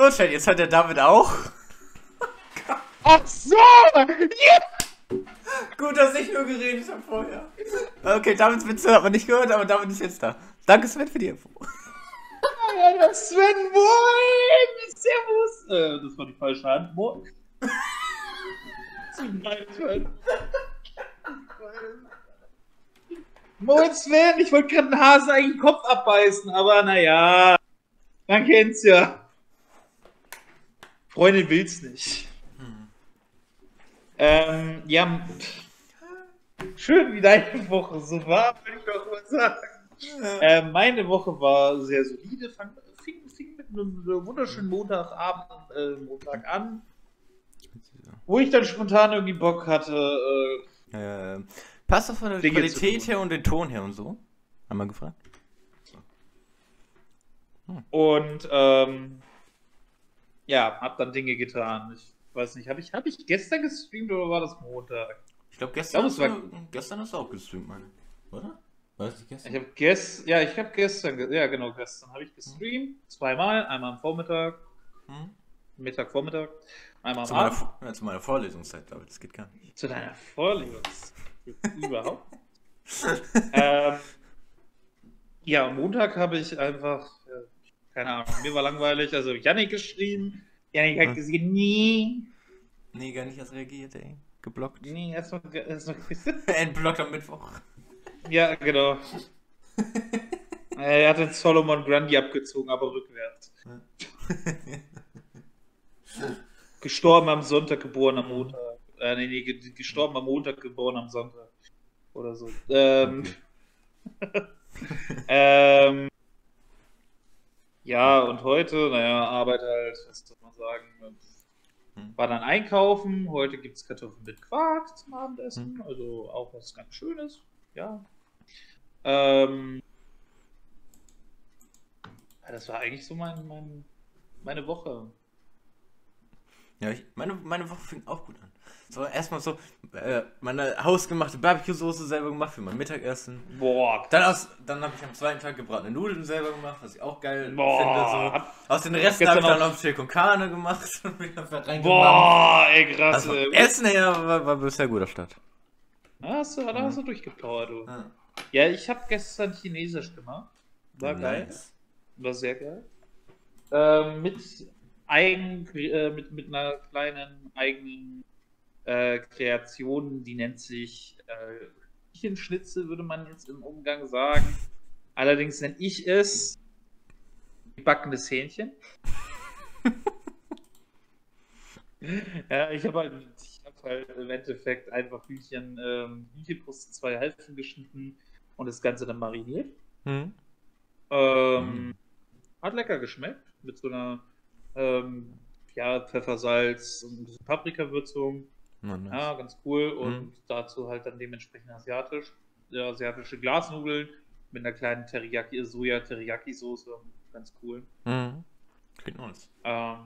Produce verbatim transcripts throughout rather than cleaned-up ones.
So, Chat, jetzt hat der David auch. Ach so! Ja! Gut, dass ich nur geredet habe vorher. Okay, Davids Witze hat man nicht gehört, aber David ist jetzt da. Danke, Sven, für die Info. Ja, das Sven, moin! Servus! Äh, das war die falsche Hand. Moin. Moin Sven, ich wollte gerade einen Hase eigentlich den Kopf abbeißen, aber naja, man kennt's ja. Freundin will's nicht. Hm. Ähm, ja, schön wie deine Woche so war, würde ich doch mal sagen. Ja. Äh, meine Woche war sehr solide, fang, fing, fing mit einem wunderschönen Montagabend, äh, Montag an, wo ich dann spontan irgendwie Bock hatte. Äh, äh, passt das von der Dinge Qualität her und den Ton her und so? Haben wir gefragt? Hm. Und ähm, ja, hab dann Dinge getan. Ich weiß nicht, habe ich, hab ich gestern gestreamt oder war das Montag? Ich glaube, gestern, ich glaub, hast du, gestern hast du auch gestreamt, meine. Oder? War das nicht gestern? Ich habe gestern, ja, ich habe gestern, ja genau, gestern habe ich gestreamt. Hm. Zweimal, einmal am Vormittag, hm. Mittag, Vormittag, einmal am zu Abend. Meiner, ja, zu meiner Vorlesungszeit, glaube ich, das geht gar nicht. Zu deiner Vorlesungszeit? Überhaupt nicht. ähm, ja, am Montag habe ich einfach, ja, keine Ahnung, mir war langweilig, also Yannick geschrieben. Yannick hat hm. gesehen, nee. Nee, gar nicht erst reagiert, ey. Geblockt. Nee, erst noch, erst noch Entblockt am Mittwoch. Ja, genau. Er hat den Solomon Grundy abgezogen, aber rückwärts. Gestorben am Sonntag, geboren am Montag. Äh, nee, nee, gestorben am Montag, geboren am Sonntag. Oder so. Ähm, okay. ähm, ja, und heute, naja, Arbeit halt, was soll man sagen, war dann einkaufen. Heute gibt es Kartoffeln mit Quark zum Abendessen, also auch was ganz Schönes, ja. Ähm, ja, das war eigentlich so mein, mein, meine Woche. Ja, ich, meine, meine Woche fing auch gut an. So, erstmal so, äh, meine hausgemachte Barbecue-Soße selber gemacht für mein Mittagessen. Boah. Dann, aus, dann habe ich am zweiten Tag gebratene Nudeln selber gemacht, was ich auch geil Boah. finde. So. Aus den Resten habe ich dann noch Chili con Carne gemacht. Und wieder Boah, ey, krass. Also, Essen her war, war bisher guter Start. Da hast du, da hast du durchgepowert, du. Ja, ja, ich habe gestern Chinesisch gemacht. War nice. Geil. War sehr geil. Ähm, mit, eigen, äh, mit, mit einer kleinen eigenen äh, Kreation, die nennt sich äh, Hühnchenschnitzel, würde man jetzt im Umgang sagen. Allerdings nenne ich es gebackenes Hähnchen. Ja, ich habe halt, ich hab halt im Endeffekt einfach Hühnchen, ähm, Hühnchenbrust zwei Hälften geschnitten und das Ganze dann mariniert. Hm. Ähm, hm. Hat lecker geschmeckt, mit so einer ähm, ja, Pfeffer, Salz und ein bisschen Paprikawürzung. Oh, nice. Ja, ganz cool. Und hm. dazu halt dann dementsprechend asiatisch, ja, asiatische Glasnudeln mit einer kleinen Teriyaki, Soja-Teriyaki-Soße. Ganz cool. Hm. Klingt nice. Ähm,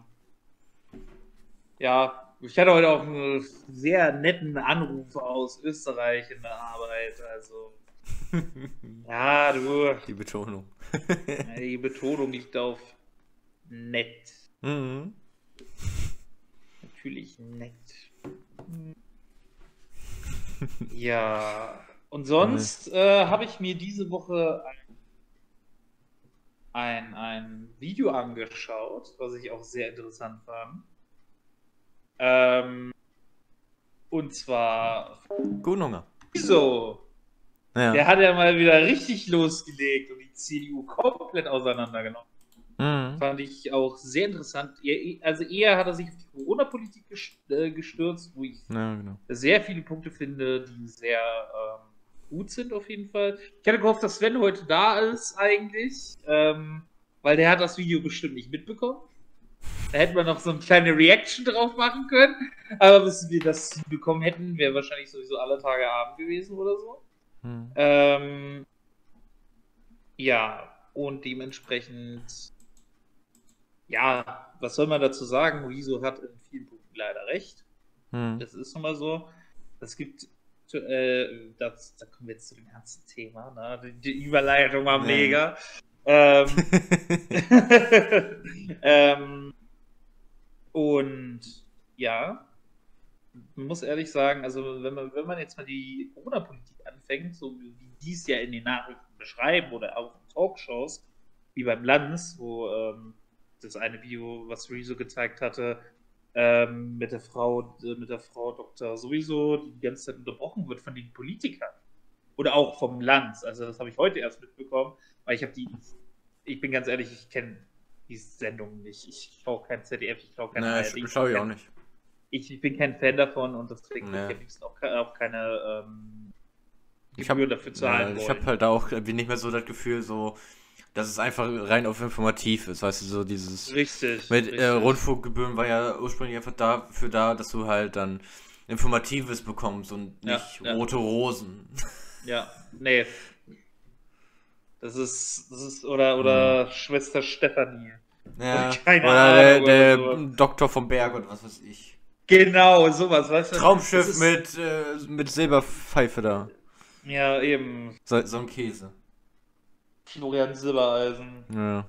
ja, ich hatte heute auch einen sehr netten Anruf aus Österreich in der Arbeit. Also, ja, du. Die Betonung. Die Betonung liegt auf nett. Mhm. Natürlich nett. Ja, und sonst äh, habe ich mir diese Woche ein, ein, ein Video angeschaut, was ich auch sehr interessant fand. Ähm, und zwar Guten Hunger. Wieso? Ja. Der hat ja mal wieder richtig losgelegt und die C D U komplett auseinandergenommen. Mhm. Fand ich auch sehr interessant. Also eher hat er sich auf die Corona-Politik gestürzt, wo ich ja, genau. sehr viele Punkte finde, die sehr ähm, gut sind auf jeden Fall. Ich hatte gehofft, dass Sven heute da ist eigentlich, ähm, weil der hat das Video bestimmt nicht mitbekommen. Da hätte man noch so eine kleine Reaction drauf machen können. Aber bis wir das bekommen hätten, wäre wahrscheinlich sowieso alle Tage Abend gewesen oder so. Hm. Ähm, ja, und dementsprechend, ja, was soll man dazu sagen? Wieso hat in vielen Punkten leider recht. Hm. Das ist nun mal so. Es gibt, äh, das, da kommen wir jetzt zu dem ganzen Thema, ne? Die, die Überleitung war mega. Ja. Ähm, ähm, Und ja, man muss ehrlich sagen, also wenn man, wenn man jetzt mal die Corona-Politik anfängt, so wie die es ja in den Nachrichten beschreiben oder auch in Talkshows, wie beim Lanz, wo ähm, das eine Video, was Rezo gezeigt hatte, ähm, mit der Frau, äh, mit der Frau Doktor sowieso, die die ganze Zeit unterbrochen wird von den Politikern. Oder auch vom Lanz. Also das habe ich heute erst mitbekommen, weil ich habe die, ich bin ganz ehrlich, ich kenne die Sendung nicht. Ich schaue kein Z D F, ich schaue keine Nee, A R D. ich schaue ich auch nicht. Ich, ich bin kein Fan davon und deswegen Nee. will ich am liebsten auch, auch keine ähm, Ich habe dafür zahlen ja, ich wollen. habe halt auch nicht mehr so das Gefühl, so, dass es einfach rein auf informativ ist, weißt du, so dieses Richtig. mit richtig. Äh, Rundfunkgebühren war ja ursprünglich einfach dafür da, dass du halt dann Informatives bekommst und nicht Ja, ja. rote Rosen. Ja, nee. Das ist, das ist, oder, oder Mhm. Schwester Stefanie. Ja, Keine oder der, Ahnung, der oder so. Doktor vom Berg und was weiß ich. Genau, sowas, weißt du? Traumschiff Das ist- mit, äh, mit Silberpfeife da. Ja, eben. So, so ein Käse. Florian Silbereisen. Ja.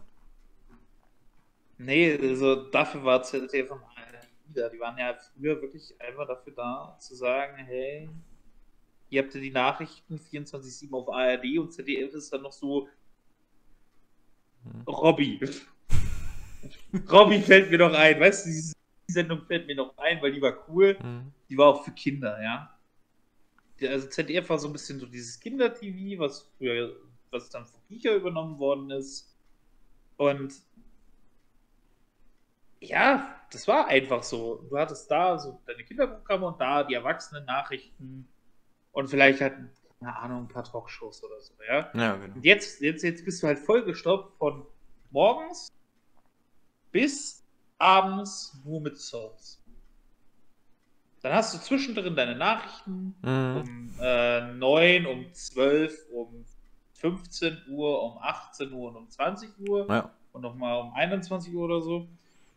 Nee, also dafür war Z D F von A R D wieder. Die waren ja früher wirklich einfach dafür da, zu sagen, hey, ihr habt ja die Nachrichten vierundzwanzig sieben auf A R D und Z D F ist dann noch so Robby. Robby fällt mir noch ein, weißt du, diese Sendung fällt mir noch ein, weil die war cool. Mhm. Die war auch für Kinder, ja. Die, also Z D F war so ein bisschen so dieses Kinder-T V, was früher, was dann von Kicher übernommen worden ist. Und ja, das war einfach so. Du hattest da so deine Kinderprogramme und da die Erwachsenen-Nachrichten und vielleicht halt, keine Ahnung, ein paar Talkshows oder so, ja. Ja, genau. Und jetzt, jetzt, jetzt bist du halt vollgestopft von morgens bis abends nur mit Soaps. Dann hast du zwischendrin deine Nachrichten Mhm. um äh, neun, um zwölf, um fünfzehn Uhr, um achtzehn Uhr und um zwanzig Uhr Ja. und nochmal um einundzwanzig Uhr oder so.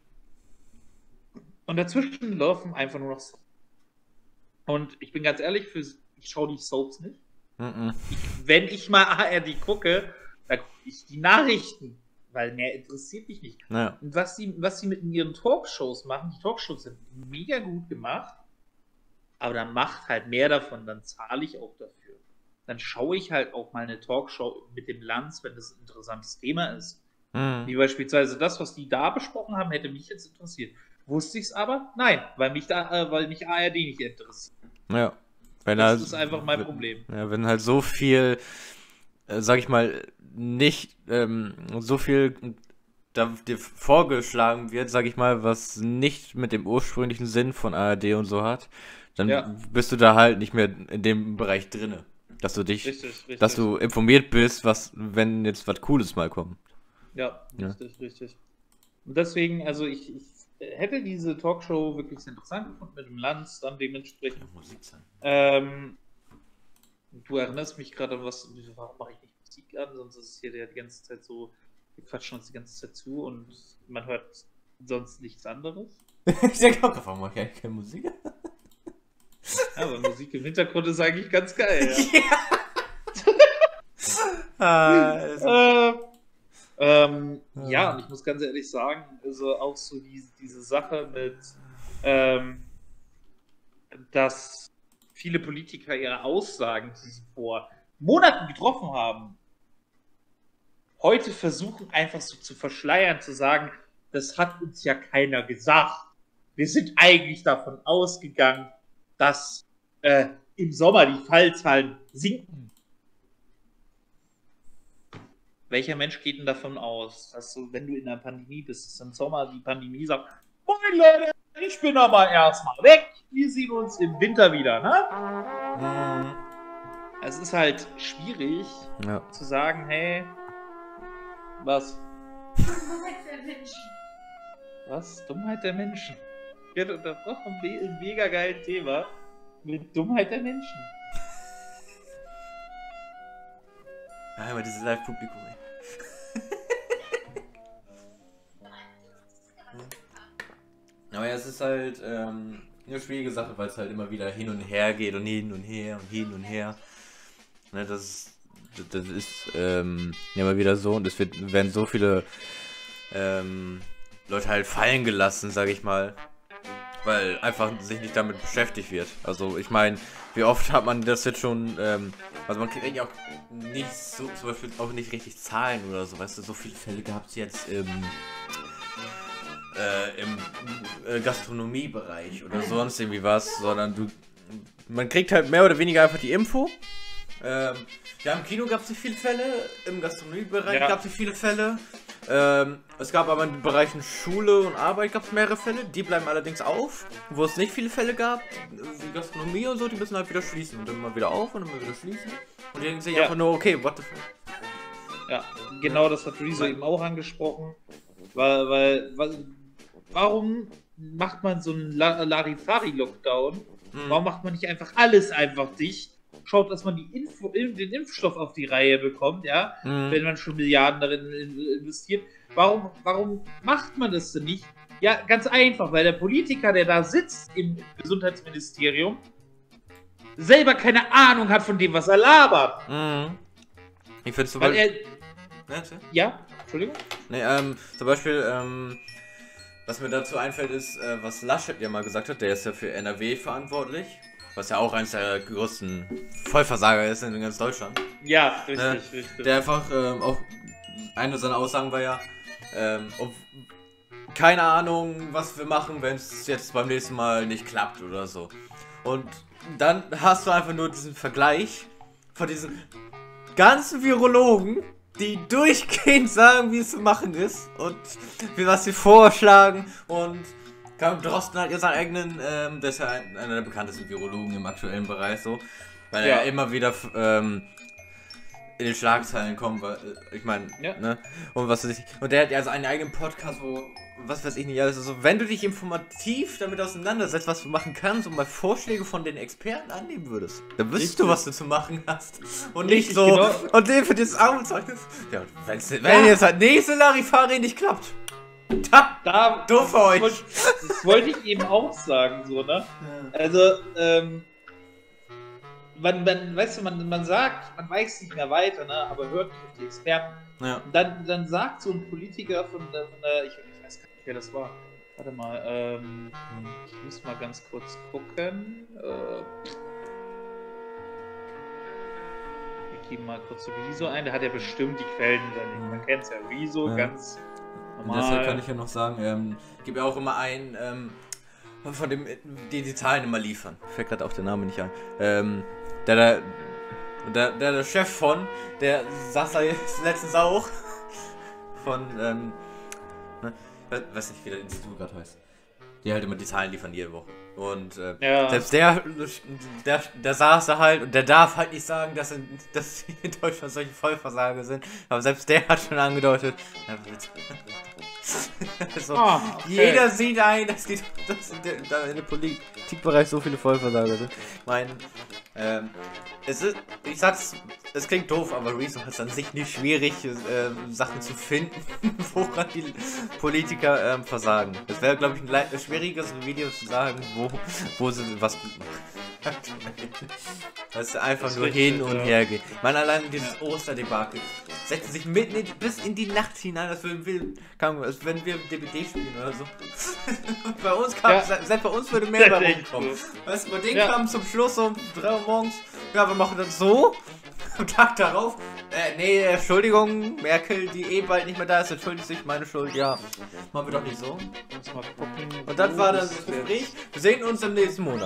Und dazwischen laufen einfach nur noch Soaps. Und ich bin ganz ehrlich, für, ich schaue die Soaps nicht. Mhm. Wenn ich mal A R D gucke, dann gucke ich die Nachrichten, weil mehr interessiert mich nicht. Ja. Und was sie, was sie mit ihren Talkshows machen, die Talkshows sind mega gut gemacht, aber dann macht halt mehr davon, dann zahle ich auch dafür. Dann schaue ich halt auch mal eine Talkshow mit dem Lanz, wenn das ein interessantes Thema ist. Mhm. Wie beispielsweise das, was die da besprochen haben, hätte mich jetzt interessiert. Wusste ich es aber? Nein, weil mich, da, äh, weil mich A R D nicht interessiert. Ja. Wenn Das halt, ist einfach mein Problem. Ja, wenn halt so viel, äh, sag ich mal, nicht ähm, so viel da dir vorgeschlagen wird, sag ich mal, was nicht mit dem ursprünglichen Sinn von A R D und so hat, dann Ja. bist du da halt nicht mehr in dem Bereich drinne, dass du dich, Richtig, richtig. dass du informiert bist, was, wenn jetzt was Cooles mal kommt. Ja, Ja. richtig, richtig. Und deswegen, also ich, ich hätte diese Talkshow wirklich sehr interessant gefunden mit dem Lanz, dann dementsprechend. Musik sein. Ähm, du erinnerst mich gerade an was, warum mache ich nicht Musik an, sonst ist es hier die ganze Zeit so, wir quatschen uns die ganze Zeit zu und man hört sonst nichts anderes. Ich denke auch, warum mache ich eigentlich keine Musik? Ja, aber Musik im Hintergrund ist eigentlich ganz geil, ja. Ah, also, Äh, ähm, Ja. ja, und ich muss ganz ehrlich sagen, also auch so die, diese Sache mit, ähm, dass viele Politiker ihre Aussagen, die sie vor Monaten getroffen haben, heute versuchen einfach so zu verschleiern, zu sagen, das hat uns ja keiner gesagt. Wir sind eigentlich davon ausgegangen, dass äh, im Sommer die Fallzahlen sinken. Welcher Mensch geht denn davon aus, dass du, wenn du in der Pandemie bist, dass im Sommer die Pandemie sagt, moin Leute, ich bin aber erstmal weg, wir sehen uns im Winter wieder, ne? mhm. Es ist halt schwierig Ja. zu sagen, hey, was? Dummheit der Menschen. Was? Dummheit der Menschen. Ja, das ist doch ein, me ein mega geiles Thema mit Dummheit der Menschen. Ja, aber dieses Live-Publikum, ey. Aber ja, es ist halt ähm, eine schwierige Sache, weil es halt immer wieder hin und her geht und hin und her und hin und her. Ne, das ist, das ist ähm, ja immer wieder so und es wird, werden so viele ähm, Leute halt fallen gelassen, sage ich mal. Weil einfach sich nicht damit beschäftigt wird. Also ich meine, wie oft hat man das jetzt schon, ähm, also man kriegt eigentlich auch nicht so, zum Beispiel auch nicht richtig Zahlen oder so, weißt du, so viele Fälle gab es jetzt im, äh, im äh, Gastronomiebereich oder sonst irgendwie was, sondern du, man kriegt halt mehr oder weniger einfach die Info. Ähm, ja, im Kino gab es nicht viele Fälle, im Gastronomiebereich Ja. gab es nicht viele Fälle. Ähm, es gab aber in den Bereichen Schule und Arbeit gab es mehrere Fälle, die bleiben allerdings auf. Wo es nicht viele Fälle gab, wie Gastronomie und so, die müssen halt wieder schließen und dann mal wieder auf und dann mal wieder schließen. Und die denken sich Ja. einfach nur, okay, what the fuck. Ja, genau das hat Rezo eben auch angesprochen. Weil, weil, weil warum macht man so einen La- Larifari-Lockdown? Mhm. Warum macht man nicht einfach alles einfach dicht? Schaut, dass man die Info, den Impfstoff auf die Reihe bekommt, ja, Mhm. wenn man schon Milliarden darin in- investiert. Warum, warum macht man das denn nicht? Ja, ganz einfach, weil der Politiker, der da sitzt im Gesundheitsministerium, selber keine Ahnung hat von dem, was er labert. Mhm. Ich finde zum Weil Beispiel... er, Ja, erzähl. ja, Entschuldigung? Nee, ähm, zum Beispiel, ähm, was mir dazu einfällt, ist, äh, was Laschet ja mal gesagt hat, der ist ja für N R W verantwortlich, was ja auch eines der größten Vollversager ist in ganz Deutschland. Ja, richtig, Ne? richtig. Der einfach, ähm, auch, eine seiner Aussagen war ja, ähm, ob, keine Ahnung, was wir machen, wenn es jetzt beim nächsten Mal nicht klappt oder so. Und dann hast du einfach nur diesen Vergleich von diesen ganzen Virologen, die durchgehend sagen, wie es zu machen ist und wie was sie vorschlagen. Und Drosten hat ja seinen eigenen, ähm, der ist ja ein, einer der bekanntesten Virologen im aktuellen Bereich so, weil Ja. er immer wieder ähm, in den Schlagzeilen kommt, weil, äh, ich meine, Ja. ne, und was weiß ich. Und der hat ja also einen eigenen Podcast, wo, was weiß ich nicht, alles, also wenn du dich informativ damit auseinandersetzt, was du machen kannst und mal Vorschläge von den Experten annehmen würdest, dann wüsstest du, was du zu machen hast. Und nicht Richtig, so, genau. und den für dieses Armutszeugnis, ja, wenn's, wenn jetzt halt nächste Larifari nicht klappt, da, Da, doof für euch. Das wollte, das wollte ich eben auch sagen, so, ne? Also, ähm, man, man, weißt du, man, man sagt, man weiß nicht mehr weiter, ne? Aber hört nicht auf die Experten. Ja. Und dann, dann sagt so ein Politiker von der, von der ich, ich weiß gar nicht, wer das war. Warte mal, ähm, ich muss mal ganz kurz gucken. Äh, ich gebe mal kurz Rezo ein, der hat ja bestimmt die Quellen hinterlegt. Man kennt es ja, Rezo, Ja. ganz Und normal. deshalb kann ich ja noch sagen, ähm, gib ja auch immer ein, ähm, von dem, die die Zahlen immer liefern. Fällt gerade auch der Name nicht ein. Ähm, der, der, der, der, der Chef von, der saß da jetzt letztens auch, von, ähm, ne, weiß- weiß nicht, wie das Institut gerade heißt. Die halt immer die Zahlen liefern jede Woche. Und äh, Ja. selbst der, der, der saß da halt und der darf halt nicht sagen, dass, in, dass in Deutschland solche Vollversager sind. Aber selbst der hat schon angedeutet. Ja, bitte. so, Ah, okay. Jeder sieht ein, dass, die, dass in der, da in dem Politikbereich so viele Vollversager sind. Ich meine, ähm, es ist, ich sag's, es klingt doof, aber Rezo hat es an sich nicht schwierig, äh, Sachen zu finden, woran die Politiker ähm, versagen. Es wäre, glaube ich, ein, le- ein schwieriges Video zu sagen, wo, wo sie was gut machen. Das ist einfach Das ist nur richtig, hin und ja. her geht. Man allein dieses Osterdebakel setzen sich mitten in, bis in die Nacht hinein, als würden wir, kann, als wenn wir D B D spielen oder so. Und bei uns kam, Ja. selbst bei uns würde mehr Das bei ist echt rumkommen. so. Weißt du, bei denen Ja. kam zum Schluss um drei Uhr morgens, ja, wir machen das so. Am Tag darauf, äh, nee, Entschuldigung, Merkel, die eh bald nicht mehr da ist, entschuldigt sich, meine Schuld, ja. Machen wir doch nicht so. Muss mal gucken. Und dann wo war das ist Gespräch, wir sehen uns im nächsten Monat.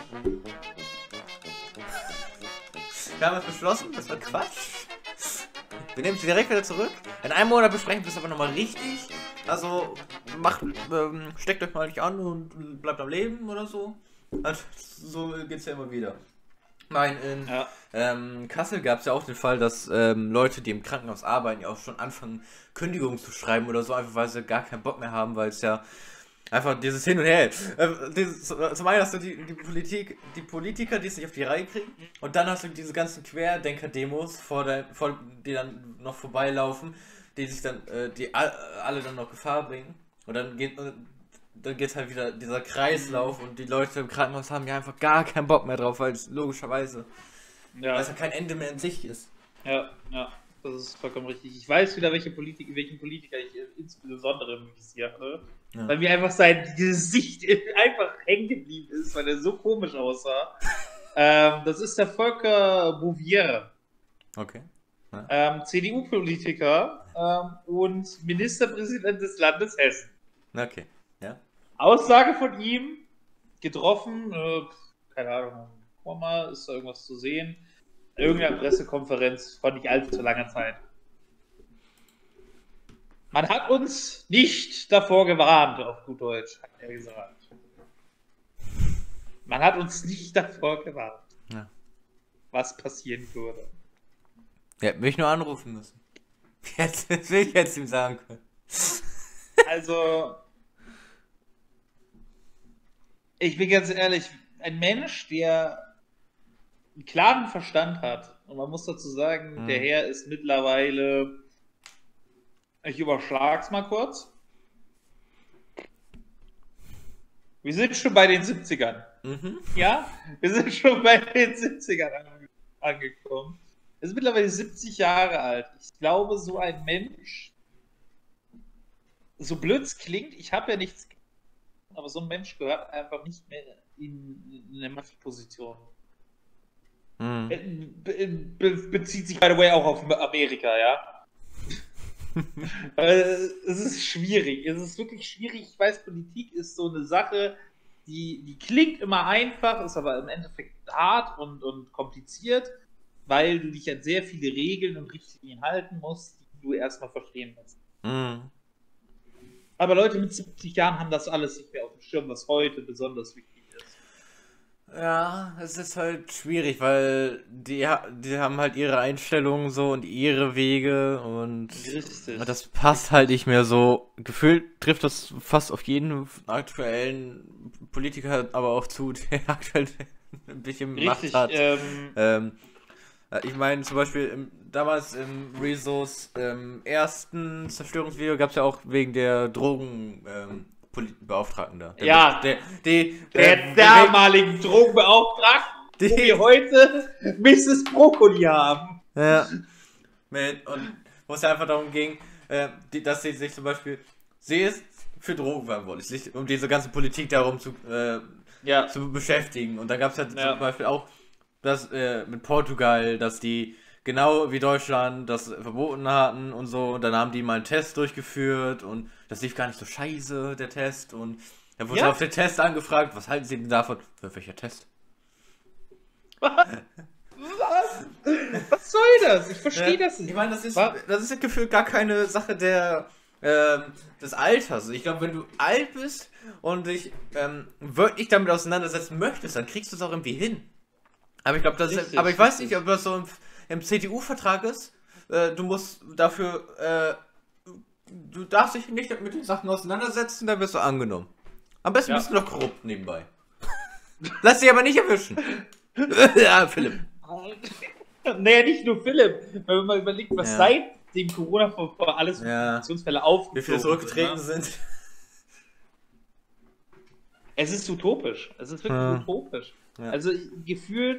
Wir haben es beschlossen, das war Quatsch. Wir nehmen es direkt wieder zurück. In einem Monat besprechen wir es aber nochmal richtig. Also, macht, ähm, steckt euch mal nicht an und bleibt am Leben oder so. Also, so geht's ja immer wieder. Nein, in Ja. ähm, Kassel gab es ja auch den Fall, dass ähm, Leute, die im Krankenhaus arbeiten, ja auch schon anfangen, Kündigungen zu schreiben oder so, einfach weil sie gar keinen Bock mehr haben, weil es ja einfach dieses Hin und Her. Äh, dieses, zum einen hast du die, die Politik, die Politiker, die es nicht auf die Reihe kriegen, und dann hast du diese ganzen Querdenker-Demos, vor der, vor, die dann noch vorbeilaufen, die sich dann, äh, die all, alle dann noch Gefahr bringen. Und dann geht dann geht halt wieder dieser Kreislauf und die Leute im Krankenhaus haben ja einfach gar keinen Bock mehr drauf, weil es logischerweise, Ja. weil es ja kein Ende mehr in sich ist. Ja, ja. Das ist vollkommen richtig. Ich weiß wieder, welche Politik, welchen Politiker ich insbesondere im Visier hatte. Ja. Weil mir einfach sein Gesicht einfach hängen geblieben ist, weil er so komisch aussah. ähm, das ist der Volker Bouvier. Okay. Ja. Ähm, C D U-Politiker ähm, und Ministerpräsident des Landes Hessen. Okay. Ja. Aussage von ihm, getroffen, äh, keine Ahnung, Komma, ist da irgendwas zu sehen? Irgendeiner Pressekonferenz vor nicht allzu langer Zeit. Man hat uns nicht davor gewarnt, auf gut Deutsch, hat er gesagt. Man hat uns nicht davor gewarnt, ja. was passieren würde. Er hätte mich nur anrufen müssen. Jetzt, das will ich jetzt ihm sagen können. Also, ich bin ganz ehrlich, ein Mensch, der einen klaren Verstand hat, und man muss dazu sagen, hm. der Herr ist mittlerweile, ich überschlag's mal kurz, wir sind schon bei den siebzigern. Mhm. Ja, wir sind schon bei den siebzigern angekommen. Er ist mittlerweile siebzig Jahre alt. Ich glaube, so ein Mensch, so blöd es klingt, ich habe ja nichts, aber so ein Mensch gehört einfach nicht mehr in, in eine Machtposition. Mhm. Be be bezieht sich, by the way, auch auf Amerika, ja? Es ist schwierig, es ist wirklich schwierig. Ich weiß, Politik ist so eine Sache, die, die klingt immer einfach, ist aber im Endeffekt hart und, und kompliziert, weil du dich an sehr viele Regeln und Richtlinien halten musst, die du erstmal verstehen musst. Mhm. Aber Leute mit siebzig Jahren haben das alles nicht mehr auf dem Schirm, was heute besonders wichtig ist. Ja, es ist halt schwierig, weil die, die haben halt ihre Einstellungen so und ihre Wege und Richtig. Das passt halt nicht mehr so. Gefühlt trifft das fast auf jeden aktuellen Politiker aber auch zu, der aktuell ein bisschen Richtig, Macht hat. Ähm, ähm, ich meine zum Beispiel im, damals im Rezos ähm, ersten Zerstörungsvideo gab es ja auch wegen der Drogen ähm, Beauftragten da. Der ja, der, die, der, der damaligen Drogenbeauftragten, die wo wir heute Misses Brokkoli haben. Ja. Mit, und wo es einfach darum ging, äh, die, dass sie sich zum Beispiel, sie ist für Drogen verantwortlich, um diese ganze Politik darum zu, äh, ja. zu beschäftigen. Und dann gab es halt ja. zum Beispiel auch das äh, mit Portugal, dass die genau wie Deutschland das verboten hatten und so. Und dann haben die mal einen Test durchgeführt und das lief gar nicht so scheiße, der Test. Und dann wurde ja. auf den Test angefragt, was halten sie denn davon? Für welcher Test? Was? Was soll das? Ich verstehe ja, das nicht. Ich meine, das ist, das ist gefühlt gar keine Sache der, ähm, des Alters. Ich glaube, wenn du alt bist und dich ähm, wirklich damit auseinandersetzen möchtest, dann kriegst du es auch irgendwie hin. Aber ich glaube, das richtig, ist, aber ich weiß nicht, ob das so im, im C D U-Vertrag ist. Äh, du musst dafür, äh, du darfst dich nicht mit den Sachen auseinandersetzen, dann wirst du angenommen. Am besten ja. bist du noch korrupt nebenbei. Lass dich aber nicht erwischen. Ja, Philipp. Naja, nicht nur Philipp. Wenn man mal überlegt, was ja. seit dem Corona vor, vor alles für ja. Korruptionsfälle aufgetreten Wie viele zurückgetreten sind. Es ist utopisch. Es ist wirklich ja. utopisch. Ja. Also gefühlt,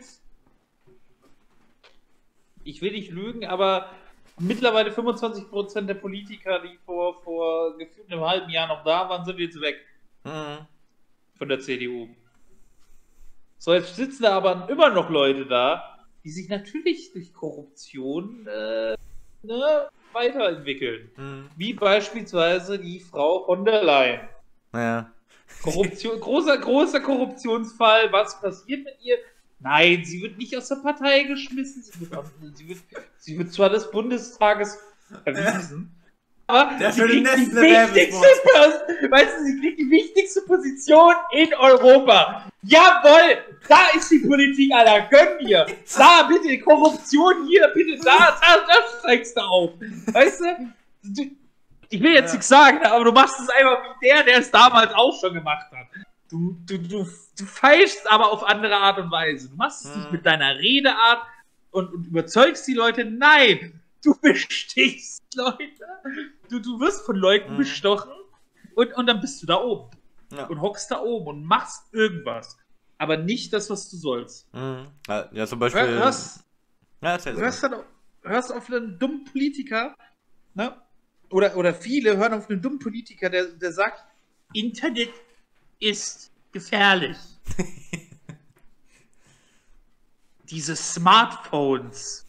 ich will nicht lügen, aber mittlerweile fünfundzwanzig Prozent der Politiker, die vor, vor gefühlt einem halben Jahr noch da waren, sind jetzt weg. Mhm. Von der C D U. So, jetzt sitzen da aber immer noch Leute da, die sich natürlich durch Korruption äh, ne, weiterentwickeln. Mhm. Wie beispielsweise die Frau von der Leyen. Ja. Korruption, großer, großer Korruptionsfall. Was passiert mit ihr? Nein, sie wird nicht aus der Partei geschmissen. Sie wird, sie wird, sie wird zwar des Bundestages verwiesen, aber der sie kriegt die wichtigste, weißt du, sie kriegt die wichtigste Position in Europa. Jawohl, da ist die Politik, Alter, gönn dir. Da, bitte, Korruption hier, bitte, da, da, da steigst du auf. Weißt du, du ich will jetzt ja. nichts sagen, aber du machst es einfach wie der, der es damals auch schon gemacht hat. Du, du, du, du feilst aber auf andere Art und Weise. Du machst es hm. nicht mit deiner Redeart und, und überzeugst die Leute. Nein, du bestichst Leute. Du, du wirst von Leuten hm. bestochen und, und dann bist du da oben. Ja. Und hockst da oben und machst irgendwas. Aber nicht das, was du sollst. Hm. Ja, zum Beispiel... Hörst, ja, hörst, dann, hörst auf einen dummen Politiker, ne? Oder, oder viele hören auf einen dummen Politiker, der, der sagt, Internet ist gefährlich. Diese Smartphones.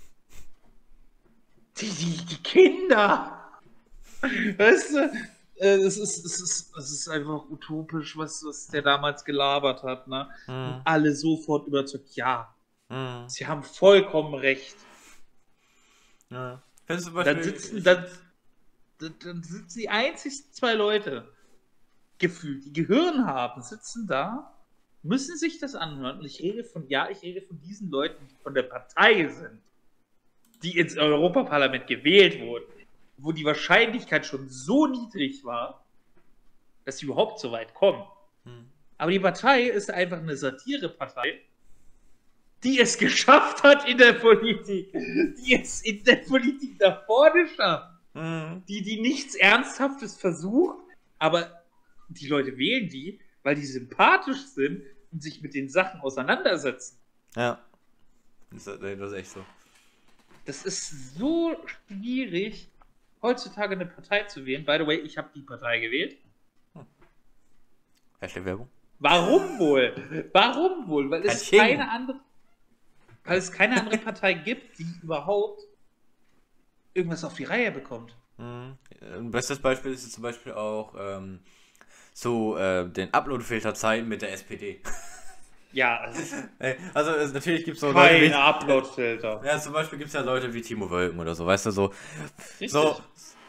Die, die, die Kinder. Weißt du, äh, es, ist, es, ist, es ist einfach utopisch, was, was der damals gelabert hat. Ne? Mhm. Und alle sofort überzeugt, ja. Mhm. Sie haben vollkommen recht. Ja. Findest du zum Beispiel, Dann sitzen, dann, dann sitzen die einzigsten zwei Leute, gefühlt, die Gehirn haben, sitzen da, müssen sich das anhören. Und ich rede von, ja, ich rede von diesen Leuten, die von der Partei sind, die ins Europaparlament gewählt wurden, wo die Wahrscheinlichkeit schon so niedrig war, dass sie überhaupt so weit kommen. Hm. Aber die Partei ist einfach eine Satirepartei, die es geschafft hat in der Politik, die es in der Politik da vorne schafft, Mhm. die, die nichts Ernsthaftes versucht, aber die Leute wählen die, weil die sympathisch sind und sich mit den Sachen auseinandersetzen. Ja. Das ist, das ist echt so. Das ist so schwierig, heutzutage eine Partei zu wählen. By the way, ich habe die Partei gewählt. Hashtag Werbung. Warum wohl? Warum wohl? Weil es Katsching. keine andere, weil es keine andere Partei gibt, die überhaupt irgendwas auf die Reihe bekommt. Mhm. Ein bestes Beispiel ist jetzt zum Beispiel auch ähm, so äh, den Upload-Filter-Zeiten mit der S P D. Ja, also Ey, also es, natürlich gibt es so Leute wie, keine Upload-Filter. ja, zum Beispiel gibt es ja Leute wie Timo Wölken oder so, weißt du, so, Richtig. so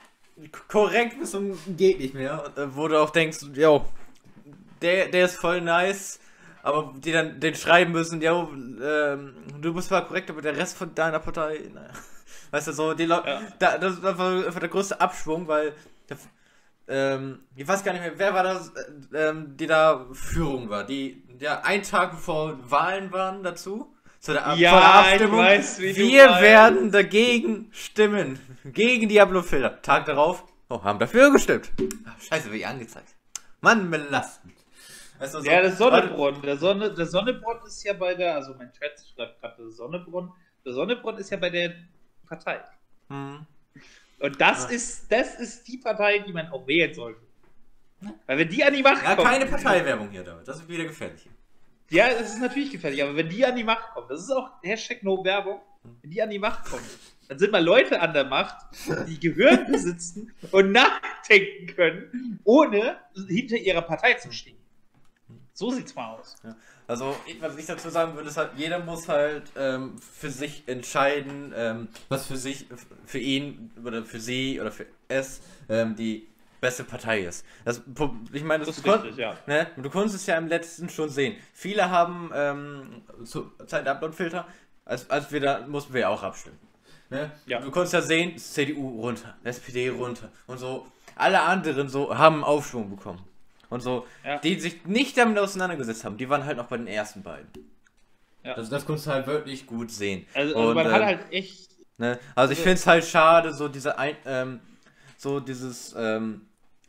korrekt bis zum geht nicht mehr, wo du auch denkst, yo, der, der ist voll nice, aber die dann den schreiben müssen, yo, ähm, du bist zwar korrekt, aber der Rest von deiner Partei, naja. Weißt du, so, die Leute, Ja. da, das war einfach der größte Abschwung, weil, der, ähm, ich weiß gar nicht mehr, wer war das, äh, ähm, die da Führung war, die, ja, einen Tag bevor Wahlen waren dazu, zu der, Ab- Ja, vor der ich Abstimmung, weiß, wie du wir meinst. werden dagegen stimmen, gegen die Upload-Filter. Tag darauf, oh, haben dafür gestimmt. Ach, scheiße, wie angezeigt. Mann, belastend. Weißt du, so, Ja, der Sonnebrunn. Der, Sonne, der Sonnebrunn ist ja bei der, also mein Chat schreibt gerade der Sonnebrunn. Der Sonnebrunn ist ja bei der Partei. Hm. Und das Ja. ist, das ist die Partei, die man auch wählen sollte. Weil wenn die an die Macht Ja, kommen. keine Parteiwerbung hier damit, das ist wieder gefährlich. Ja, das ist natürlich gefährlich, aber wenn die an die Macht kommen, das ist auch Hashtag No Werbung, wenn die an die Macht kommen, dann sind mal Leute an der Macht, die Gehirn besitzen und nachdenken können, ohne hinter ihrer Partei zu stehen. So sieht's mal aus. Ja. Also, ich, was ich dazu sagen würde, ist halt, jeder muss halt ähm, für sich entscheiden, ähm, was für sich, für ihn oder für sie oder für es ähm, die beste Partei ist. Das, ich meine, das, Das ist du, kon- richtig, ja. ne, du konntest es ja im letzten schon sehen. Viele haben ähm, zur Zeit der Upload-Filter, als, als wir da mussten wir ja auch abstimmen. Ne? Ja. Du konntest ja sehen, C D U runter, S P D runter und so. Alle anderen so haben einen Aufschwung bekommen. Und so, Ja. die sich nicht damit auseinandergesetzt haben, die waren halt noch bei den ersten beiden. Ja. Also das konntest du halt wirklich gut sehen. Also, also Und, man hat ähm, halt echt. Ne? Also ich also- finde es halt schade, so diese ein, ähm, so dieses, ähm,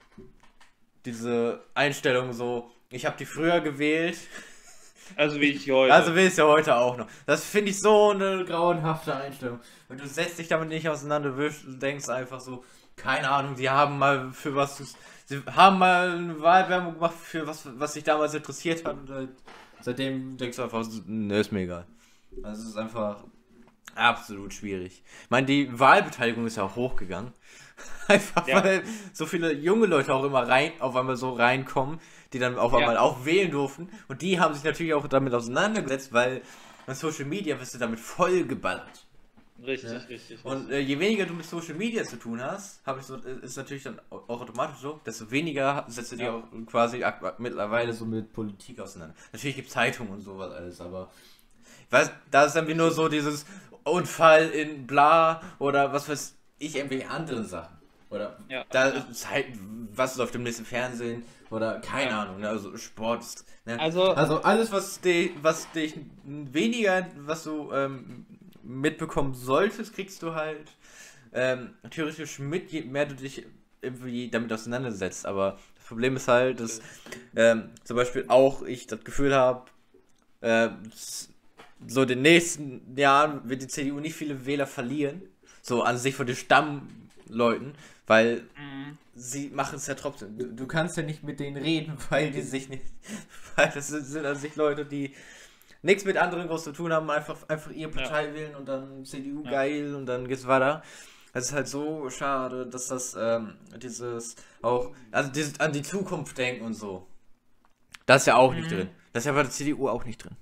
diese Einstellung so, ich habe die früher gewählt, Also wie ich heute. also will ich es ja heute auch noch. Das finde ich so eine grauenhafte Einstellung. Und du setzt dich damit nicht auseinander, wirst, du denkst einfach so, keine Ahnung, die haben mal für was, sie haben mal eine Wahlwerbung gemacht für was, was sich damals interessiert hat und halt, seitdem denkst du einfach, so, ne, ist mir egal. Also es ist einfach absolut schwierig. Ich meine, die Wahlbeteiligung ist ja auch hochgegangen. Einfach Ja. weil so viele junge Leute auch immer rein, auf einmal so reinkommen, die dann auf einmal Ja. auch wählen durften. Und die haben sich natürlich auch damit auseinandergesetzt, weil bei Social Media wirst du damit voll geballert. Richtig, Ja. richtig. Und äh, je weniger du mit Social Media zu tun hast, habe ich so, äh, ist natürlich dann auch automatisch so, desto weniger setzt du dich Ja. auch quasi ak- mittlerweile so mit Politik auseinander. Natürlich gibt es Zeitungen und sowas alles, aber ich weiß, da ist dann wie nur so dieses Unfall in bla oder was weiß ich, irgendwelche anderen Sachen. Oder Ja. da Ja. ist halt, was läuft im nächsten Fernsehen oder keine Ja. Ahnung, ne, also Sport. Ne? Also- also alles, was dich, was dich weniger, was du ähm, mitbekommen solltest, kriegst du halt ähm, theoretisch mit, je mehr du dich irgendwie damit auseinandersetzt. Aber das Problem ist halt, dass ähm, zum Beispiel auch ich das Gefühl habe, äh, so in den nächsten Jahren wird die C D U nicht viele Wähler verlieren. So an sich von den Stammleuten, weil Mhm. sie machen es ja trotzdem. Du, du kannst ja nicht mit denen reden, weil die sich nicht, weil das sind, sind an sich Leute, die nichts mit anderen groß zu tun haben, einfach, einfach ihre Partei wählen und dann C D U Ja. geil und dann geht's weiter. Es ist halt so schade, dass das, ähm, dieses auch, also dieses an die Zukunft denken und so. Das ist ja auch nicht Mhm. drin. Das ist ja bei der C D U auch nicht drin.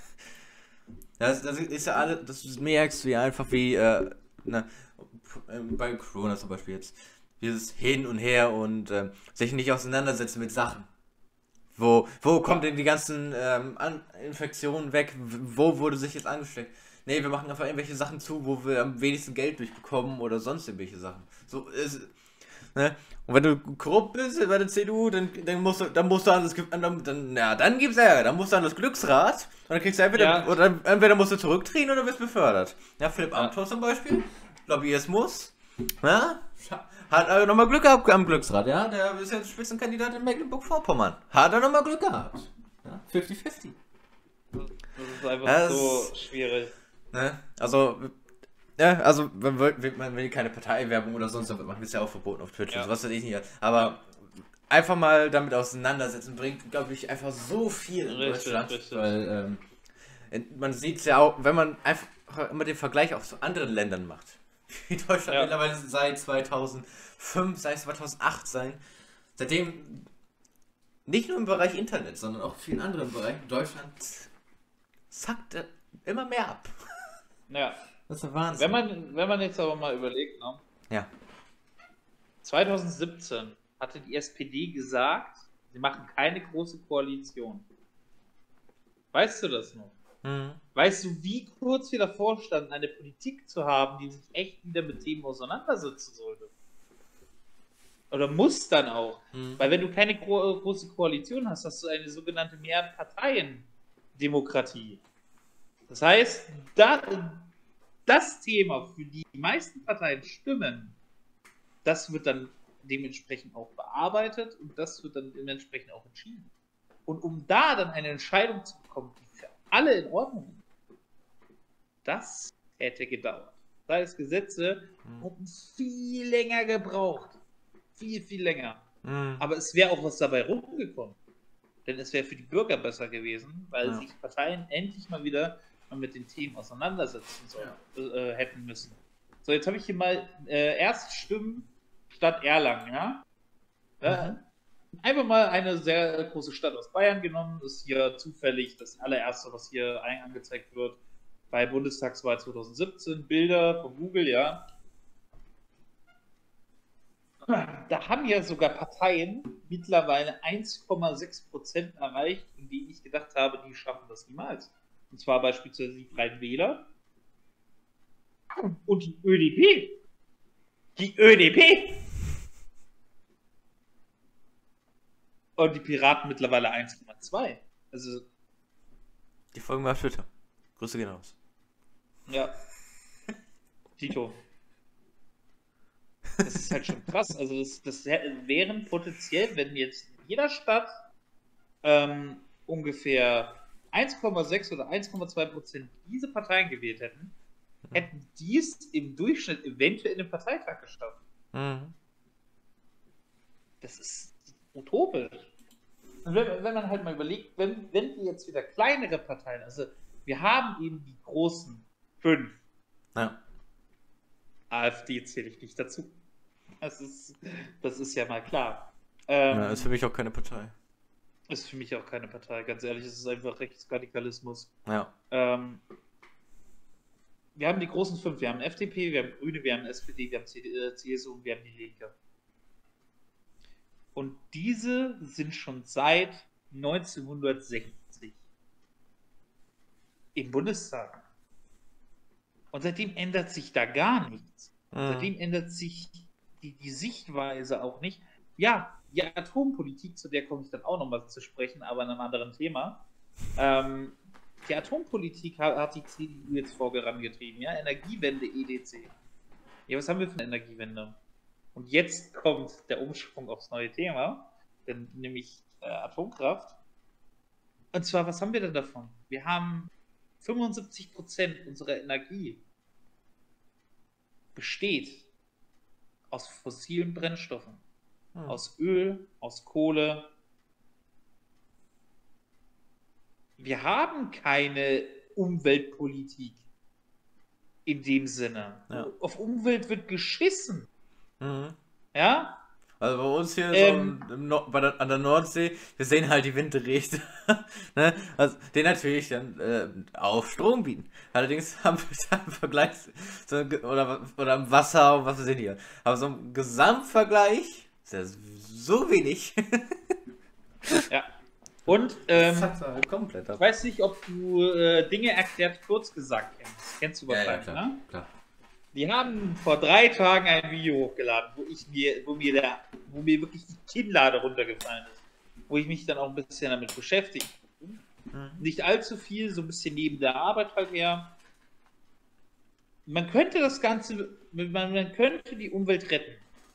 Das, das ist ja alle, das merkst du ja einfach wie, äh, na, bei Corona zum Beispiel jetzt. Dieses Hin und Her und ähm, sich nicht auseinandersetzen mit Sachen. Wo, wo kommt denn die ganzen ähm, An Infektionen weg? W- Wo wurde sich jetzt angesteckt? Nee, wir machen einfach irgendwelche Sachen zu, wo wir am wenigsten Geld durchbekommen oder sonst irgendwelche Sachen. So ist, ne? Und wenn du korrupt bist bei der C D U, dann, dann musst du, dann musst du an das, Ge- dann, dann, ja, dann gibt's Ärger, dann musst du an das Glücksrad und dann kriegst du entweder, Ja. oder entweder musst du zurücktreten oder wirst befördert. Ja, Philipp Ja. Amthor zum Beispiel, Lobbyismus, ja, hat also nochmal Glück gehabt am Glücksrad, ja, der ist jetzt Spitzenkandidat in Mecklenburg-Vorpommern. Hat er nochmal Glück gehabt. Ja, fünfzig fünfzig. Das ist einfach Das- so schwierig. Ne? Also, ja, also, wenn wir, wenn man will keine Parteiwerbung oder sonst was machen, ist ja auch verboten auf Twitch, Ja. und so, was weiß ich nicht. Aber einfach mal damit auseinandersetzen bringt, glaube ich, einfach so viel in Richtig, Deutschland. richtig. Weil, ähm, man sieht es ja auch, wenn man einfach immer den Vergleich auch zu anderen Ländern macht. Wie Deutschland Ja. mittlerweile seit zweitausendfünf, seit zweitausendacht sein. Seitdem, nicht nur im Bereich Internet, sondern auch in vielen anderen Bereichen, Deutschland zackt immer mehr ab. Ja. Das ist der Wahnsinn. Wenn man, wenn man jetzt aber mal überlegt, ne? Ja. zweitausendsiebzehn hatte die S P D gesagt, sie machen keine große Koalition. Weißt du das noch? Mhm. Weißt du, wie kurz wir davor standen, eine Politik zu haben, die sich echt wieder mit Themen auseinandersetzen sollte? Oder muss dann auch? Mhm. Weil wenn du keine gro große Koalition hast, hast du eine sogenannte Mehrparteien-Demokratie. Das heißt, da, das Thema, für die die meisten Parteien stimmen, das wird dann dementsprechend auch bearbeitet und das wird dann dementsprechend auch entschieden. Und um da dann eine Entscheidung zu bekommen, die für alle in Ordnung ist, das hätte gedauert. Das heißt, Gesetze hätten viel länger gebraucht. Viel, viel länger. Mhm. Aber es wäre auch was dabei rumgekommen. Denn es wäre für die Bürger besser gewesen, weil Ja. sich Parteien endlich mal wieder mal mit den Themen auseinandersetzen sollen, äh, hätten müssen. So, jetzt habe ich hier mal äh, Erststimmen Stadt Erlangen, ja? Äh, einfach mal eine sehr große Stadt aus Bayern genommen. Das ist hier zufällig das allererste, was hier ein- angezeigt wird. Bei Bundestagswahl zweitausendsiebzehn, Bilder von Google, ja. Da haben ja sogar Parteien mittlerweile eins Komma sechs Prozent erreicht, von denen ich gedacht habe, die schaffen das niemals. Und zwar beispielsweise die Freien Wähler und die Ö D P. Die Ö D P! Und die Piraten mittlerweile eins Komma zwei. Also, Die folgen mir auf Twitter. Grüße gehen raus. ja. Tito. Das ist halt schon krass. Also das, das wären potenziell, wenn jetzt in jeder Stadt ähm, ungefähr eins Komma sechs oder eins Komma zwei Prozent diese Parteien gewählt hätten, hätten dies im Durchschnitt eventuell in den Parteitag geschafft. Mhm. Das ist utopisch. Und wenn, wenn man halt mal überlegt, wenn, wenn wir jetzt wieder kleinere Parteien, also wir haben eben die großen fünf, Ja. AfD zähle ich nicht dazu. Das ist, das ist ja mal klar. Ähm, ja, ist für mich auch keine Partei. ist für mich auch keine Partei, ganz ehrlich, es ist einfach Rechtsradikalismus. Ja. Ähm, wir haben die großen fünf, wir haben F D P, wir haben Grüne, wir haben S P D, wir haben C S U und wir haben die Linke. Und diese sind schon seit neunzehnhundertsechzig im Bundestag. Und seitdem ändert sich da gar nichts. Mhm. Seitdem ändert sich die, die Sichtweise auch nicht. Ja, die Atompolitik, zu der komme ich dann auch nochmal zu sprechen, aber in einem anderen Thema. Ähm, die Atompolitik hat, hat die C D U jetzt vorangetrieben, ja, Energiewende, E D C. Ja, was haben wir für eine Energiewende? Und jetzt kommt der Umschwung aufs neue Thema, denn, nämlich äh, Atomkraft. Und zwar, was haben wir denn davon? Wir haben fünfundsiebzig Prozent unserer Energie besteht aus fossilen Brennstoffen. Hm. Aus Öl, aus Kohle. Wir haben keine Umweltpolitik in dem Sinne. Ja. Auf Umwelt wird geschissen. Mhm. Ja? Also bei uns hier Ähm, so im Nord- bei der, an der Nordsee, wir sehen halt die Windräder, ne? Also die natürlich dann äh, auch Strom bieten. Allerdings haben wir da im Vergleich so, ein Ge- oder, oder im Wasser und was wir sehen hier. Aber so im Gesamtvergleich ist das so wenig. Ja. Und ähm, Das fuckt halt komplett ich ab. weiß nicht, ob du äh, Dinge erklärt kurz gesagt kennst. Kennst du wahrscheinlich, klar, ne? klar. Die haben vor drei Tagen ein Video hochgeladen, wo ich mir, wo mir der, wo mir wirklich die Kinnlade runtergefallen ist. Wo ich mich dann auch ein bisschen damit beschäftigt habe. Mhm. Nicht allzu viel, so ein bisschen neben der Arbeit halt eher. Man könnte das Ganze, man, man könnte die Umwelt retten.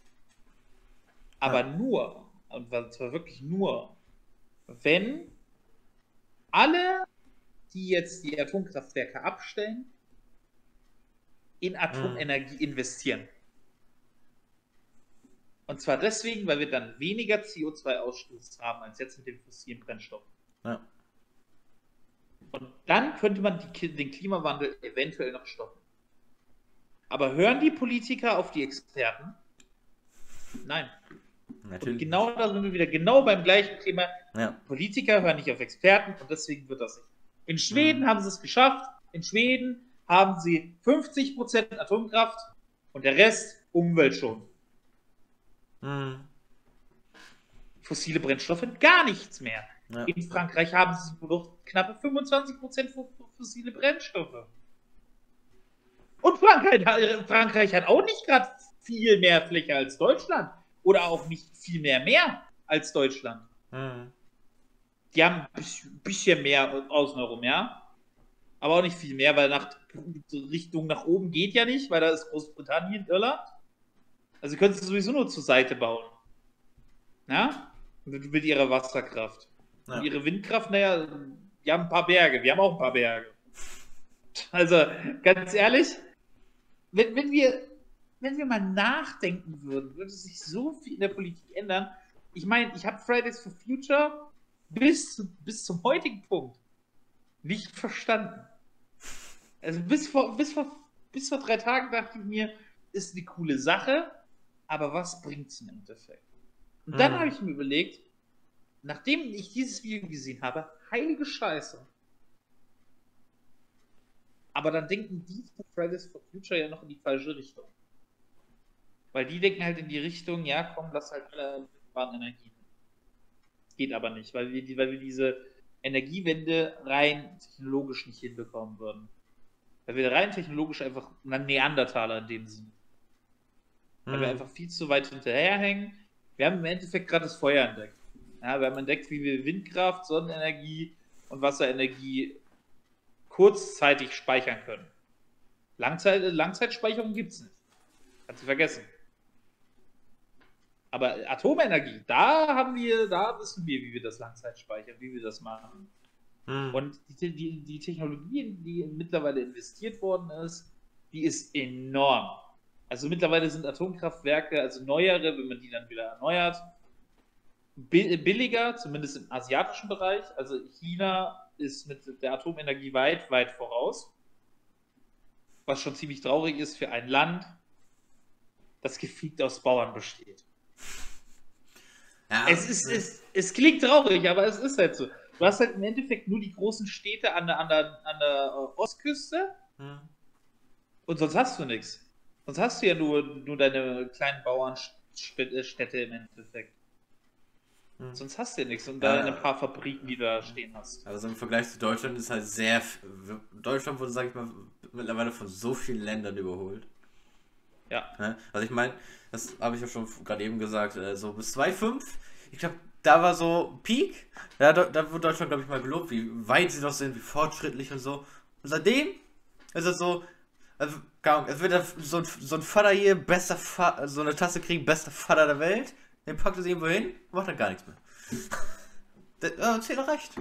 Aber Ja. nur, und zwar wirklich nur, wenn alle, die jetzt die Atomkraftwerke abstellen, in Atomenergie investieren. Und zwar deswegen, weil wir dann weniger C O zwei Ausstoß haben als jetzt mit dem fossilen Brennstoff. Ja. Und dann könnte man die, den Klimawandel eventuell noch stoppen. Aber hören die Politiker auf die Experten? Nein. Und Natürlich. genau da sind wir wieder genau beim gleichen Thema. Ja. Politiker hören nicht auf Experten und deswegen wird das nicht. In Schweden Mhm. haben sie es geschafft. In Schweden haben sie fünfzig Prozent Atomkraft und der Rest Umweltschonung. Mhm. Fossile Brennstoffe gar nichts mehr. Ja. In Frankreich haben sie nur noch knappe fünfundzwanzig Prozent fossile Brennstoffe. Und Frankreich, Frankreich hat auch nicht gerade viel mehr Fläche als Deutschland. Oder auch nicht viel mehr mehr als Deutschland. Mhm. Die haben ein bisschen mehr außenrum, ja. Aber auch nicht viel mehr, weil nach Richtung nach oben geht ja nicht, weil da ist Großbritannien, Irland. Also können sie sowieso nur zur Seite bauen. Ja? Mit, mit ihrer Wasserkraft. Ja. Und ihre Windkraft, naja, die haben ein paar Berge. Wir haben auch ein paar Berge. Also, ganz ehrlich, wenn, wenn wir wenn wir mal nachdenken würden, würde sich so viel in der Politik ändern. Ich meine, ich habe Fridays for Future bis, zu, bis zum heutigen Punkt nicht verstanden. Also bis vor, bis, vor, bis vor drei Tagen dachte ich mir, ist eine coole Sache, aber was bringt es im Endeffekt? Und dann Mhm. habe ich mir überlegt, nachdem ich dieses Video gesehen habe, heilige Scheiße. Aber dann denken die von Fridays for Future ja noch in die falsche Richtung. Weil die denken halt in die Richtung, ja komm, lass halt alle erneuerbaren Energien. Geht aber nicht, weil wir, die, weil wir diese Energiewende rein technologisch nicht hinbekommen würden. Weil wir rein technologisch einfach ein Neandertaler in dem Sinne. Weil Mhm. wir einfach viel zu weit hinterherhängen. Wir haben im Endeffekt gerade das Feuer entdeckt. Ja, wir haben entdeckt, wie wir Windkraft, Sonnenenergie und Wasserenergie kurzzeitig speichern können. Langzeit, Langzeitspeicherung gibt es nicht. Kannst du vergessen. Aber Atomenergie, da haben wir, da wissen wir, wie wir das Langzeit speichern, wie wir das machen. Mhm. Und die, die, die Technologie, in die mittlerweile investiert worden ist, die ist enorm. Also mittlerweile sind Atomkraftwerke, also neuere, wenn man die dann wieder erneuert, bi- billiger, zumindest im asiatischen Bereich. Also China ist mit der Atomenergie weit, weit voraus. Was schon ziemlich traurig ist für ein Land, das gefügt aus Bauern besteht. Ja, Es, ist, es, es klingt traurig, aber es ist halt so. Du hast halt im Endeffekt nur die großen Städte an der, an der, an der Ostküste Mhm. und sonst hast du nichts. Sonst hast du ja nur, nur deine kleinen Bauernstädte im Endeffekt. Mhm. Sonst hast du ja nichts und Ja. deine paar Fabriken, die du da stehen hast. Also im Vergleich zu Deutschland ist halt sehr. f- Deutschland wurde, sag ich mal, mittlerweile von so vielen Ländern überholt. Ja. Ne? Also ich meine, das habe ich ja schon gerade eben gesagt, äh, so bis zwei Komma fünf, ich glaube, da war so Peak, da, da wurde Deutschland, glaube ich, mal gelobt, wie weit sie doch sind, wie fortschrittlich und so. Und seitdem ist es so, also, keine Ahnung, es wird da so ein, so ein Vater hier, bester Vater, so eine Tasse kriegen, bester Vater der Welt, den packt es irgendwo hin, macht dann gar nichts mehr. Der äh, Zähler reicht.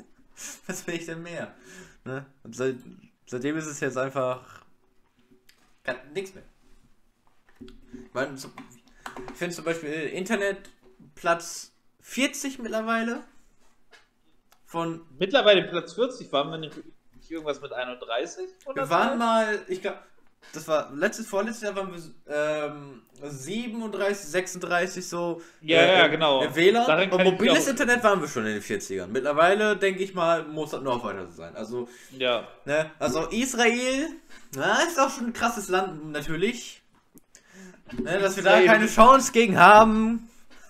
Was will ich denn mehr? Ne? Und seit, seitdem ist es jetzt einfach Kann nichts mehr. Man, so, ich finde zum Beispiel Internet Platz vierzig mittlerweile. Von mittlerweile Platz vierzig, waren wir nicht, nicht irgendwas mit einunddreißig? Wir waren mal, ich glaube, das war letztes, vorletztes Jahr waren wir ähm, siebenunddreißig, sechsunddreißig so. Ja, äh, ja, genau. W L A N. Und mobiles auch... Internet waren wir schon in den vierzigern. Mittlerweile, denke ich mal, muss das noch weiter so sein. Also, ja. Ne, also Israel, na, ist auch schon ein krasses Land, natürlich. Ne, dass wir da keine Chance gegen haben.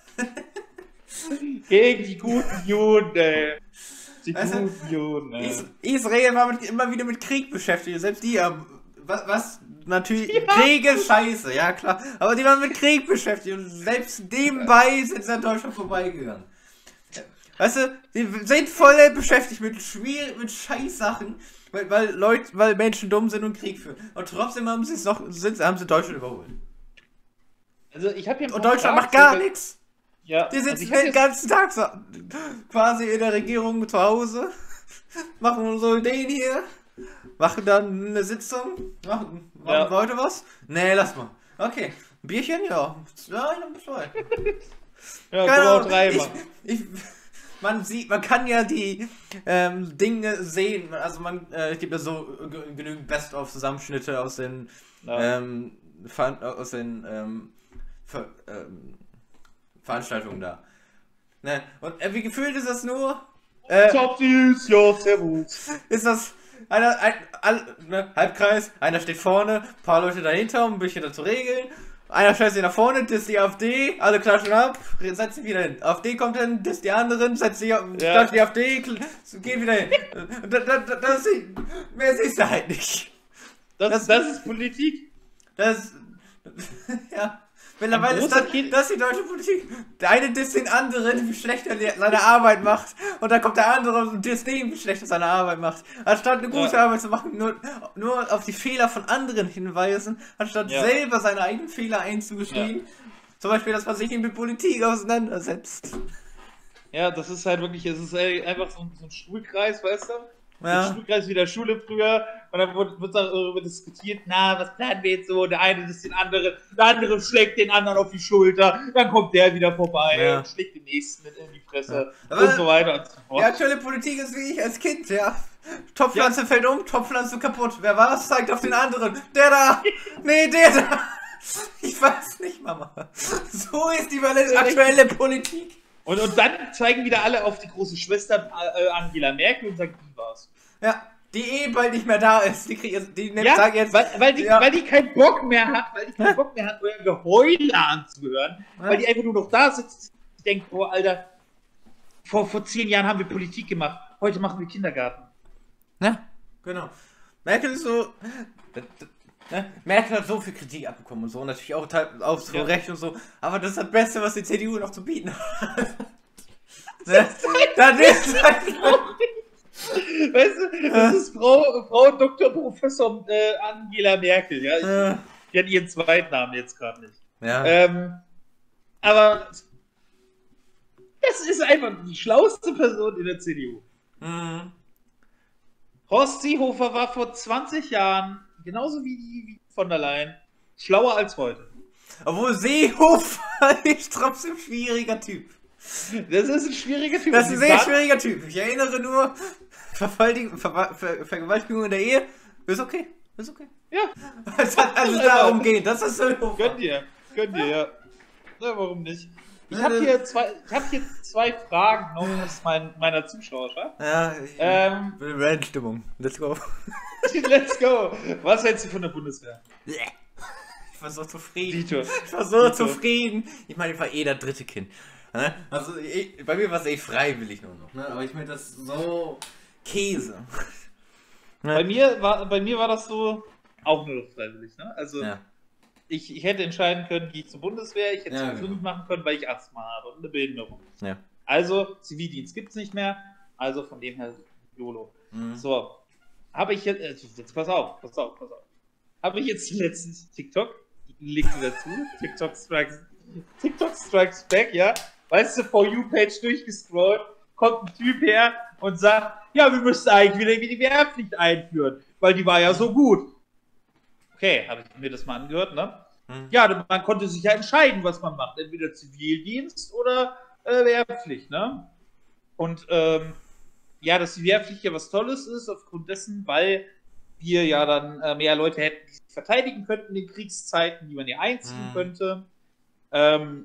Gegen die guten Juden, ey. Die weißt guten du, Juden, ey. Is Israel war mit, immer wieder mit Krieg beschäftigt. Selbst die haben, was, was natürlich, ja. Kriege, scheiße, ja klar. Aber die waren mit Krieg beschäftigt und selbst nebenbei sind sie an Deutschland vorbeigegangen. Weißt du, die sind voll beschäftigt mit schwierig, mit Scheißsachen, weil, weil Leute, weil Menschen dumm sind und Krieg führen. Und trotzdem haben sie es noch, sind, haben sie Deutschland überholt. Also ich habe hier und Deutschland macht gar nichts. Ja, die sitzen also den ganzen Tag so, quasi in der Regierung zu Hause, machen so Ideen hier, machen dann eine Sitzung, machen, machen ja. Leute was? Nee, lass mal. Okay, ein Bierchen, ja. Ja, ich hab zwei. Ja, kann auch drei machen. Ich, ich, man sieht, man kann ja die ähm, Dinge sehen, also man, äh, es gibt ja so genügend Best-of-Zusammenschnitte aus den, ja. ähm, aus den, ähm, Ver, ähm, Veranstaltungen da. Ne? Und äh, wie gefühlt ist das nur? Äh, Top News, ja, servus. Ist das einer, ein, all, ne, Halbkreis, einer steht vorne, ein paar Leute dahinter, um ein bisschen da zu regeln. Einer stellt sich nach vorne, disst die AfD, alle klatschen ab, setzt sich wieder hin. AfD kommt hin, disst die anderen, setzt sich auf, ja. klatscht die AfD, geht wieder hin. da, da, da, das ist, mehr siehst du halt nicht. Das, das, das ist Politik. Das, ja. Mittlerweile ist das, das ist die deutsche Politik. Der eine disst den anderen, wie schlecht er seine Arbeit macht. Und dann kommt der andere und disst den, wie schlecht er seine Arbeit macht. Anstatt eine gute ja. Arbeit zu machen, nur, nur auf die Fehler von anderen hinweisen, anstatt ja. selber seine eigenen Fehler einzugestehen. Ja. Zum Beispiel, dass man sich mit Politik auseinandersetzt. Ja, das ist halt wirklich, es ist einfach so ein, so ein Schulkreis, weißt du? Ja. Ein Schulkreis wie der Schule früher, und dann wird, wird darüber diskutiert, na, was planen wir jetzt so, der eine ist den anderen, der andere schlägt den anderen auf die Schulter, dann kommt der wieder vorbei ja. und schlägt den nächsten in die Fresse ja. und so weiter und so fort. Die aktuelle Politik ist wie ich als Kind, ja. Topfpflanze ja. fällt um, Topfpflanze kaputt. Wer war es? Zeigt auf den anderen. Der da! Nee, der da! Ich weiß nicht, Mama. So ist die aktuelle Politik. Und, und dann zeigen wieder alle auf die große Schwester äh, Angela Merkel und sagen, die war's. Ja, die eh bald nicht mehr da ist. Die kriegt die ja, sagen jetzt, weil, weil, die, ja. weil die keinen Bock mehr hat, weil die keinen Bock mehr hat, euer Geheule anzuhören, ja. weil die einfach nur noch da sitzt und denkt, boah, Alter, vor, vor zehn Jahren haben wir Politik gemacht, heute machen wir Kindergarten. Ja, genau. Merkel ist so... Ne? Merkel hat so viel Kritik abbekommen und so, und natürlich auch, auch so ja. Recht und so, aber das ist das Beste, was die C D U noch zu bieten hat. Das, das ist halt... Weißt du, das ist Frau, Frau Doktor Professor äh, Angela Merkel, ja. Ich, äh. Die hat ihren zweiten Namen jetzt gerade nicht. Ja. Ähm, aber das ist einfach die schlauste Person in der C D U. Mhm. Horst Seehofer war vor zwanzig Jahren, genauso wie die wie von der Leyen, schlauer als heute. Obwohl Seehofer ist trotzdem ein schwieriger Typ. Das ist ein schwieriger Typ. Das ist ein sehr schwieriger Typ. Ich erinnere nur, Vergewaltigung, Ver Ver Vergewaltigung in der Ehe, ist okay. Ist okay. Ja. Es hat alles darum geht. Das ist so. Gönn dir. Gönn dir, ja. Na, warum nicht? Ich habe hier zwei, ich habe hier zwei Fragen noch aus mein, meiner Zuschauerschaft. Ja, ich ähm, bin in Randstimmung. Let's go. Let's go. Was hältst du von der Bundeswehr? Ich war so zufrieden. Dito. Ich war so Dito. zufrieden. Ich meine, ich war eh das dritte Kind. Also ich, bei mir war es eh freiwillig nur noch, ne? Aber ich meine, das so Käse. Bei mir war, bei mir war das so auch nur noch freiwillig, ne? Also ja. ich, ich hätte entscheiden können, gehe ich zur Bundeswehr, ich hätte es ja, sowieso genau. nicht machen können, weil ich Asthma habe und eine Behinderung. Ja. Also Zivildienst gibt es nicht mehr, also von dem her YOLO. Mhm. So, habe ich jetzt, jetzt pass auf, pass auf, pass auf. Habe ich jetzt letztens TikTok, Link dazu, TikTok Strikes, TikTok Strikes Back, ja? Weißt du, For You-Page durchgescrollt, kommt ein Typ her und sagt, ja, wir müssten eigentlich wieder die Wehrpflicht einführen, weil die war ja so gut. Okay, habe ich mir das mal angehört, ne? Hm. Ja, man konnte sich ja entscheiden, was man macht. Entweder Zivildienst oder äh, Wehrpflicht, ne? Und ähm, ja, dass die Wehrpflicht ja was Tolles ist, aufgrund dessen, weil wir ja dann äh, mehr Leute hätten, die sich verteidigen könnten in den Kriegszeiten, die man ja einziehen hm. könnte. Ähm,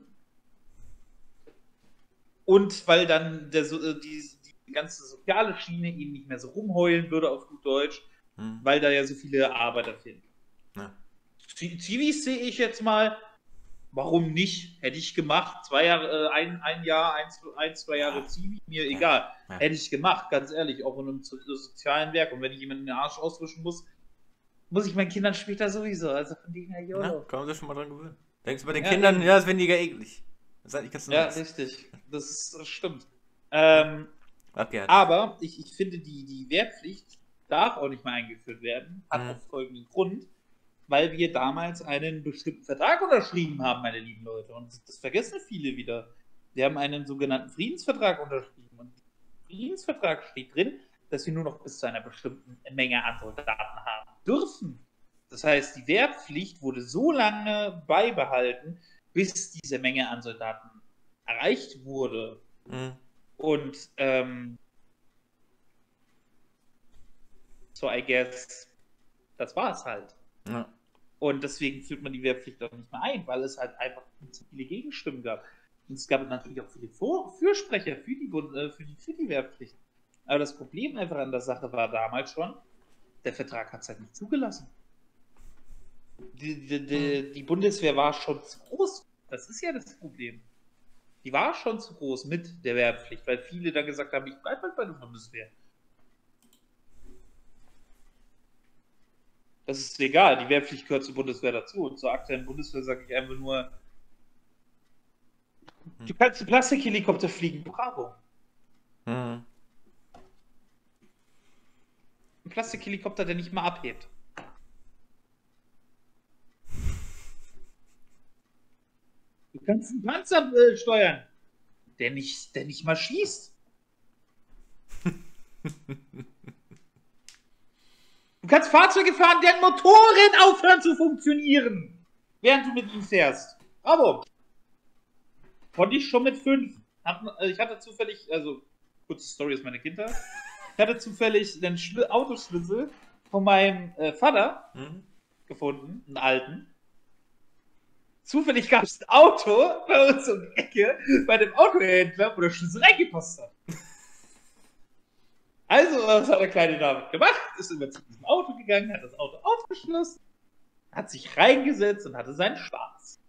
und weil dann der, die, die ganze soziale Schiene ihn nicht mehr so rumheulen würde, auf gut Deutsch, hm. weil da ja so viele Arbeiter finden. Ja. Zivis sehe ich jetzt mal, warum nicht? Hätte ich gemacht, zwei Jahre, ein, ein Jahr, ein, ein zwei Jahre ja. Zivi, mir ja. egal. Ja. Hätte ich gemacht, ganz ehrlich, auch in einem sozialen Werk. Und wenn ich jemanden den Arsch auswischen muss, muss ich meinen Kindern später sowieso. Also von denen her, ja, kann man sich schon mal dran gewöhnen. Denkst du bei den ja, Kindern, eben. ja, das ist weniger eklig. Das ist eigentlich ganz ja, nice. Richtig. Das, das stimmt. Ähm, okay, aber ich, ich finde, die, die Wehrpflicht darf auch nicht mehr eingeführt werden. Hat mhm. auch folgenden Grund. Weil wir damals einen bestimmten Vertrag unterschrieben haben, meine lieben Leute. Und das vergessen viele wieder. Wir haben einen sogenannten Friedensvertrag unterschrieben. Und im Friedensvertrag steht drin, dass wir nur noch bis zu einer bestimmten Menge an Soldaten haben dürfen. Das heißt, die Wehrpflicht wurde so lange beibehalten, bis diese Menge an Soldaten erreicht wurde. Mhm. Und ähm, so, I guess, das war es halt. Ja. Und deswegen führt man die Wehrpflicht auch nicht mehr ein, weil es halt einfach zu viele Gegenstimmen gab. Und es gab natürlich auch viele Vor Fürsprecher für die, äh, für, die, für die Wehrpflicht. Aber das Problem einfach an der Sache war damals schon, der Vertrag hat es halt nicht zugelassen. Die, die, die, die Bundeswehr war schon zu groß. Das ist ja das Problem. Die war schon zu groß mit der Wehrpflicht, weil viele dann gesagt haben, ich bleibe halt bei der Bundeswehr. Das ist egal, die Wehrpflicht gehört zur Bundeswehr dazu. Und zur aktuellen Bundeswehr sage ich einfach nur, du kannst einen Plastikhelikopter fliegen, bravo. Mhm. Ein Plastikhelikopter, der nicht mal abhebt. Du kannst einen Panzer äh, steuern, der nicht, der nicht mal schießt. Du kannst Fahrzeuge fahren, deren Motoren aufhören zu funktionieren, während du mit ihm fährst. Bravo. Konnte ich schon mit fünf. Ich hatte zufällig, also, kurze Story aus meiner Kindheit. Ich hatte zufällig den Schl Autoschlüssel von meinem äh, Vater mhm. gefunden, einen alten. Zufällig gab es ein Auto bei uns um die Ecke, bei dem Autohändler, wo der Schlüssel reingepasst hat. Also, was hat der kleine David gemacht? Ist immer zu diesem Auto gegangen, hat das Auto aufgeschlossen, hat sich reingesetzt und hatte seinen Spaß.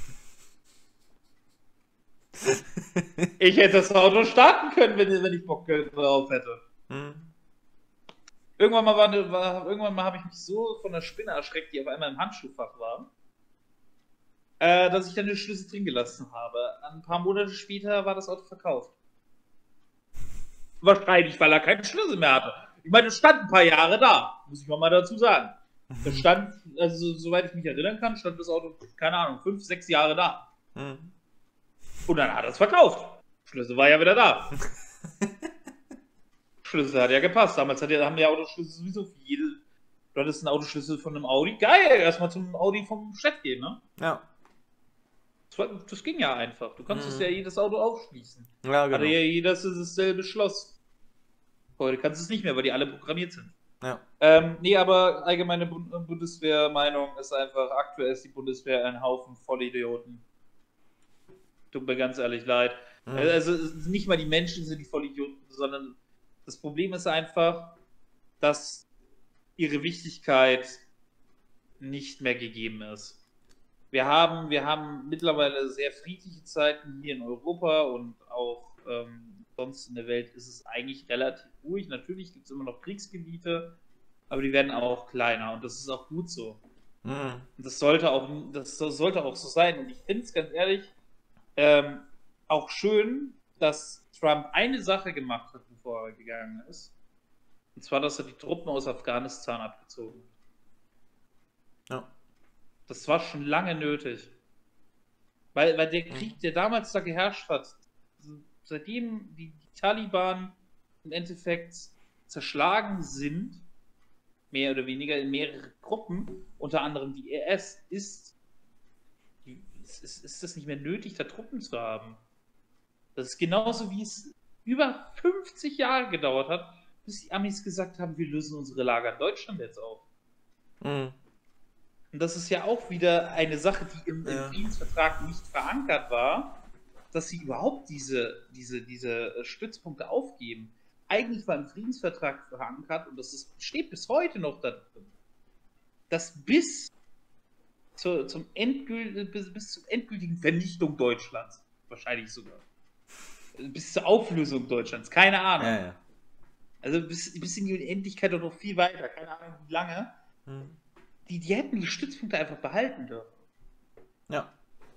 Ich hätte das Auto starten können, wenn, wenn ich Bock drauf hätte. Hm. Irgendwann mal, war, war, irgendwann mal habe ich mich so von der Spinne erschreckt, die auf einmal im Handschuhfach war, äh, dass ich dann den Schlüssel drin gelassen habe. Ein paar Monate später war das Auto verkauft. Wahrscheinlich, weil er keinen Schlüssel mehr hatte. Ich meine, es stand ein paar Jahre da, muss ich mal dazu sagen. Es stand, also soweit ich mich erinnern kann, stand das Auto, keine Ahnung, fünf, sechs Jahre da. Mhm. Und dann hat er es verkauft. Schlüssel war ja wieder da. Schlüssel hat ja gepasst. Damals hat ja, haben ja Autoschlüssel sowieso für jede. Du hattest einen Autoschlüssel von einem Audi. Geil, erstmal zum Audi vom Chef gehen, ne? Ja. Das, war, das ging ja einfach. Du kannst es mhm. ja jedes Auto aufschließen. Ja, genau. Hatte ja jedes dasselbe Schloss. Heute kannst du es nicht mehr, weil die alle programmiert sind. Ja. Ähm, nee, aber allgemeine Bund Bundeswehr-Meinung ist einfach, aktuell ist die Bundeswehr ein Haufen Vollidioten. Tut mir ganz ehrlich leid. Mhm. Also nicht mal die Menschen sind die Vollidioten, sondern das Problem ist einfach, dass ihre Wichtigkeit nicht mehr gegeben ist. Wir haben, wir haben mittlerweile sehr friedliche Zeiten hier in Europa und auch ähm, sonst in der Welt ist es eigentlich relativ ruhig. Natürlich gibt es immer noch Kriegsgebiete, aber die werden auch kleiner und das ist auch gut so. Mhm. Das sollte auch, das sollte auch so sein. Und ich finde es ganz ehrlich ähm, auch schön, dass Trump eine Sache gemacht hat, bevor er gegangen ist. Und zwar, dass er die Truppen aus Afghanistan abgezogen hat. Ja. Das war schon lange nötig. Weil, weil der Krieg, der damals da geherrscht hat, seitdem die, die Taliban im Endeffekt zerschlagen sind, mehr oder weniger in mehrere Gruppen, unter anderem die I S, ist, ist, ist, ist das nicht mehr nötig, da Truppen zu haben. Das ist genauso, wie es über fünfzig Jahre gedauert hat, bis die Amis gesagt haben, wir lösen unsere Lager in Deutschland jetzt auf. Mhm. Und das ist ja auch wieder eine Sache, die im, Ja. im Friedensvertrag nicht verankert war, dass sie überhaupt diese, diese, diese Stützpunkte aufgeben. Eigentlich war im Friedensvertrag verankert, und das ist, steht bis heute noch da drin, dass bis, zu, zum Endgült, bis, bis zur endgültigen Vernichtung Deutschlands, wahrscheinlich sogar, bis zur Auflösung Deutschlands, keine Ahnung. Ja, ja. Also bis, bis in die Unendlichkeit und noch viel weiter, keine Ahnung wie lange. Mhm. Die, die hätten die Stützpunkte einfach behalten dürfen. Ja.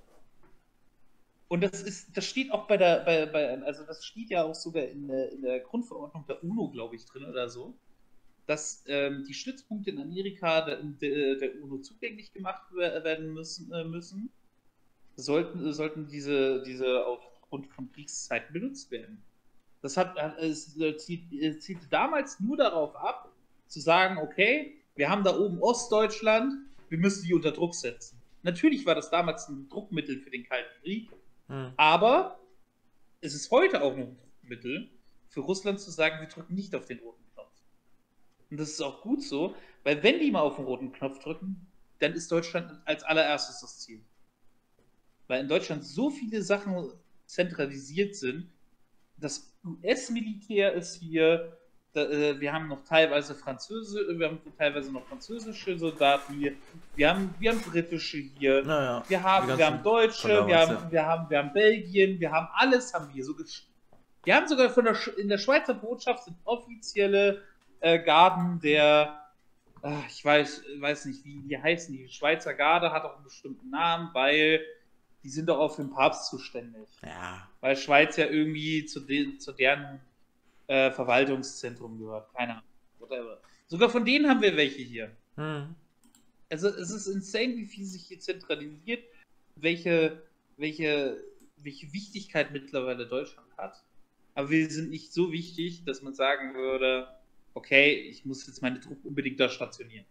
Und das ist, das steht auch bei der, bei, bei, also das steht ja auch sogar in der, in der Grundverordnung der UNO, glaube ich, drin oder so, dass ähm, die Stützpunkte in Amerika der, der, der UNO zugänglich gemacht werden müssen, äh, müssen sollten, sollten diese, diese aufgrund von Kriegszeiten benutzt werden. Das hat, es zielt, zielte damals nur darauf ab, zu sagen, okay, wir haben da oben Ostdeutschland, wir müssen die unter Druck setzen. Natürlich war das damals ein Druckmittel für den Kalten Krieg, hm. aber es ist heute auch noch ein Druckmittel für Russland zu sagen, wir drücken nicht auf den roten Knopf. Und das ist auch gut so, weil wenn die mal auf den roten Knopf drücken, dann ist Deutschland als allererstes das Ziel. Weil in Deutschland so viele Sachen zentralisiert sind. Das U S-Militär ist hier, da, äh, wir haben noch teilweise Französische, wir haben teilweise noch französische Soldaten hier, wir haben, wir haben britische hier, naja, wir, haben, wir haben Deutsche, wir haben, ja. wir, haben, wir haben Belgien, wir haben alles, haben wir so wir haben sogar von der Sch in der Schweizer Botschaft sind offizielle äh, Garden der, äh, ich weiß, weiß nicht, wie die heißen, die Schweizer Garde hat auch einen bestimmten Namen, weil die sind doch auch für den Papst zuständig. Ja. Weil Schweiz ja irgendwie zu, de zu deren äh, Verwaltungszentrum gehört. Keine Ahnung. Whatever. Sogar von denen haben wir welche hier. Hm. Also es ist insane, wie viel sich hier zentralisiert, welche, welche, welche Wichtigkeit mittlerweile Deutschland hat. Aber wir sind nicht so wichtig, dass man sagen würde, okay, ich muss jetzt meine Truppen unbedingt da stationieren.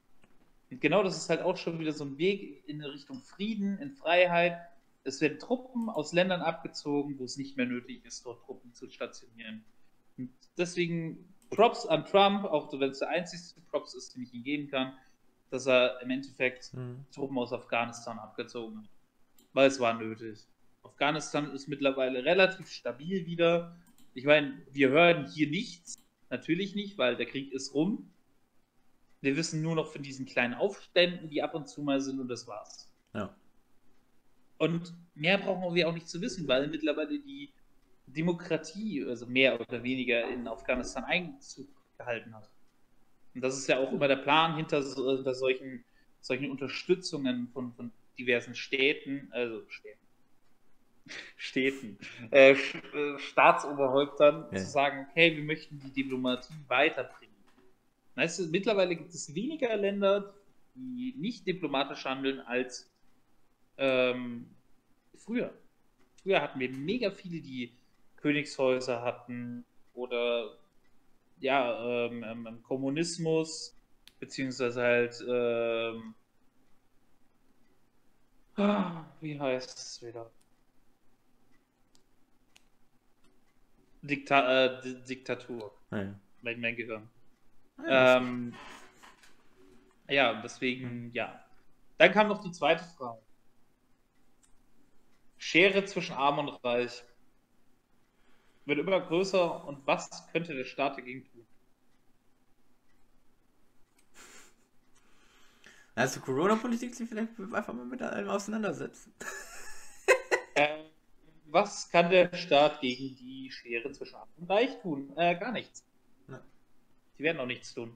Und genau das ist halt auch schon wieder so ein Weg in Richtung Frieden, in Freiheit. Es werden Truppen aus Ländern abgezogen, wo es nicht mehr nötig ist, dort Truppen zu stationieren. Und deswegen Props an Trump, auch wenn es der einzige Props ist, den ich ihm geben kann, dass er im Endeffekt mhm. Truppen aus Afghanistan abgezogen hat. Weil es war nötig. Afghanistan ist mittlerweile relativ stabil wieder. Ich meine, wir hören hier nichts. Natürlich nicht, weil der Krieg ist rum. Wir wissen nur noch von diesen kleinen Aufständen, die ab und zu mal sind, und das war's. Ja. Und mehr brauchen wir auch nicht zu wissen, weil mittlerweile die Demokratie, also mehr oder weniger in Afghanistan Einzug gehalten hat. Und das ist ja auch immer der Plan hinter, so, hinter solchen, solchen Unterstützungen von, von diversen Städten, also Städten, Städten, äh, Staatsoberhäuptern, ja. zu sagen, okay, wir möchten die Diplomatie weiterbringen. Weißt du, mittlerweile gibt es weniger Länder, die nicht diplomatisch handeln, als ähm, früher. Früher hatten wir mega viele, die Königshäuser hatten oder ja, ähm, ähm, Kommunismus, beziehungsweise halt ähm, ah, wie heißt es wieder? Dikta äh, D Diktatur. Ja. Mein, mein Gehirn. Ja, ähm, ja, deswegen, ja. Dann kam noch die zweite Frage. Schere zwischen Arm und Reich wird immer größer, und was könnte der Staat dagegen tun? Also Corona-Politik sich vielleicht einfach mal mit allem auseinandersetzen. äh, was kann der Staat gegen die Schere zwischen Arm und Reich tun? Äh, gar nichts. Ja. Die werden auch nichts tun.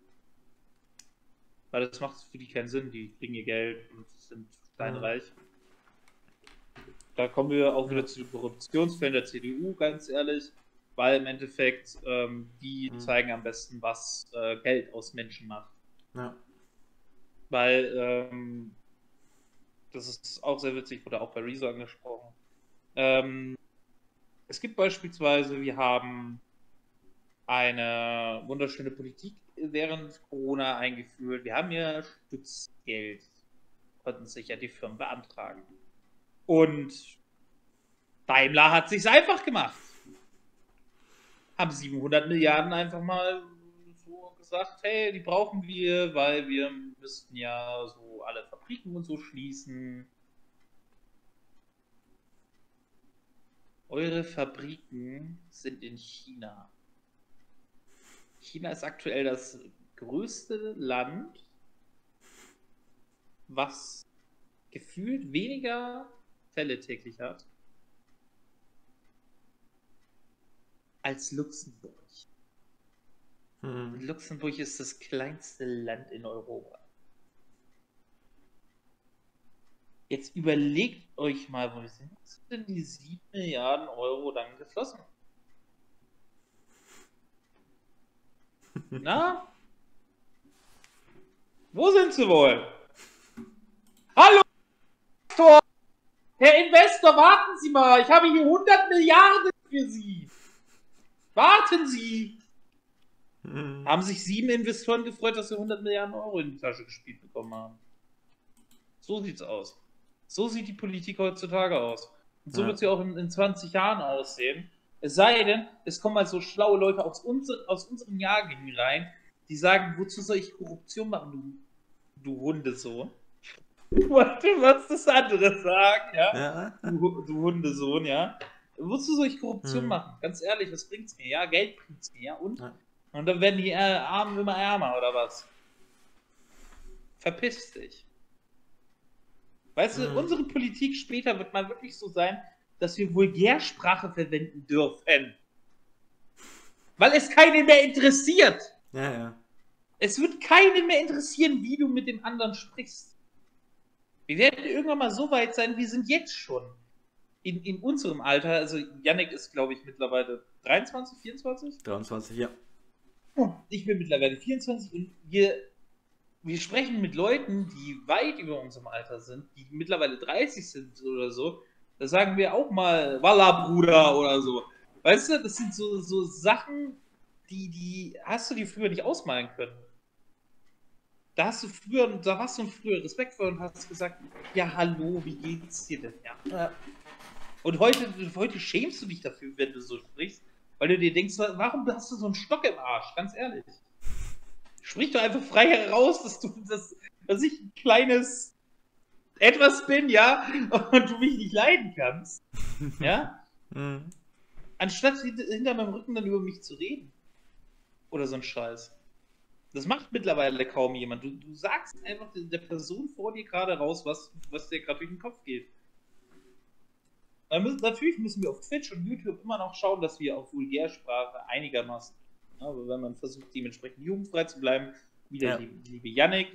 Weil das macht für die keinen Sinn. Die kriegen ihr Geld und sind steinreich. Ja. Da kommen wir auch wieder zu den Korruptionsfällen der C D U, ganz ehrlich. Weil im Endeffekt ähm, die mhm. zeigen am besten, was äh, Geld aus Menschen macht. Ja. Weil ähm, das ist auch sehr witzig, wurde auch bei Rezo angesprochen. Ähm, es gibt beispielsweise, wir haben eine wunderschöne Politik während Corona eingeführt. Wir haben ja Stützgeld, konnten sich ja die Firmen beantragen. Und Daimler hat sich's einfach gemacht. Haben siebenhundert Milliarden einfach mal so gesagt, hey, die brauchen wir, weil wir müssten ja so alle Fabriken und so schließen. Eure Fabriken sind in China. China ist aktuell das größte Land, was gefühlt weniger Fälle täglich hat als Luxemburg. Hm. Luxemburg ist das kleinste Land in Europa. Jetzt überlegt euch mal, wo sind denn die sieben Milliarden Euro dann geflossen? Na? Wo sind sie wohl? Hallo, Investor! Herr Investor, warten Sie mal! Ich habe hier hundert Milliarden für Sie! Warten Sie! Hm. Haben sich sieben Investoren gefreut, dass sie hundert Milliarden Euro in die Tasche gespielt bekommen haben. So sieht's aus. So sieht die Politik heutzutage aus. Und so ja. wird sie auch in, in zwanzig Jahren aussehen. Es sei denn, es kommen mal so schlaue Leute aus, unser, aus unserem Jahrgang rein, die sagen, wozu soll ich Korruption machen, du, du Hundesohn? Warte, was das andere sagen, ja? ja. Du, du Hundesohn, ja? Wozu soll ich Korruption hm. machen? Ganz ehrlich, was bringt's mir? Ja, Geld bringt's mir, ja? Und? Ja. Und dann werden die äh, Armen immer ärmer, oder was? Verpiss dich. Weißt du, hm. unsere Politik später wird mal wirklich so sein, dass wir Vulgärsprache verwenden dürfen. Weil es keinen mehr interessiert. Ja, ja. Es wird keinen mehr interessieren, wie du mit dem anderen sprichst. Wir werden irgendwann mal so weit sein, wir sind jetzt schon. In, in unserem Alter, also Yannick ist, glaube ich, mittlerweile dreiundzwanzig, vierundzwanzig? dreiundzwanzig, ja. Ich bin mittlerweile vierundzwanzig und wir, wir sprechen mit Leuten, die weit über unserem Alter sind, die mittlerweile dreißig sind oder so. Da sagen wir auch mal, Walla, Bruder, oder so. Weißt du, das sind so, so Sachen, die, die hast du dir früher nicht ausmalen können. Da hast du früher, da warst du früher Respekt vor und hast gesagt, ja, hallo, wie geht's dir denn? Ja. ja. Und heute, heute schämst du dich dafür, wenn du so sprichst, weil du dir denkst, warum hast du so einen Stock im Arsch? Ganz ehrlich. Sprich doch einfach frei heraus, dass du, dass, dass ich ein kleines etwas bin, ja, und du mich nicht leiden kannst. Ja? Mhm. Anstatt hinter meinem Rücken dann über mich zu reden. Oder so ein Scheiß. Das macht mittlerweile kaum jemand. Du, du sagst einfach der Person vor dir gerade raus, was, was dir gerade durch den Kopf geht. Müssen, natürlich müssen wir auf Twitch und YouTube immer noch schauen, dass wir auf Vulgärsprache einigermaßen, aber wenn man versucht, dementsprechend jugendfrei zu bleiben, wie der ja. liebe, liebe Yannick,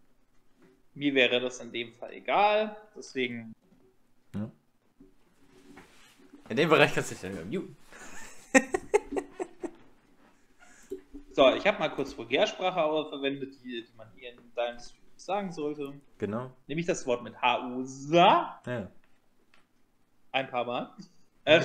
mir wäre das in dem Fall egal, deswegen... Ja. In dem Bereich kannst du dich ja muten. So, ich habe mal kurz Vulgärsprache aber verwendet, die, die man hier in deinem Stream sagen sollte. Genau. Nämlich das Wort mit H U S A. Ja. Ein paar Mal. Äh,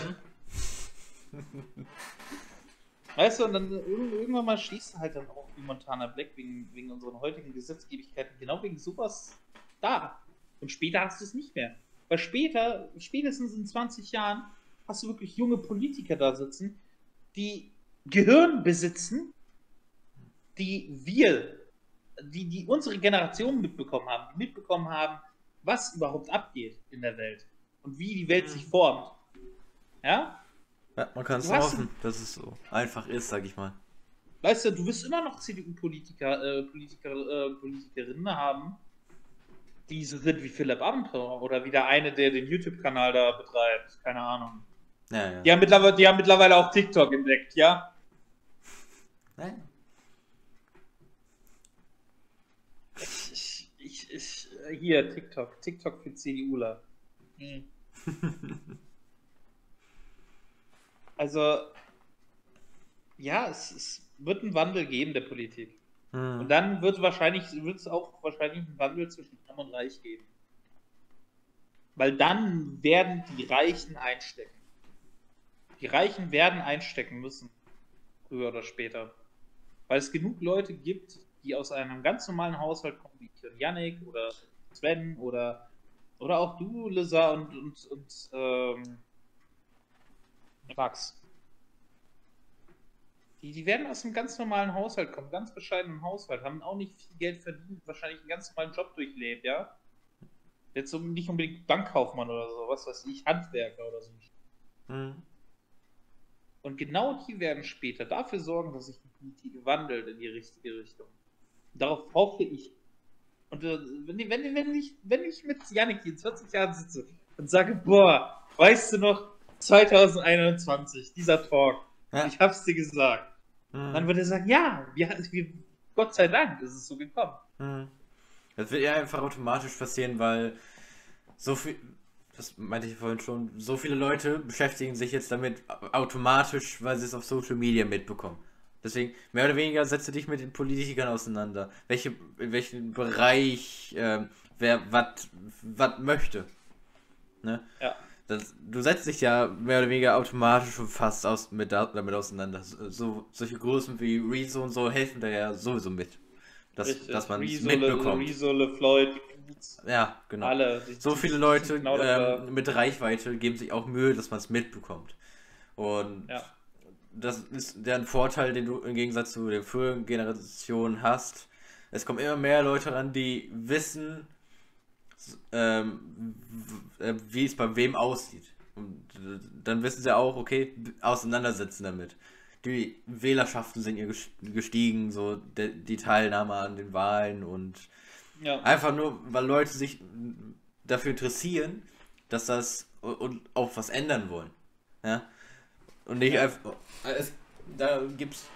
weißt du, und dann irgendwann mal schließt du halt dann auch wie Montana Black wegen, wegen unseren heutigen Gesetzgebigkeiten, genau wegen sowas da. Und später hast du es nicht mehr. Weil später, spätestens in zwanzig Jahren, hast du wirklich junge Politiker da sitzen, die Gehirn besitzen, die wir, die, die unsere Generation mitbekommen haben, die mitbekommen haben, was überhaupt abgeht in der Welt und wie die Welt sich formt. Ja? Ja, man kann es hoffen, dass es so einfach ist, sag ich mal. Weißt du, du wirst immer noch C D U-Politiker, äh, Politiker, äh, Politikerinnen haben, die so sind wie Philipp Amthor oder wie der eine, der den YouTube-Kanal da betreibt. Keine Ahnung. Ja, ja. Die haben mittlerweile, die haben mittlerweile auch TikTok entdeckt, ja? Nein. Ich, ich, ich, hier, TikTok. TikTok für CDUler. Hm. Also, ja, es, es wird einen Wandel geben der Politik. Hm. Und dann wird wahrscheinlich, wird es auch wahrscheinlich einen Wandel zwischen Arm und Reich geben. Weil dann werden die Reichen einstecken. Die Reichen werden einstecken müssen. Früher oder später. Weil es genug Leute gibt, die aus einem ganz normalen Haushalt kommen, wie Yannick oder Sven oder, oder auch du, Lisa und, und, und ähm, Max. Die, die werden aus einem ganz normalen Haushalt kommen, ganz bescheidenen Haushalt, haben auch nicht viel Geld verdient, wahrscheinlich einen ganz normalen Job durchlebt, ja? Jetzt so nicht unbedingt Bankkaufmann oder so, was weiß ich, Handwerker oder so. Mhm. Und genau die werden später dafür sorgen, dass sich die Politik wandelt in die richtige Richtung. Darauf hoffe ich. Und äh, wenn, wenn, wenn, ich, wenn ich mit Yannick in zwanzig Jahren sitze und sage, boah, weißt du noch, zwanzig einundzwanzig, dieser Talk, ja. Ich hab's dir gesagt. Mhm. Dann würde er sagen, ja, wir, wir, Gott sei Dank ist es so gekommen. Mhm. Das wird ja einfach automatisch passieren, weil so viel, das meinte ich vorhin schon, so viele Leute beschäftigen sich jetzt damit automatisch, weil sie es auf Social Media mitbekommen. Deswegen, mehr oder weniger setze dich mit den Politikern auseinander. Welche, in welchem Bereich, äh, wer was möchte. Ne? Ja. Das, du setzt dich ja mehr oder weniger automatisch schon fast aus, mit, damit auseinander. So, solche Größen wie Rezo und so helfen da ja sowieso mit. Dass, dass man es mitbekommt. Rezo, LeFloid, ja, genau. Alle, die, so viele Leute genau ähm, mit Reichweite geben sich auch Mühe, dass man es mitbekommt. Und ja. Das ist der Vorteil, den du im Gegensatz zu den früheren Generationen hast. Es kommen immer mehr Leute ran, die wissen, ähm, wie es bei wem aussieht. Und dann wissen sie auch, okay, auseinandersetzen damit. Die Wählerschaften sind ihr gestiegen, so de, die Teilnahme an den Wahlen und ja. Einfach nur, weil Leute sich dafür interessieren, dass das und auch was ändern wollen. Ja? Und nicht ja. einfach. Es, da gibt es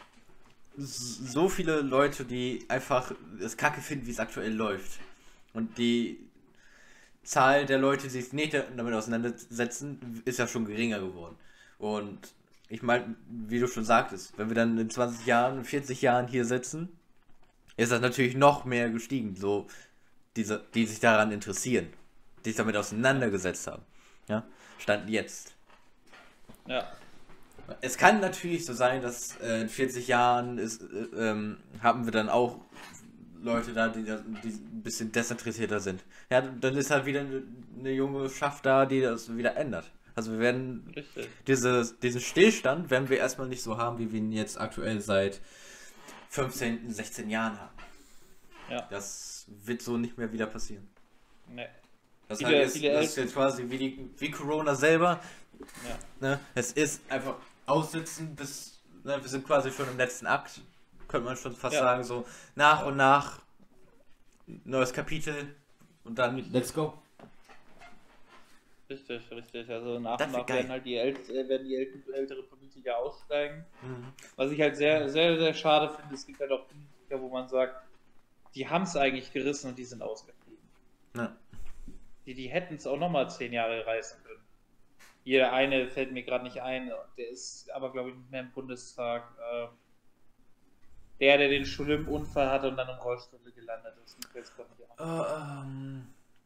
so viele Leute, die einfach es kacke finden, wie es aktuell läuft. Und die Zahl der Leute, die sich nicht damit auseinandersetzen, ist ja schon geringer geworden. Und ich meine, wie du schon sagtest, wenn wir dann in zwanzig Jahren, vierzig Jahren hier sitzen, ist das natürlich noch mehr gestiegen, so diese, die sich daran interessieren, die sich damit auseinandergesetzt haben. Ja, Stand jetzt. Ja. Es kann natürlich so sein, dass äh, in vierzig Jahren ist, äh, ähm, haben wir dann auch Leute da, die, die ein bisschen desinteressierter sind. Ja, dann ist halt wieder eine, eine junge Schaft da, die das wieder ändert. Also wir werden diese, diesen Stillstand werden wir erstmal nicht so haben, wie wir ihn jetzt aktuell seit fünfzehn, sechzehn Jahren haben. Ja. Das wird so nicht mehr wieder passieren. Nee. Das, viele, heißt, viele das ist jetzt quasi wie, die, wie Corona selber. Ja. Ne? Es ist einfach aussitzen bis, ne, wir sind quasi schon im letzten Akt, könnte man schon fast ja. sagen, so nach ja. und nach neues Kapitel und dann let's go. Richtig, richtig. Also nach und nach werden halt die, ält werden die ält ältere Politiker aussteigen. Mhm. Was ich halt sehr, sehr, sehr schade finde, es gibt halt auch Politiker, wo man sagt, die haben es eigentlich gerissen und die sind ausgestiegen. Ja. Die, die hätten es auch nochmal zehn Jahre reißen können. Jeder eine fällt mir gerade nicht ein, der ist aber, glaube ich, nicht mehr im Bundestag. Ähm, der, der den schlimmen Unfall hatte und dann im Rollstuhl gelandet ist. Uh, um...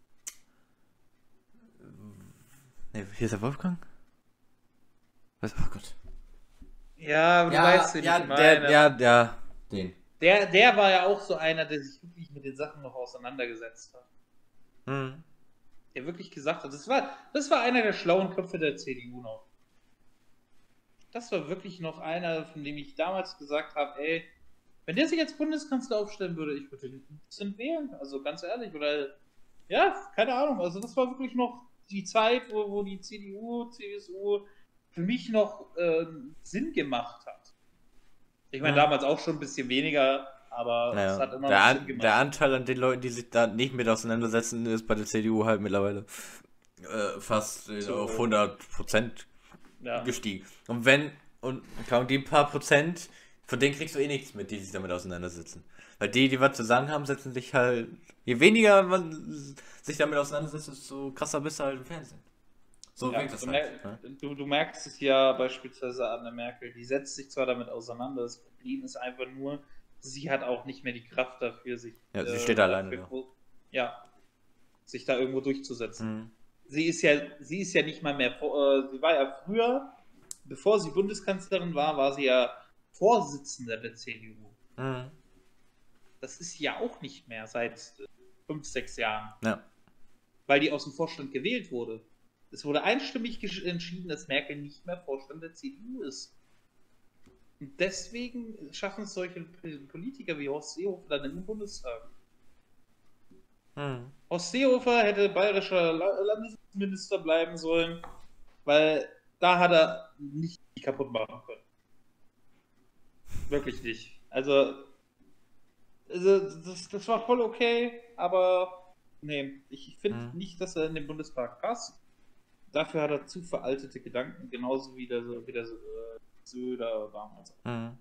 Nee, hier ist der Wolfgang? Was? Oh Gott. Ja, du ja, weißt, wie ja, ich meine. Der, ja, ja, den. Der, der war ja auch so einer, der sich wirklich mit den Sachen noch auseinandergesetzt hat. Mhm. Der wirklich gesagt hat, das war, das war einer der schlauen Köpfe der C D U noch. Das war wirklich noch einer, von dem ich damals gesagt habe, ey, wenn der sich als Bundeskanzler aufstellen würde, ich würde ihn sind wählen, also ganz ehrlich, oder, ja, keine Ahnung, also das war wirklich noch die Zeit, wo, wo die C D U, C S U für mich noch äh, Sinn gemacht hat. Ich meine, ja. damals auch schon ein bisschen weniger, aber naja. es hat immer der, noch an, Sinn gemacht. Der Anteil an den Leuten, die sich da nicht mit auseinandersetzen, ist bei der C D U halt mittlerweile äh, fast äh, so. auf hundert Prozent ja. gestiegen. Und wenn, und die paar Prozent, von denen kriegst du eh nichts mit, die sich damit auseinandersetzen. Weil die, die was zu sagen haben, setzen sich halt, je weniger man sich damit auseinandersetzt, desto krasser bist du halt im Fernsehen. So ja, wirkt das du, halt. mer ne? du, du merkst es ja beispielsweise an der Merkel, die setzt sich zwar damit auseinander, das Problem ist einfach nur, sie hat auch nicht mehr die Kraft dafür, sich ja, sie äh, steht alleine irgendwo, ja, sich da irgendwo durchzusetzen. Mhm. Sie ist ja, sie ist ja nicht mal mehr, äh, sie war ja früher, bevor sie Bundeskanzlerin war, war sie ja Vorsitzender der C D U. Mhm. Das ist ja auch nicht mehr seit fünf, sechs Jahren. Ja. Weil die aus dem Vorstand gewählt wurde. Es wurde einstimmig entschieden, dass Merkel nicht mehr Vorstand der C D U ist. Und deswegen schaffen es solche Politiker wie Horst Seehofer dann in den Bundestag. Mhm. Horst Seehofer hätte bayerischer Landesminister bleiben sollen, weil da hat er nicht kaputt machen können. Wirklich nicht. Also, also das, das war voll okay, aber nee, ich finde Mhm. nicht, dass er in den Bundestag passt. Dafür hat er zu veraltete Gedanken, genauso wie der, wie der äh, Söder damals. Mhm.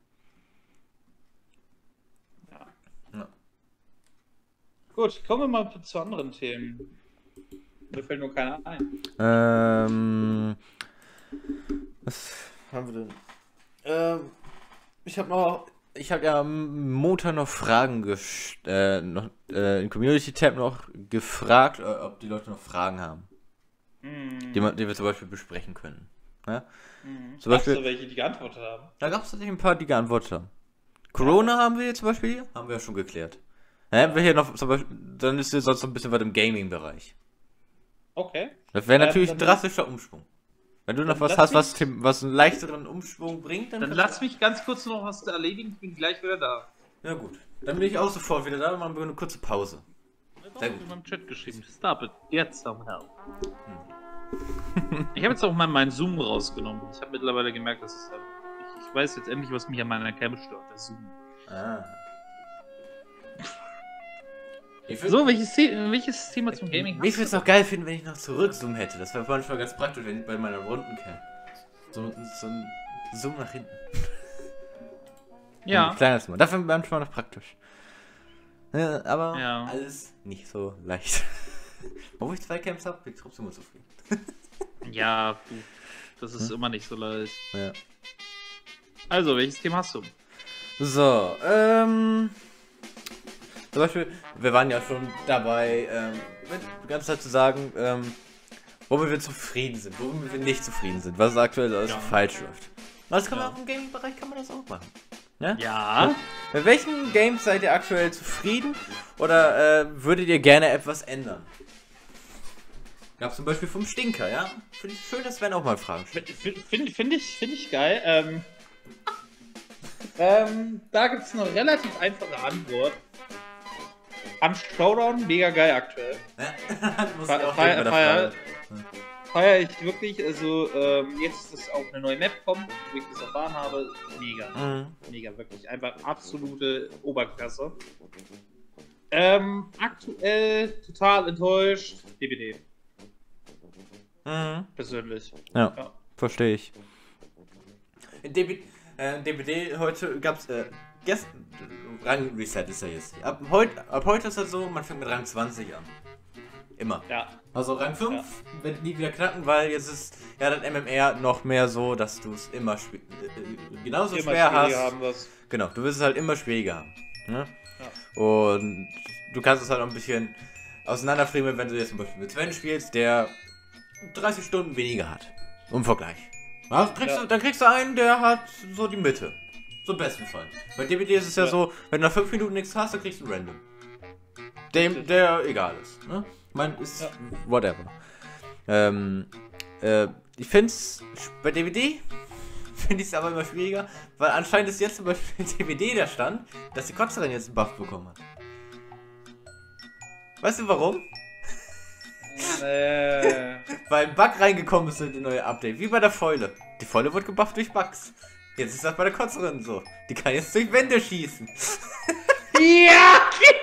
Ja. Ja. Gut, kommen wir mal zu anderen Themen. Mir fällt nur keiner ein. Ähm. Was haben wir denn? Ähm. Ich habe noch. Ich habe ja am Montag noch Fragen gest äh, noch, äh, im Community-Tab noch gefragt, äh, ob die Leute noch Fragen haben, Mhm. die, man, die wir zum Beispiel besprechen können. Ja? Mhm. Zum Beispiel- Hast du welche, die geantwortet haben? Da gab es tatsächlich ein paar, die geantwortet haben. Corona haben wir jetzt zum Beispiel hier, haben wir ja schon geklärt. Dann haben wir hier noch zum Beispiel, dann ist es sonst so ein bisschen was im Gaming-Bereich. Okay. Das wäre Ähm, natürlich dann- ein drastischer Umschwung. Wenn du noch Dann was lass hast, mich- was, Tim- was einen leichteren Umschwung bringt, dann, Dann kannst lass mich ganz kurz noch was erledigen, ich bin gleich wieder da. du- Ja gut, dann bin ich auch sofort wieder da und machen wir eine kurze Pause. Sehr gut. in meinem Chat geschrieben. Stop it. Get some help. Ich habe jetzt auch mal meinen Zoom rausgenommen. Ich habe mittlerweile gemerkt, dass es halt, ich, ich weiß jetzt endlich, was mich an meiner Cam stört. Der Zoom. Ah. Ich würd- So, welches, The welches Thema zum Gaming Ich würde es auch geil finden, wenn ich noch zurückzoom hätte. Das wäre manchmal ganz praktisch, wenn ich bei meiner runden Cam. So, so ein Zoom nach hinten. Ja. Ein kleines Mal. Dafür manchmal noch praktisch. Ja, aber Ja. alles nicht so leicht. Obwohl ich zwei Camps habe, bin ich trotzdem unzufrieden. Ja, du. Das ist immer nicht so leicht. Ja. Also, welches Thema hast du? So, ähm. Zum Beispiel, wir waren ja schon dabei, ähm, die ganze Zeit zu sagen, ähm, womit wir zufrieden sind, womit wir nicht zufrieden sind, was aktuell alles Ja. falsch läuft. Das kann man Ja. auch im Gaming-Bereich kann man das auch machen. Ja? Ja. Bei welchen Games seid ihr aktuell zufrieden oder äh, würdet ihr gerne etwas ändern? Gab zum Beispiel vom Stinker, ja? Finde ich schön, dass Sven auch mal Fragen stellt. Finde find, find ich, find ich geil. Ähm, ähm, da gibt es eine relativ einfache Antwort. Am Showdown mega geil aktuell. Muss Fe- ich auch feier- denken bei der feier- Frage. Feier ich wirklich, also ähm, jetzt ist auch eine neue Map kommt, wo ich das erfahren habe, mega. Mhm. Mega, wirklich. Einfach absolute Oberklasse. Ähm, aktuell total enttäuscht. D B D, Mhm. persönlich. Ja, Ja. verstehe ich. In D B D, äh, D B D heute gab's, äh, gestern, Rang Reset ist ja jetzt. Ab, heut, ab heute ist das so, man fängt mit Rang zwanzig an. Immer. Ja. Also Rang fünf wird nie wieder knacken, weil jetzt ist ja das M M R noch mehr so, dass du es immer schwi- äh, genauso Immer schwer hast. schwieriger haben wir's. Genau, du wirst es halt immer schwieriger haben. Ne? Ja. Und du kannst es halt auch ein bisschen auseinanderfriemeln, wenn du jetzt zum Beispiel mit Sven spielst, der dreißig Stunden weniger hat. Im Vergleich. Ja, kriegst Ja. Du, dann kriegst du einen, der hat so die Mitte. So im besten Fall. Bei D B D ist es ja, Ja. so, wenn du nach fünf Minuten nichts hast, dann kriegst du einen Random. Dem, der egal ist. Ne? Ich meine, ist Ja. whatever. Ähm, äh, ich find's bei D B D finde ich es aber immer schwieriger, weil anscheinend ist jetzt zum Beispiel in D B D der Stand, dass die Kotzerin jetzt einen Buff bekommen hat. Weißt du warum? Äh, Weil ein Bug reingekommen ist in die neue Update, wie bei der Fäule. Die Fäule wird gebufft durch Bugs. Jetzt ist das bei der Kotzerin so. Die kann jetzt durch Wände schießen. ja!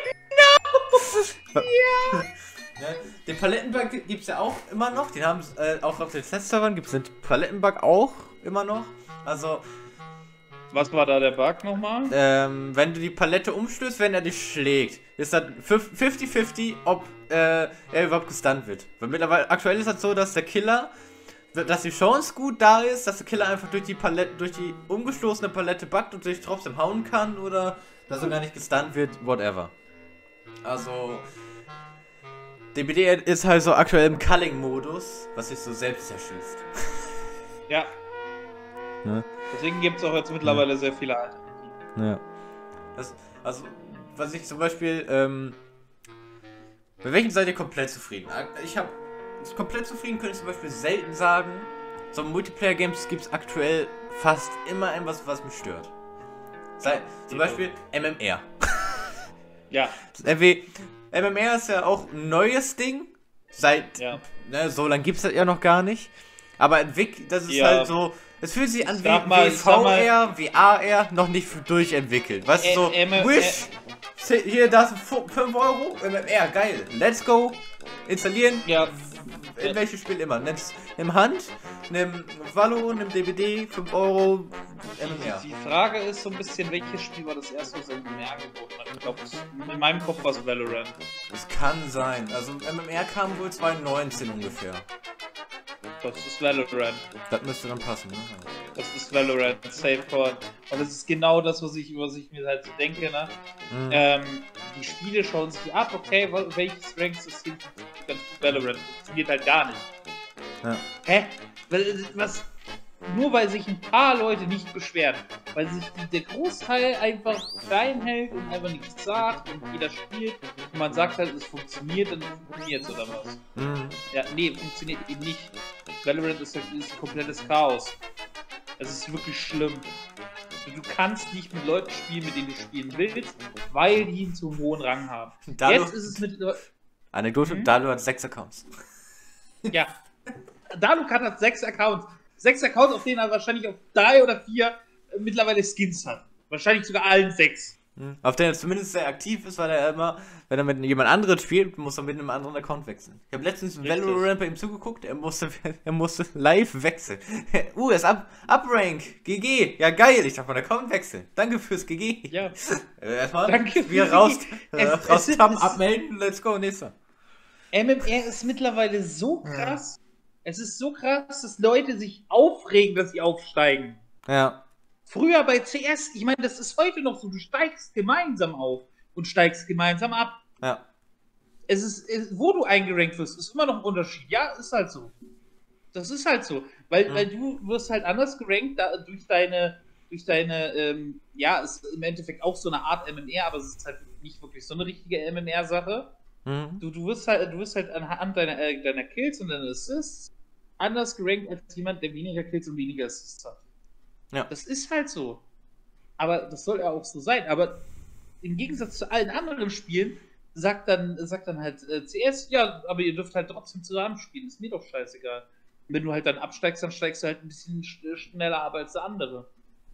Ja, den Palettenbug gibt es ja auch immer noch. Den haben äh, auch auf den Testservern gibt es den Palettenbug auch immer noch. Also, Was war da der Bug nochmal? ähm, wenn du die Palette umstößt, wenn er dich schlägt, ist das fünfzig fünfzig, ob äh, er überhaupt gestunt wird. Weil mittlerweile, aktuell ist das so, dass der Killer, dass die Chance gut da ist, dass der Killer einfach durch die Palette, durch die umgestoßene Palette backt und sich trotzdem hauen kann oder dass er gar nicht gestunt wird, whatever. Also, D B D ist halt so aktuell im Culling-Modus, was sich so selbst zerschießt. Ja. Ne? Deswegen gibt es auch jetzt mittlerweile sehr viele Alternativen. Ja. Das, also, was ich zum Beispiel, ähm, bei welchen seid ihr komplett zufrieden? Ich habe komplett zufrieden, könnte ich zum Beispiel selten sagen. So Multiplayer-Games gibt es aktuell fast immer etwas, was mich stört. Sei, zum Beispiel M M R. Ja. M M R ist ja auch ein neues Ding. Seit, ja. ne, so lange gibt es das ja noch gar nicht. Aber entwickelt, das ist ja. halt so, es fühlt sich an wie, mal, wie V R, wie A R, noch nicht durchentwickelt. Weißt du, so, M M R, Wish, hier, das fünf Euro, M M R, geil, let's go, installieren, ja. in welches Spiel immer, nimm's, nimm Hand, nimm Valo, nimm D V D, fünf Euro, M M R. Die, die Frage ist so ein bisschen, welches Spiel war das erste, was M M R angeboten hat? Ich glaube, in meinem Kopf war es Valorant. Das kann sein, also M M R kam wohl zwanzig neunzehn ungefähr. Das ist Valorant. Das müsste dann passen, ne? Das ist Valorant, Safe Call. Und das ist genau das, was ich, was ich mir halt so denke, ne? Mhm. Ähm, die Spiele schauen sich ab, okay, welches Rank-System funktioniert ganz gut. Valorant funktioniert halt gar nicht. Ja. Hä? Was? Nur weil sich ein paar Leute nicht beschweren, weil sich der Großteil einfach klein hält und einfach nichts sagt und jeder spielt und man sagt halt, es funktioniert, dann funktioniert es oder was? Mhm. Ja, nee, funktioniert eben nicht. Valorant ist, ist ein komplettes Chaos. Es ist wirklich schlimm. Du kannst nicht mit Leuten spielen, mit denen du spielen willst, weil die einen zu hohen Rang haben. Dalu, Jetzt ist es mit... Anekdote, hm? Dalu hat sechs Accounts. Ja. Dalu hat sechs Accounts. Sechs Accounts, auf denen er wahrscheinlich auf drei oder vier äh, mittlerweile Skins hat. Wahrscheinlich sogar allen sechs. Hm. Auf denen er zumindest sehr aktiv ist, weil er immer, wenn er mit jemand anderem spielt, muss er mit einem anderen Account wechseln. Ich habe letztens Valorant bei ihm zugeguckt, er musste, er musste live wechseln. uh, er ist up, Uprank, G G, ja geil, ich darf meinen Account wechseln. Danke fürs G G. Ja. Erstmal, Danke wir raus, äh, raus Tab, abmelden, let's go, nächster. M M R ist mittlerweile so krass. Ja. Es ist so krass, dass Leute sich aufregen, dass sie aufsteigen. Ja. Früher bei C S, ich meine, das ist heute noch so, du steigst gemeinsam auf und steigst gemeinsam ab. Ja. Es ist, es, wo du eingerankt wirst, ist immer noch ein Unterschied. Ja, ist halt so. Das ist halt so. Weil, mhm. weil du wirst halt anders gerankt da, durch deine, durch deine, ähm, ja, ist im Endeffekt auch so eine Art M M R, aber es ist halt nicht wirklich so eine richtige M M R-Sache. Mhm. Du, du, wirst halt, du wirst halt anhand deiner, äh, deiner Kills und deiner Assists anders gerankt als jemand, der weniger Kills und weniger Assists hat. Ja. Das ist halt so. Aber das soll ja auch so sein. Aber im Gegensatz zu allen anderen Spielen sagt dann, sagt dann halt äh, C S, ja, aber ihr dürft halt trotzdem zusammen spielen. Ist mir doch scheißegal. Und wenn du halt dann absteigst, dann steigst du halt ein bisschen sch- schneller ab als der andere.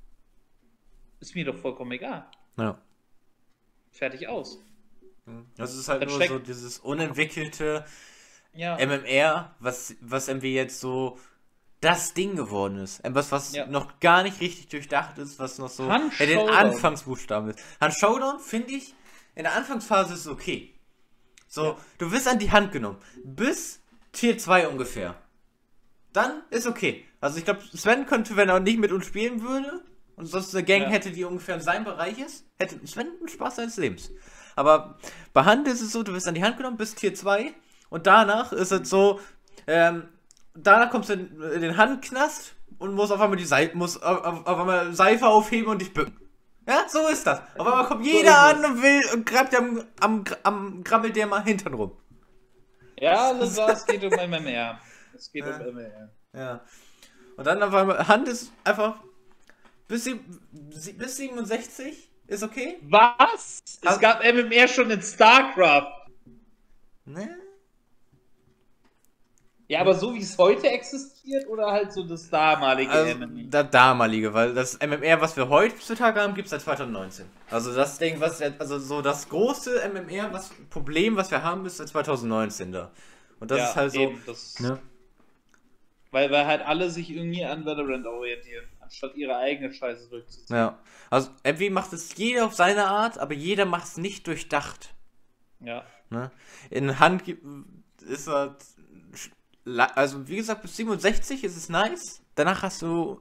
Ist mir doch vollkommen egal. Ja. Fertig aus. Das ist halt dann nur so dieses unentwickelte ja. M M R, was, was irgendwie jetzt so das Ding geworden ist. Etwas, was ja. noch gar nicht richtig durchdacht ist, was noch so ja, den Anfangsbuchstaben ist. Hand Showdown, finde ich, in der Anfangsphase ist es okay. So, ja. du wirst an die Hand genommen. Bis Tier zwei ungefähr. Dann ist okay. Also ich glaube, Sven könnte, wenn er nicht mit uns spielen würde und sonst eine Gang ja. hätte, die ungefähr in seinem Bereich ist, hätte Sven einen Spaß seines Lebens. Aber bei Hand ist es so, du wirst an die Hand genommen bis Tier zwei und danach ist es so, ähm, danach kommst du in, in den Handknast und musst auf einmal die Seife, musst auf, auf, auf einmal Seife aufheben und dich bücken. Ja, so ist das. Auf einmal kommt jeder an und will und grabt am, am, am grabbelt dir mal Hintern rum. Ja, Lazar, es geht um M M R. Es geht ja. um M M R. Ja. Und dann auf einmal, Hand ist einfach bis, sie, bis siebenundsechzig. Ist okay? Was? Es Hast gab M M R schon in StarCraft. Ne? Ja, aber so wie es heute existiert oder halt so das damalige also, M M R? Das damalige, weil das M M R, was wir heutzutage haben, gibt es seit zwanzig neunzehn. Also das Ding, was also so das große M M R, was Problem, was wir haben, ist seit zwanzig neunzehn da. Und das ja, ist halt so. Eben, das ne? Weil, weil halt alle sich irgendwie an Valorant orientieren, anstatt ihre eigene Scheiße durchzuziehen. Ja. Also irgendwie macht es jeder auf seine Art, aber jeder macht es nicht durchdacht. Ja. Ne? In Hand ist halt, also wie gesagt, bis siebenundsechzig ist es nice. Danach hast du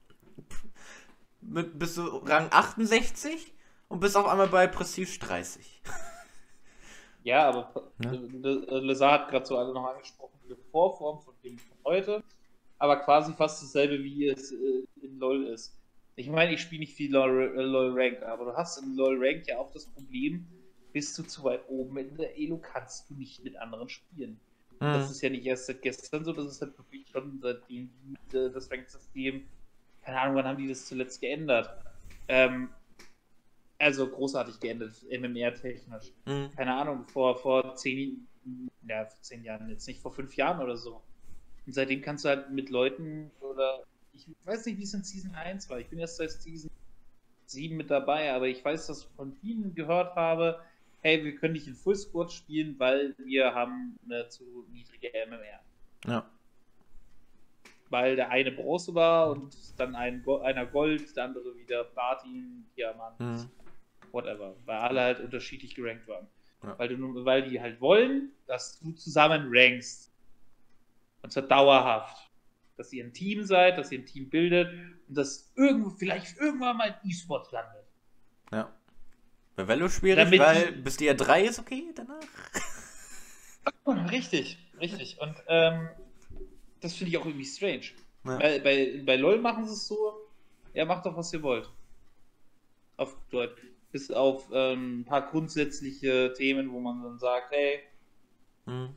mit, bist du Rang achtundsechzig und bist auf einmal bei Prestige dreißig. Ja, aber ne? Lazar hat gerade so alle noch angesprochen, die Vorform von dem von heute, aber quasi fast dasselbe, wie es in LoL ist. Ich meine, ich spiele nicht viel LoL, äh, LoL Rank, aber du hast in LoL Rank ja auch das Problem, bist du zu weit oben in der Elo, kannst du nicht mit anderen spielen. Mhm. Das ist ja nicht erst seit gestern so, das ist halt wirklich schon seitdem das Rank-System, keine Ahnung, wann haben die das zuletzt geändert? Ähm, also großartig geändert, M M R-technisch. Mhm. Keine Ahnung, vor, vor zehn, ja, vor zehn Jahren jetzt nicht, vor fünf Jahren oder so. Und seitdem kannst du halt mit Leuten oder ich weiß nicht, wie es in Season eins war. Ich bin erst seit Season sieben mit dabei, aber ich weiß, dass ich von vielen gehört habe, hey, wir können nicht in Full Squad spielen, weil wir haben eine zu niedrige M M R. Ja. Weil der eine Bronze war und dann ein Go- einer Gold, der andere wieder Platin, Diamant, mhm. whatever. Weil alle halt unterschiedlich gerankt waren. Ja. Weil, du, weil die halt wollen, dass du zusammen rankst. Und zwar dauerhaft. Dass ihr ein Team seid, dass ihr ein Team bildet und dass irgendwo, vielleicht irgendwann mal ein E-Sport landet. Ja. Bei Velo schwierig, Damit weil bis die ja drei ist okay danach. Richtig, richtig. Und ähm, das finde ich auch irgendwie strange. Ja. Bei, bei, bei LoL machen sie es so, ja, macht doch, was ihr wollt. Auf Deutsch. Bis auf ähm, ein paar grundsätzliche Themen, wo man dann sagt, hey, hm.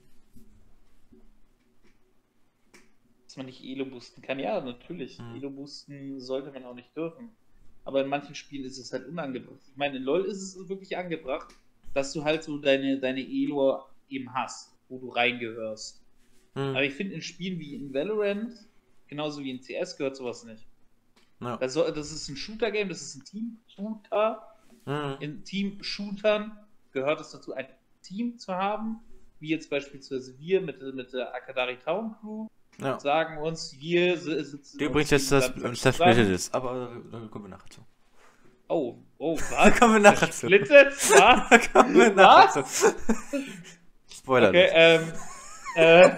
dass man nicht Elo boosten kann. Ja, natürlich. Hm. Elo boosten sollte man auch nicht dürfen. Aber in manchen Spielen ist es halt unangebracht. Ich meine, in LoL ist es wirklich angebracht, dass du halt so deine, deine Elo eben hast, wo du reingehörst. Hm. Aber ich finde, in Spielen wie in Valorant, genauso wie in C S, gehört sowas nicht. Ja. Das, soll, das ist ein Shooter-Game, das ist ein Team-Shooter. Hm. In Team-Shootern gehört es dazu, ein Team zu haben, wie jetzt beispielsweise wir mit, mit der Akadari Town Crew. Ja. Sagen uns, wir sitzen. Die übrigens jetzt das zersplittet ist, aber da, da kommen wir nachher zu. Oh, oh, was? Da kommen wir nachher zu. Splittet? Was? Da kommen wir nachher zu. Spoiler. Okay, ähm, äh,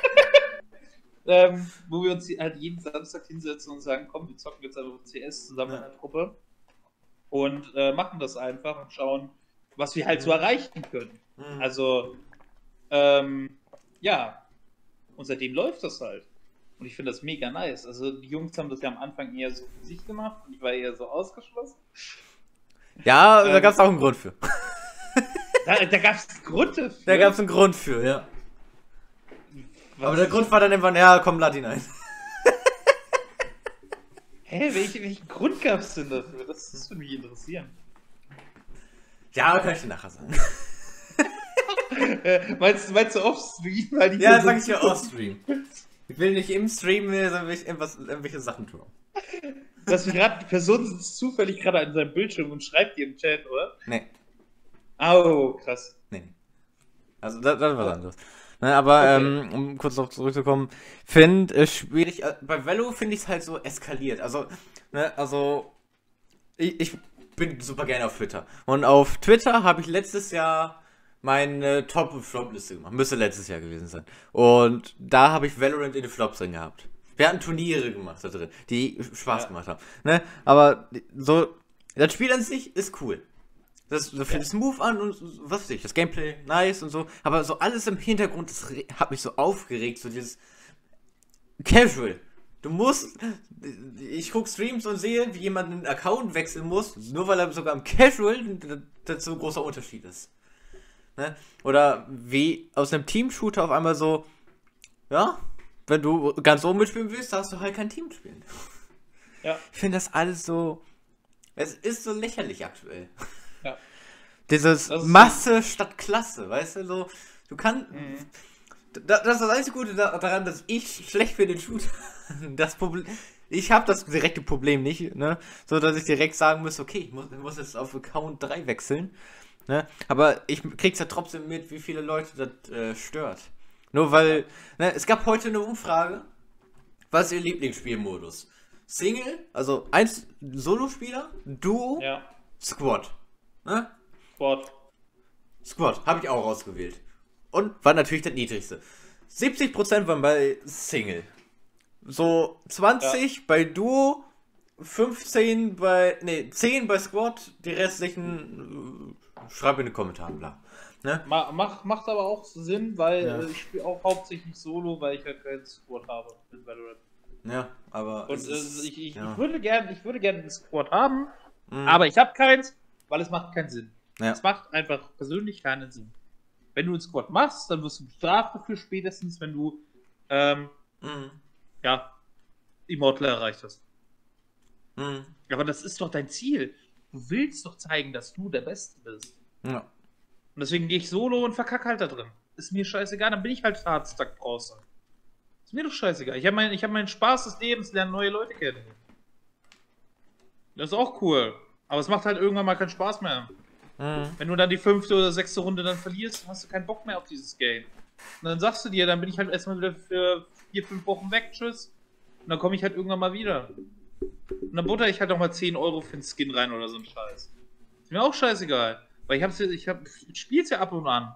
ähm, wo wir uns halt jeden Samstag hinsetzen und sagen, komm, wir zocken jetzt einfach C S zusammen ja. in der Gruppe und äh, machen das einfach und schauen, was wir halt so erreichen können. Mhm. Also, ähm, ja. Und seitdem läuft das halt. Und ich finde das mega nice. Also die Jungs haben das ja am Anfang eher so für sich gemacht und ich war eher so ausgeschlossen. Ja, ähm, da gab es auch einen Grund für. Da, da gab es einen Grund dafür? Da gab es einen Grund für, ja. Was? Aber der Grund war dann irgendwann, ja, komm, lad ihn ein. Hä, welchen, welchen Grund gab es denn dafür? Das, das würde mich interessieren. Ja, kann ich dir nachher sagen. äh, meinst, meinst du Offstream? Weil die ja, sag ich ja Offstream. Ich will nicht im Stream, sondern will ich irgendwas, irgendwelche Sachen tun. Dass wir gerade, die Person sitzt zufällig gerade an seinem Bildschirm und schreibt dir im Chat, oder? Nee. Oh, krass. Nee. Also, das, das ist was anderes. Ne, aber, okay. ähm, um kurz noch zurückzukommen, finde es schwierig, äh, bei Velo finde ich es halt so eskaliert. Also, ne, also, ich, ich bin super gerne auf Twitter. Und auf Twitter habe ich letztes Jahr meine Top- und Flop-Liste gemacht. Müsste letztes Jahr gewesen sein. Und da habe ich Valorant in den Flops drin gehabt. Wir hatten Turniere gemacht da drin, die Spaß ja. gemacht haben. Ne? Aber so, das Spiel an sich ist cool. Das, das fühlt ja. smooth an und was weiß ich, das Gameplay nice und so. Aber so alles im Hintergrund, das hat mich so aufgeregt, so dieses Casual. Du musst, ich gucke Streams und sehe, wie jemand einen Account wechseln muss, nur weil er sogar im Casual dazu ein großer Unterschied ist. Ne? Oder wie aus einem Team-Shooter auf einmal so, ja, wenn du ganz oben mitspielen willst, darfst du halt kein Team spielen. Ja. Ich finde das alles so, es ist so lächerlich aktuell. Ja. Dieses Masse statt Klasse, weißt du, so, du kannst, mhm. das, das ist das einzige Gute daran, dass ich schlecht für den Shooter, das Problem, ich habe das direkte Problem nicht, ne, so dass ich direkt sagen muss, okay, ich muss, ich muss jetzt auf Account drei wechseln. Ne? Aber ich krieg's ja trotzdem mit, wie viele Leute das äh, stört. Nur weil, ne, es gab heute eine Umfrage, was ist ihr Lieblingsspielmodus? Single, also eins Solo-Spieler, Duo, ja. Squad. Ne? Squad. Squad, habe ich auch ausgewählt. Und war natürlich das niedrigste. siebzig Prozent waren bei Single. So zwanzig ja. bei Duo, fünfzehn bei, ne, zehn bei Squad, die restlichen schreib in den Kommentaren, bla. Ne? Macht, macht aber auch Sinn, weil ja. ich spiele auch hauptsächlich Solo, weil ich halt keinen Squad habe in Valorant. Ja, aber. Und es äh, ist, ich, ich, ja. ich würde gerne ich würde gerne einen Squad haben, Mhm. aber ich habe keins, weil es macht keinen Sinn. Ja. Es macht einfach persönlich keinen Sinn. Wenn du einen Squad machst, dann wirst du bestraft dafür spätestens, wenn du ähm, Mhm. ja, Immortal erreicht hast. Mhm. Aber das ist doch dein Ziel. Du willst doch zeigen, dass du der Beste bist. Ja. Und deswegen gehe ich solo und verkacke halt da drin. Ist mir scheißegal, dann bin ich halt Hardstack Bronze. Ist mir doch scheißegal. Ich habe mein, ich hab meinen Spaß des Lebens, lerne neue Leute kennen. Das ist auch cool. Aber es macht halt irgendwann mal keinen Spaß mehr. Mhm. Wenn du dann die fünfte oder sechste Runde dann verlierst, hast du keinen Bock mehr auf dieses Game. Und dann sagst du dir, dann bin ich halt erstmal wieder für vier, fünf Wochen weg, tschüss. Und dann komme ich halt irgendwann mal wieder. Und dann butter ich halt noch mal zehn Euro für den Skin rein oder so ein Scheiß. Ist mir auch scheißegal. Weil ich hab's, ich hab, ich spiel's ja ab und an.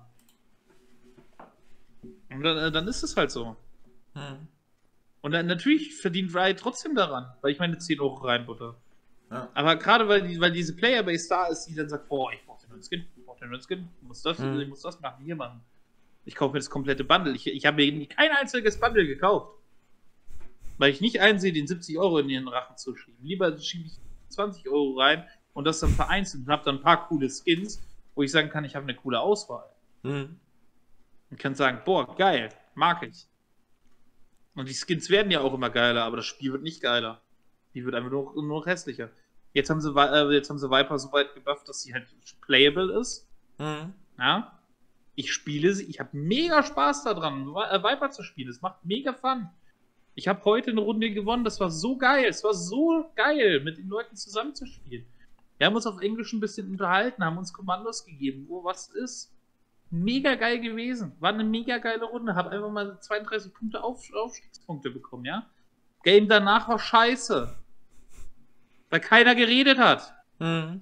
Und dann, dann ist es halt so. Mhm. Und dann natürlich verdient Riot trotzdem daran, weil ich meine zehn Euro reinbutter. Ja. Aber gerade weil, die, weil diese Playerbase da ist, die dann sagt, boah, ich brauch den neuen Skin, ich brauch den neuen Skin, ich muss das, Mhm. ich muss das machen, hier machen. Ich kaufe mir das komplette Bundle. Ich, ich habe mir kein einziges Bundle gekauft. Weil ich nicht einsehe, den siebzig Euro in den Rachen zu schieben. Lieber schiebe ich zwanzig Euro rein und das dann vereinzelt und habe dann ein paar coole Skins, wo ich sagen kann, ich habe eine coole Auswahl. Mhm. Und kann sagen, boah, geil, mag ich. Und die Skins werden ja auch immer geiler, aber das Spiel wird nicht geiler. Die wird einfach nur, nur noch hässlicher. Jetzt haben sie, äh, jetzt haben sie Viper so weit gebufft, dass sie halt playable ist. Mhm. Ja. Ich spiele sie, ich habe mega Spaß daran, Viper zu spielen. Es macht mega Fun. Ich habe heute eine Runde gewonnen, das war so geil. Es war so geil, mit den Leuten zusammenzuspielen. Wir haben uns auf Englisch ein bisschen unterhalten, haben uns Kommandos gegeben, wo was ist. Mega geil gewesen. War eine mega geile Runde. Hab einfach mal zweiunddreißig Punkte Auf Aufstiegspunkte bekommen, ja. Game danach war scheiße. Weil keiner geredet hat. Mhm.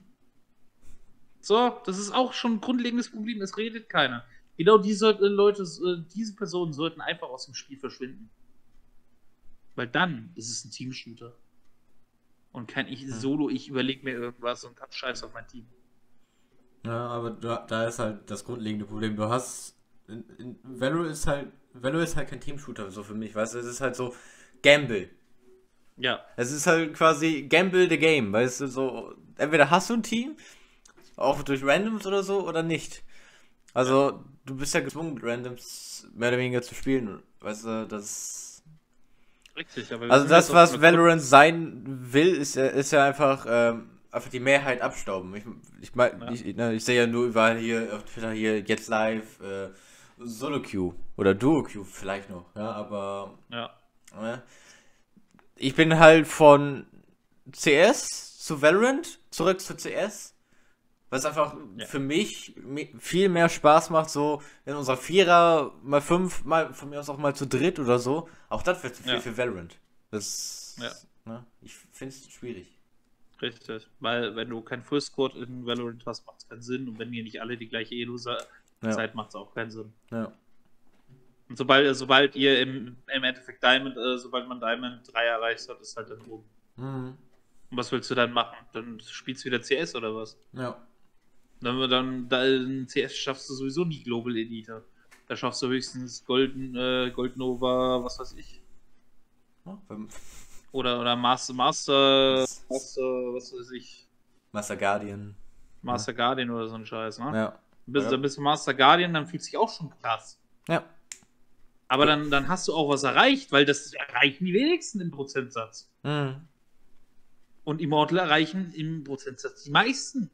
So, das ist auch schon ein grundlegendes Problem. Es redet keiner. Genau diese Leute, diese Personen sollten einfach aus dem Spiel verschwinden. Weil dann ist es ein Team-Shooter. Und kein ich solo, ich überlege mir irgendwas und hab Scheiß auf mein Team. Ja, aber da, da ist halt das grundlegende Problem. Du hast. In, in, Valo ist halt. Valo ist halt kein Team-Shooter, so für mich, weißt du? Es ist halt so Gamble. Ja. Es ist halt quasi Gamble the Game, weißt du, so. Entweder hast du ein Team, auch durch Randoms oder so, oder nicht. Also, ja. Du bist ja gezwungen, mit Randoms mehr oder weniger zu spielen, weißt du, das. Richtig, aber also das, was Valorant sein will, ist ja, ist ja einfach, ähm, einfach die Mehrheit abstauben. Ich, ich, mein, ja. ich, ne, ich sehe ja nur überall hier auf Twitter hier jetzt live äh, Solo-Queue oder Duo-Queue vielleicht noch, ja, aber ja. Ne, ich bin halt von C S zu Valorant zurück zu C S, was einfach ja. für mich viel mehr Spaß macht, so in unserer Vierer mal fünf, mal von mir aus auch mal zu dritt oder so. Auch das wird zu viel ja. für Valorant. Das, ja. ne, ich finde es schwierig. Richtig, weil wenn du kein Full Squad in Valorant hast, macht es keinen Sinn. Und wenn ihr nicht alle die gleiche Elo-Zeit, ja. macht es auch keinen Sinn. Ja. Und sobald, sobald ihr im, im Endeffekt Diamond, äh, sobald man Diamond drei erreicht hat, ist halt dann oben. Mhm. Und was willst du dann machen? Dann spielst du wieder C S oder was? Ja. Dann, dann, dann C S schaffst du sowieso nie Global Elite. Da schaffst du höchstens Golden, äh, Gold Nova, was weiß ich. Oh, oder, oder Master, Master, Master, was weiß ich. Master Guardian. Master ja. Guardian oder so ein Scheiß, ne? Ja. Bis, ja. Dann bist du Master Guardian, dann fühlt sich auch schon krass. Ja. Aber dann, dann hast du auch was erreicht, weil das erreichen die wenigsten im Prozentsatz. Mhm. Und Immortal erreichen im Prozentsatz die meisten.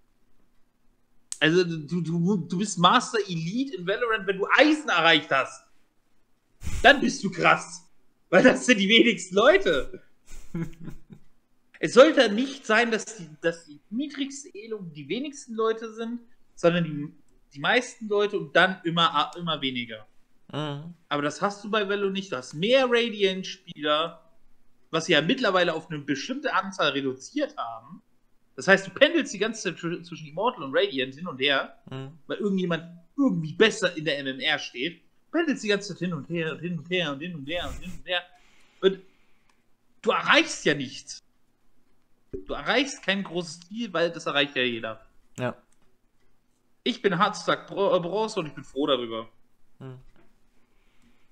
Also du, du, du bist Master Elite in Valorant, wenn du Eisen erreicht hast. Dann bist du krass. Weil das sind die wenigsten Leute. Es sollte nicht sein, dass die, dass die niedrigste Elo die wenigsten Leute sind, sondern die, die meisten Leute und dann immer, immer weniger. Mhm. Aber das hast du bei Valo nicht. Du hast mehr Radiant-Spieler, was sie ja mittlerweile auf eine bestimmte Anzahl reduziert haben. Das heißt, du pendelst die ganze Zeit zwischen Immortal und Radiant hin und her, mhm. weil irgendjemand irgendwie besser in der M M R steht. Du pendelst die ganze Zeit hin und her und hin und her und hin und her und hin und her. Und du erreichst ja nichts. Du erreichst kein großes Ziel, weil das erreicht ja jeder. Ja. Ich bin Hardstack Bronze und ich bin froh darüber. Mhm.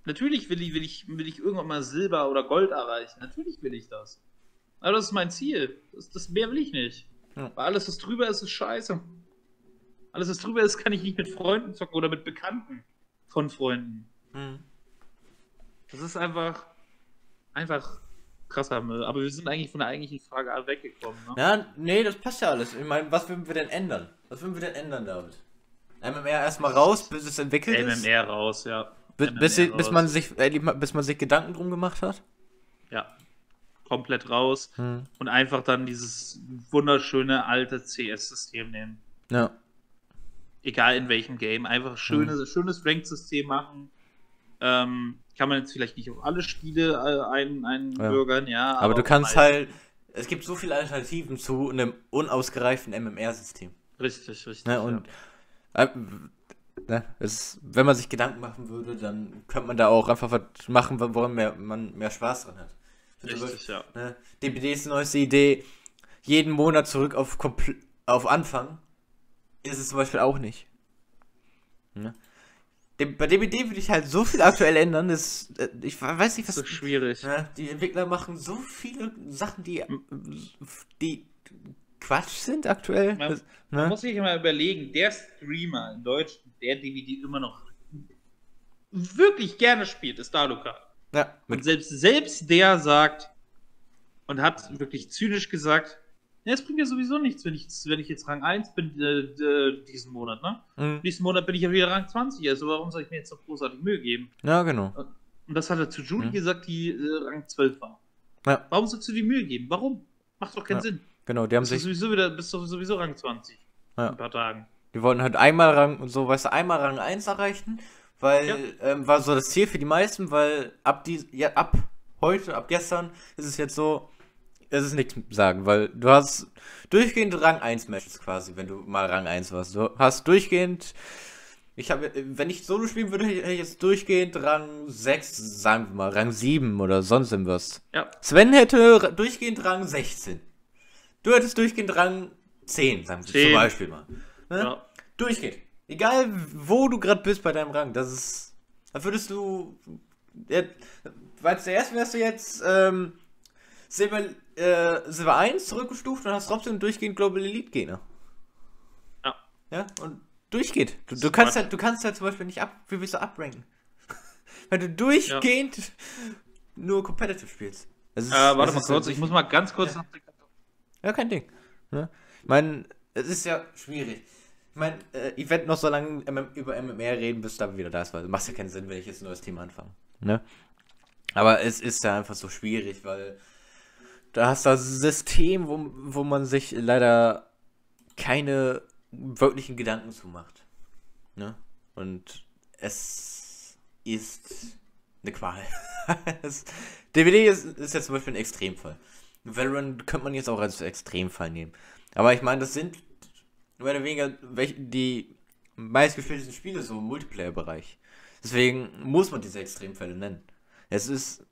Natürlich will ich, will ich, will ich irgendwann mal Silber oder Gold erreichen. Natürlich will ich das. Aber das ist mein Ziel. Das, das mehr will ich nicht. Ja. Weil alles, was drüber ist, ist scheiße. Alles, was drüber ist, kann ich nicht mit Freunden zocken oder mit Bekannten von Freunden. Mhm. Das ist einfach, einfach krasser Müll. Aber wir sind eigentlich von der eigentlichen Frage weggekommen. Ne? Ja, nee, das passt ja alles. Ich meine, was würden wir denn ändern? Was würden wir denn ändern, David? M M R erstmal raus, bis es entwickelt M M R ist? raus, ja. Bis, M M R bis, sie- raus. bis, man sich, äh, bis man sich Gedanken drum gemacht hat? Ja. Komplett raus. Hm. Und einfach dann dieses wunderschöne alte C S-System nehmen. Ja. Egal in welchem Game. Einfach schönes, mhm. schönes Ranked-System machen. Ähm, kann man jetzt vielleicht nicht auf alle Spiele äh, ein, einbürgern, ja. ja aber, aber du kannst halt. Es gibt so viele Alternativen zu einem unausgereiften M M R-System. Richtig, richtig. Ne, und ja. äh, ne, es, wenn man sich Gedanken machen würde, dann könnte man da auch einfach was machen, woran mehr, man mehr Spaß dran hat. Richtig, ja. Ne, D B D ist die neueste Idee. Jeden Monat zurück auf, Kompl- auf Anfang. Ist es zum Beispiel auch nicht. Ne? Bei D B D würde ich halt so viel aktuell ändern, das, ich weiß nicht, was... Das ist so schwierig. Ne? Die Entwickler machen so viele Sachen, die, die Quatsch sind aktuell. Man, das, ne? man muss sich mal überlegen, der Streamer in Deutschland, der D B D immer noch wirklich gerne spielt, ist Daluka. Ja. Und selbst, selbst der sagt und hat wirklich zynisch gesagt, ja, es bringt mir sowieso nichts, wenn ich, wenn ich jetzt Rang eins bin äh, äh, diesen Monat, ne? Mhm. Nächsten Monat bin ich ja wieder Rang zwanzig, also warum soll ich mir jetzt so großartig Mühe geben? Ja, genau. Und das hat er zu Julie mhm. gesagt, die äh, Rang zwölf war. Ja. Warum sollst du die Mühe geben? Warum? Macht doch keinen ja. Sinn. Genau, die haben bist sich... Du sowieso wieder, bist du sowieso Rang zwanzig. Ja. In ein paar Tagen. Die wollten halt einmal Rang und so, weißt du, einmal Rang eins erreichen, weil, ja. ähm, war so das Ziel für die meisten, weil ab die, ja, ab heute, ab gestern ist es jetzt so, es ist nichts sagen, weil du hast durchgehend Rang eins Matches quasi, wenn du mal Rang eins warst. Du hast durchgehend, ich habe, wenn ich Solo spielen würde, hätte ich jetzt durchgehend Rang sechs, sagen wir mal, Rang sieben oder sonst irgendwas. Ja. Sven hätte durchgehend Rang sechzehn. Du hättest durchgehend Rang zehn, sagen wir zum Beispiel mal. Ne? Ja. Durchgehend. Egal, wo du gerade bist bei deinem Rang, das ist, da würdest du, ja, weil zuerst wärst du jetzt, ähm, Silber, äh, Silber eins zurückgestuft und hast trotzdem durchgehend Global Elite Gegner. Ja. Ja, und durchgeht. Du, du kannst halt, du kannst halt zum Beispiel nicht ab, wie willst du abranken? Wenn du durchgehend ja. nur Competitive spielst. Das ist, äh, warte mal kurz, ich muss mal ganz kurz ja. nach Ja, kein Ding. Ja? Ich meine, es ist ja schwierig. Ich meine, äh, ich werde noch so lange M M über M M R reden, bis da wieder da ist, weil macht ja keinen Sinn, wenn ich jetzt ein neues Thema anfange. Ne? Aber es ist ja einfach so schwierig, weil da hast du das System, wo, wo man sich leider keine wirklichen Gedanken zu macht. Ne? Und es ist eine Qual. das, D V D ist, ist jetzt zum Beispiel ein Extremfall. Valorant könnte man jetzt auch als Extremfall nehmen. Aber ich meine, das sind mehr oder weniger welche, die meistgespieltesten Spiele so im Multiplayer-Bereich. Deswegen muss man diese Extremfälle nennen. Es ist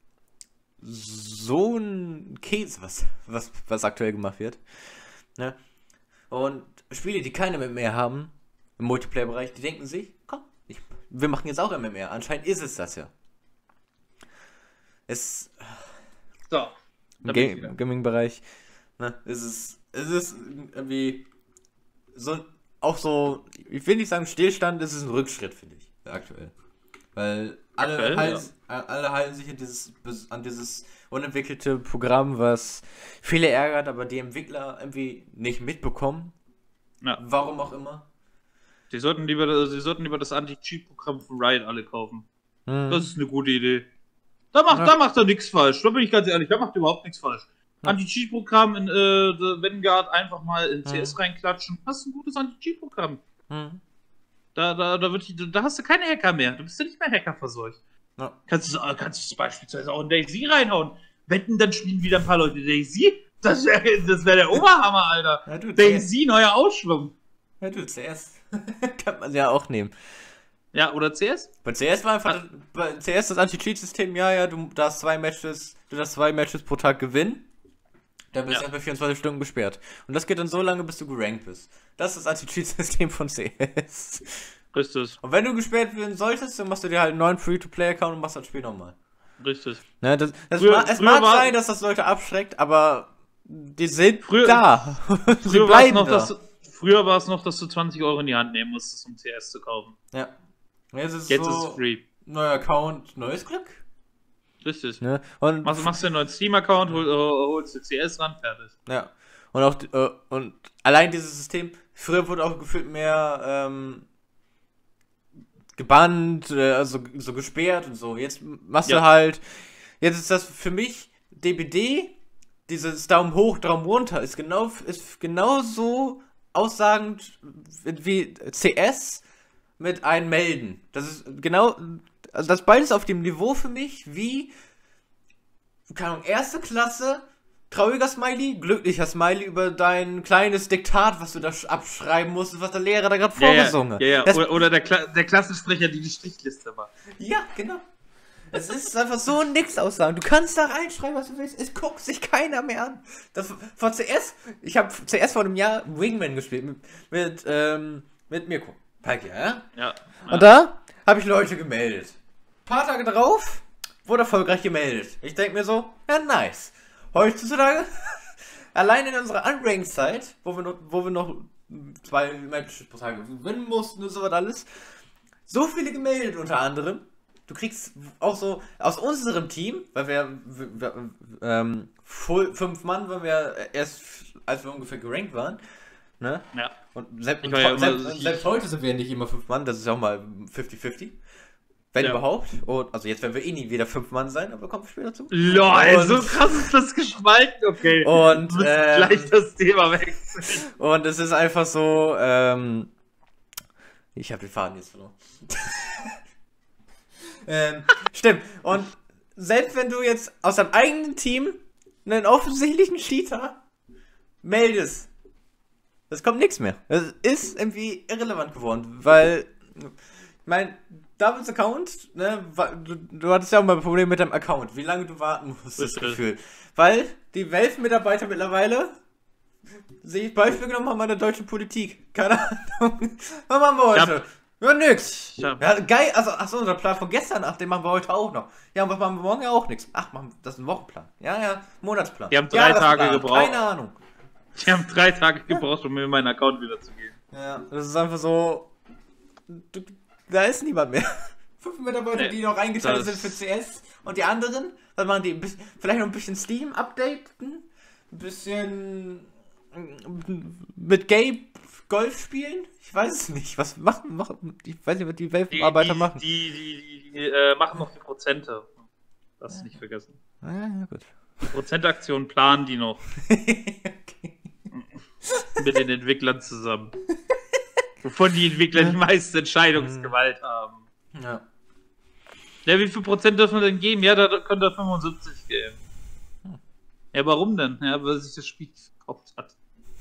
so ein Käse, was, was, was aktuell gemacht wird. Ne? Und Spiele, die keine M M R haben, im Multiplayer-Bereich, die denken sich, komm, ich, wir machen jetzt auch M M R. Anscheinend ist es das ja. Es... So. Im Ga- Gaming-Bereich, ne, ist es, es ist irgendwie so, auch so, ich will nicht sagen Stillstand, es ist ein Rückschritt, finde ich, aktuell. Weil alle, aktuell, halten, ja. alle halten sich an dieses, an dieses unentwickelte Programm, was viele ärgert, aber die Entwickler irgendwie nicht mitbekommen. Ja. Warum auch immer. Sie sollten lieber, sie sollten lieber das Anti-Cheat-Programm von Riot alle kaufen. Hm. Das ist eine gute Idee. Da macht, ja. da macht er nichts falsch. Da bin ich ganz ehrlich, da macht er überhaupt nichts falsch. Ja. Anti-Cheat-Programm in äh, The Vanguard einfach mal in C S mhm. reinklatschen. Hast ein gutes Anti-Cheat-Programm. Mhm. Da, da, da, wird, da hast du keine Hacker mehr. Du bist ja nicht mehr Hacker verseucht. Ja. Kannst, du, kannst du beispielsweise auch in DayZ reinhauen. Wetten, dann spielen wieder ein paar Leute DayZ. Das wäre das wär der Oberhammer, Alter. Ja, DayZ, neuer Ausschwung. Ja, du, C S. Kann man ja auch nehmen. Ja, oder C S? Bei C S war einfach, bei C S das Anti-Cheat-System, ja, ja, du darfst zwei Matches, du darfst zwei Matches pro Tag gewinnen. Dann bist du ja. erstmal vierundzwanzig Stunden gesperrt. Und das geht dann so lange, bis du gerankt bist. Das ist das Anti-Cheat-System von C S. Richtig. Und wenn du gesperrt werden solltest, dann machst du dir halt einen neuen Free-to-Play-Account und machst das Spiel nochmal. Richtig. Ne, das, das Früher- mag, es früher mag war- sein, dass das Leute abschreckt, aber die sind Früher- da. Sie Früher war, es bleiben noch, da. dass, du- früher war es noch, dass du zwanzig Euro in die Hand nehmen musstest, um C S zu kaufen. Ja. Jetzt ist es Jetzt so, ist es free. neuer Account, neues Glück. Richtig. Ne? Und, Machst, machst du einen neuen Steam-Account, hol, äh, holst du C S ran, fertig. ja. Und auch äh, und allein dieses System, früher wurde auch gefühlt mehr ähm, gebannt, äh, also so gesperrt und so. Jetzt machst Ja. du halt, jetzt ist das für mich D B D, dieses Daumen hoch, Daumen runter, ist genau ist genauso aussagend wie C S mit einem Melden. Das ist genau, also das beides auf dem Niveau für mich wie, keine Ahnung, erste Klasse, trauriger Smiley, glücklicher Smiley über dein kleines Diktat, was du da sch- abschreiben musstest, was der Lehrer da gerade vorgesungen hat. Ja, ja. Das- Oder, oder der, Kla der Klassensprecher, die die Strichliste war. Ja, genau. Es ist einfach so nix aussagen. Du kannst da reinschreiben, was du willst. Es guckt sich keiner mehr an. Das vor C S, ich habe C S vor einem Jahr Wingman gespielt mit mit, ähm, mit Mirko. Palkia, ja? Ja. Und da habe ich Leute gemeldet. Ein paar Tage drauf wurde erfolgreich gemeldet. Ich denke mir so, ja nice. Heutzutage, allein in unserer Unranked-Zeit, wo wir noch, wo wir noch zwei Matches pro Tag gewinnen mussten und so was alles, so viele gemeldet unter anderem. Du kriegst auch so aus unserem Team, weil wir, wir, wir ähm, full, fünf Mann, weil wir erst, als wir ungefähr gerankt waren, ne? Ja. Und selbst, Ich war ja immer- selbst, ich- selbst heute sind wir nicht immer fünf Mann, das ist ja auch mal fünfzig fünfzig. Wenn Ja. überhaupt. Und, also jetzt werden wir eh nie wieder fünf Mann sein, aber kommen wir später zu. LOL, Und- so krass ist das gespalten, okay. Und, Du musst ähm, gleich das Thema wechseln. Und es ist einfach so, ähm, ich habe den Faden jetzt verloren. ähm, stimmt. Und selbst wenn du jetzt aus deinem eigenen Team einen offensichtlichen Cheater meldest, es kommt nichts mehr. Es ist irgendwie irrelevant geworden, weil, ich mein, Davids Account, ne, wa- du, du hattest ja auch mal ein Problem mit deinem Account, wie lange du warten musstest, Richtig. Gefühl. Weil die Valve-Mitarbeiter mittlerweile, sehe ich Beispiel genommen haben, an der deutschen Politik. Keine Ahnung. Was machen wir heute? Ja. Ja, nix. Ja. Ja, geil, also, achso, unser Plan von gestern, ach, den machen wir heute auch noch. Ja, und was machen wir morgen? Ja, auch nichts. Ach, machen, das ist ein Wochenplan. Ja, ja, Monatsplan. Wir haben drei Jahresplan. Tage gebraucht. Keine Ahnung. Ich habe drei Tage gebraucht, um mir meinen Account wiederzugeben. Ja, das ist einfach so, du, da ist niemand mehr. Fünf Mitarbeiter, Nee, die noch eingeschaltet das- sind für C S. Und die anderen, was machen die? Ein bisschen, vielleicht noch ein bisschen Steam updaten? Ein bisschen mm, mit Gabe Golf spielen? Ich weiß es nicht. Was machen, machen ich weiß nicht, was die Die, Valve-Arbeiter die, machen. die, die, die, die äh, machen noch die Prozente. Das nicht vergessen. Ah, ja, gut. Die Prozentaktion planen die noch Okay. mit den Entwicklern zusammen. Wovon die Entwickler die meiste Entscheidungsgewalt haben. Ja. Ja, wie viel Prozent dürfen wir denn geben? Ja, da könnt ihr fünfundsiebzig geben. Ja, warum denn? Ja, weil sich das Spiel verkauft hat.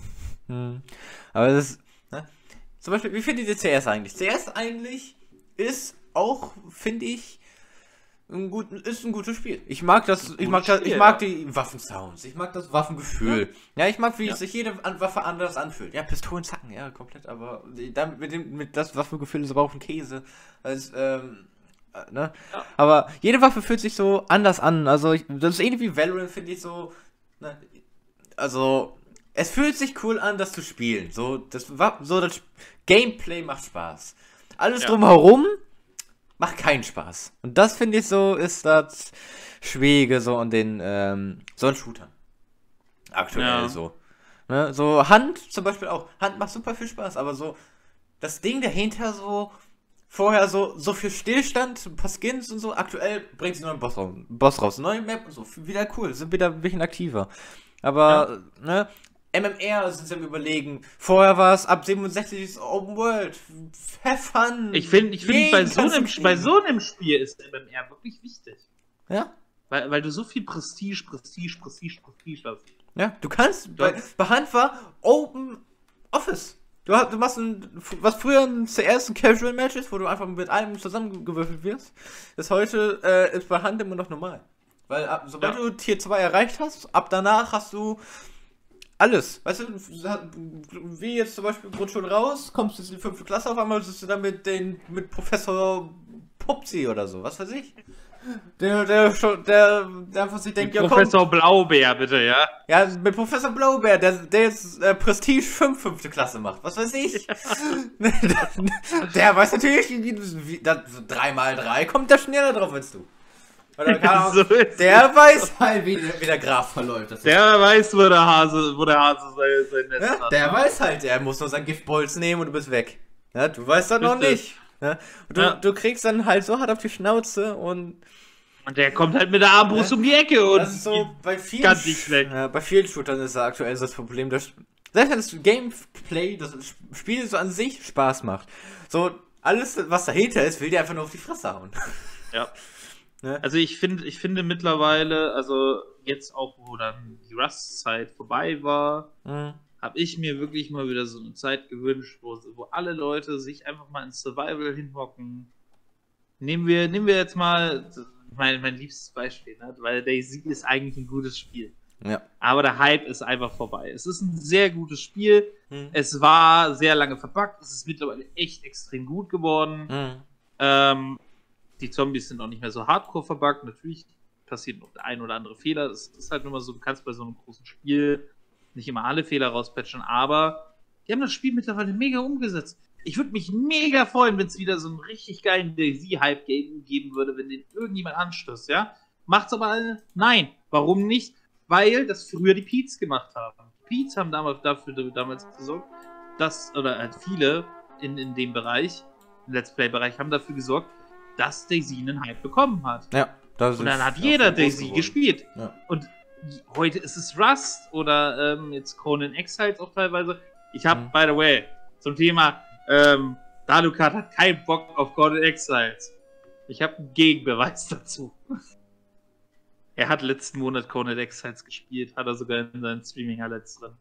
Hm. Aber das ist, ne? Zum Beispiel, wie findet ihr C S eigentlich? C S eigentlich ist auch, finde ich, ein, gut, ist ein gutes Spiel. Ich mag das, ich mag das, ich Spiel, mag ja. die Waffensounds, ich mag das Waffengefühl. Ja, ich mag, wie Ja. sich jede An- Waffe anders anfühlt. Ja, Pistolen zacken, ja, komplett, aber die- damit, mit dem, mit das Waffengefühl ist aber auch ein Käse. Als, ähm, äh, ne? Ja. Aber jede Waffe fühlt sich so anders an. Also, ich, das ist ähnlich wie Valorant, finde ich so, ne? Also, es fühlt sich cool an, das zu spielen. So, das, Wa- so, das Gameplay macht Spaß. Alles Ja. drumherum macht keinen Spaß. Und das finde ich so, ist das Schwierige so an den, ähm, so an Shootern. Aktuell Ja. so. Ne? So Hand zum Beispiel auch. Hand macht super viel Spaß, aber so das Ding dahinter so, vorher so, so viel Stillstand, ein paar Skins und so, aktuell bringt sie einen neuen Boss raus, Boss raus, neue Map und so, wieder cool, sind wieder ein bisschen aktiver. Aber, ne, M M R sind sie am Überlegen. Vorher war es ab siebenundsechzig ist Open World. Have fun. Ich finde, ich find, Jeden bei, so kannst du einem, kriegen. bei so einem Spiel ist M M R wirklich wichtig. Ja, Weil, weil du so viel Prestige, Prestige, Prestige, Prestige hast. ja, du kannst, bei, bei Hand war Open Office. Du, hast- du machst ein, was früher ein C S, ein Casual Match ist, wo du einfach mit allem zusammengewürfelt wirst, ist heute, äh, ist bei Hand immer noch normal. Weil ab, sobald Ja. du Tier zwei erreicht hast, ab danach hast du alles. Weißt du, wie jetzt zum Beispiel Grundschule raus, kommst du in die fünfte Klasse, auf einmal sitzt du dann mit den, mit Professor Pupsi oder so, was weiß ich. Der, der, schon, der, der einfach sich denkt, ja komm. Professor Blaubeer, bitte, ja? Ja, mit Professor Blaubeer, der, der jetzt äh, Prestige fünf, fünfte Klasse macht, was weiß ich. Ja. Der weiß natürlich, wie, wie, das, so drei mal drei kommt der schneller drauf als du. Oder, so der weiß halt, wie, wie der Graph verläuft. Das der weiß, wo der Hase, wo der Hase sein, sein Netz ja, hat. Der weiß halt, er muss nur sein Giftbolz nehmen und du bist weg. Ja, du weißt das noch nicht. Ja, und du, ja. du kriegst dann halt so hart auf die Schnauze und... Und der kommt halt mit der Armbrust ja, um die Ecke und das ist so bei vielen, ganz nicht schlecht. Ja, bei vielen Shootern ist da aktuell das Problem, dass selbst wenn das Gameplay, das Spiel so an sich Spaß macht, so alles, was dahinter ist, will dir einfach nur auf die Fresse hauen. Ja. Ja. Also ich finde, ich finde mittlerweile, also jetzt auch, wo dann die Rust-Zeit vorbei war, mhm. habe ich mir wirklich mal wieder so eine Zeit gewünscht, wo, wo alle Leute sich einfach mal ins Survival hinhocken. Nehmen wir, nehmen wir jetzt mal mein, mein liebstes Beispiel, ne? Weil DayZ ist eigentlich ein gutes Spiel. Ja. Aber der Hype ist einfach vorbei. Es ist ein sehr gutes Spiel. Mhm. Es war sehr lange verpackt. Es ist mittlerweile echt extrem gut geworden. Mhm. Ähm, die Zombies sind auch nicht mehr so hardcore verbuggt. Natürlich passiert noch der ein oder andere Fehler. Das ist halt immer so, du kannst bei so einem großen Spiel nicht immer alle Fehler rauspatchen, aber die haben das Spiel mittlerweile mega umgesetzt. Ich würde mich mega freuen, wenn es wieder so einen richtig geilen DayZ-Hype geben würde, wenn den irgendjemand anstößt, ja? Macht's aber alle? Nein. Warum nicht? Weil das früher die Peets gemacht haben. Die Peets haben damals dafür damals gesorgt, dass, oder halt viele in, in dem Bereich, im Let's Play-Bereich, haben dafür gesorgt, dass DayZ einen Hype bekommen hat. Ja, das ist. Und dann hat jeder DayZ gespielt. Ja. Und heute ist es Rust oder ähm, jetzt Conan Exiles auch teilweise. Ich habe, mhm. by the way, zum Thema ähm, Dalukat hat keinen Bock auf Conan Exiles. Ich habe einen Gegenbeweis dazu. Er hat letzten Monat Conan Exiles gespielt, hat er sogar in seinen Streaming-Highlights drin.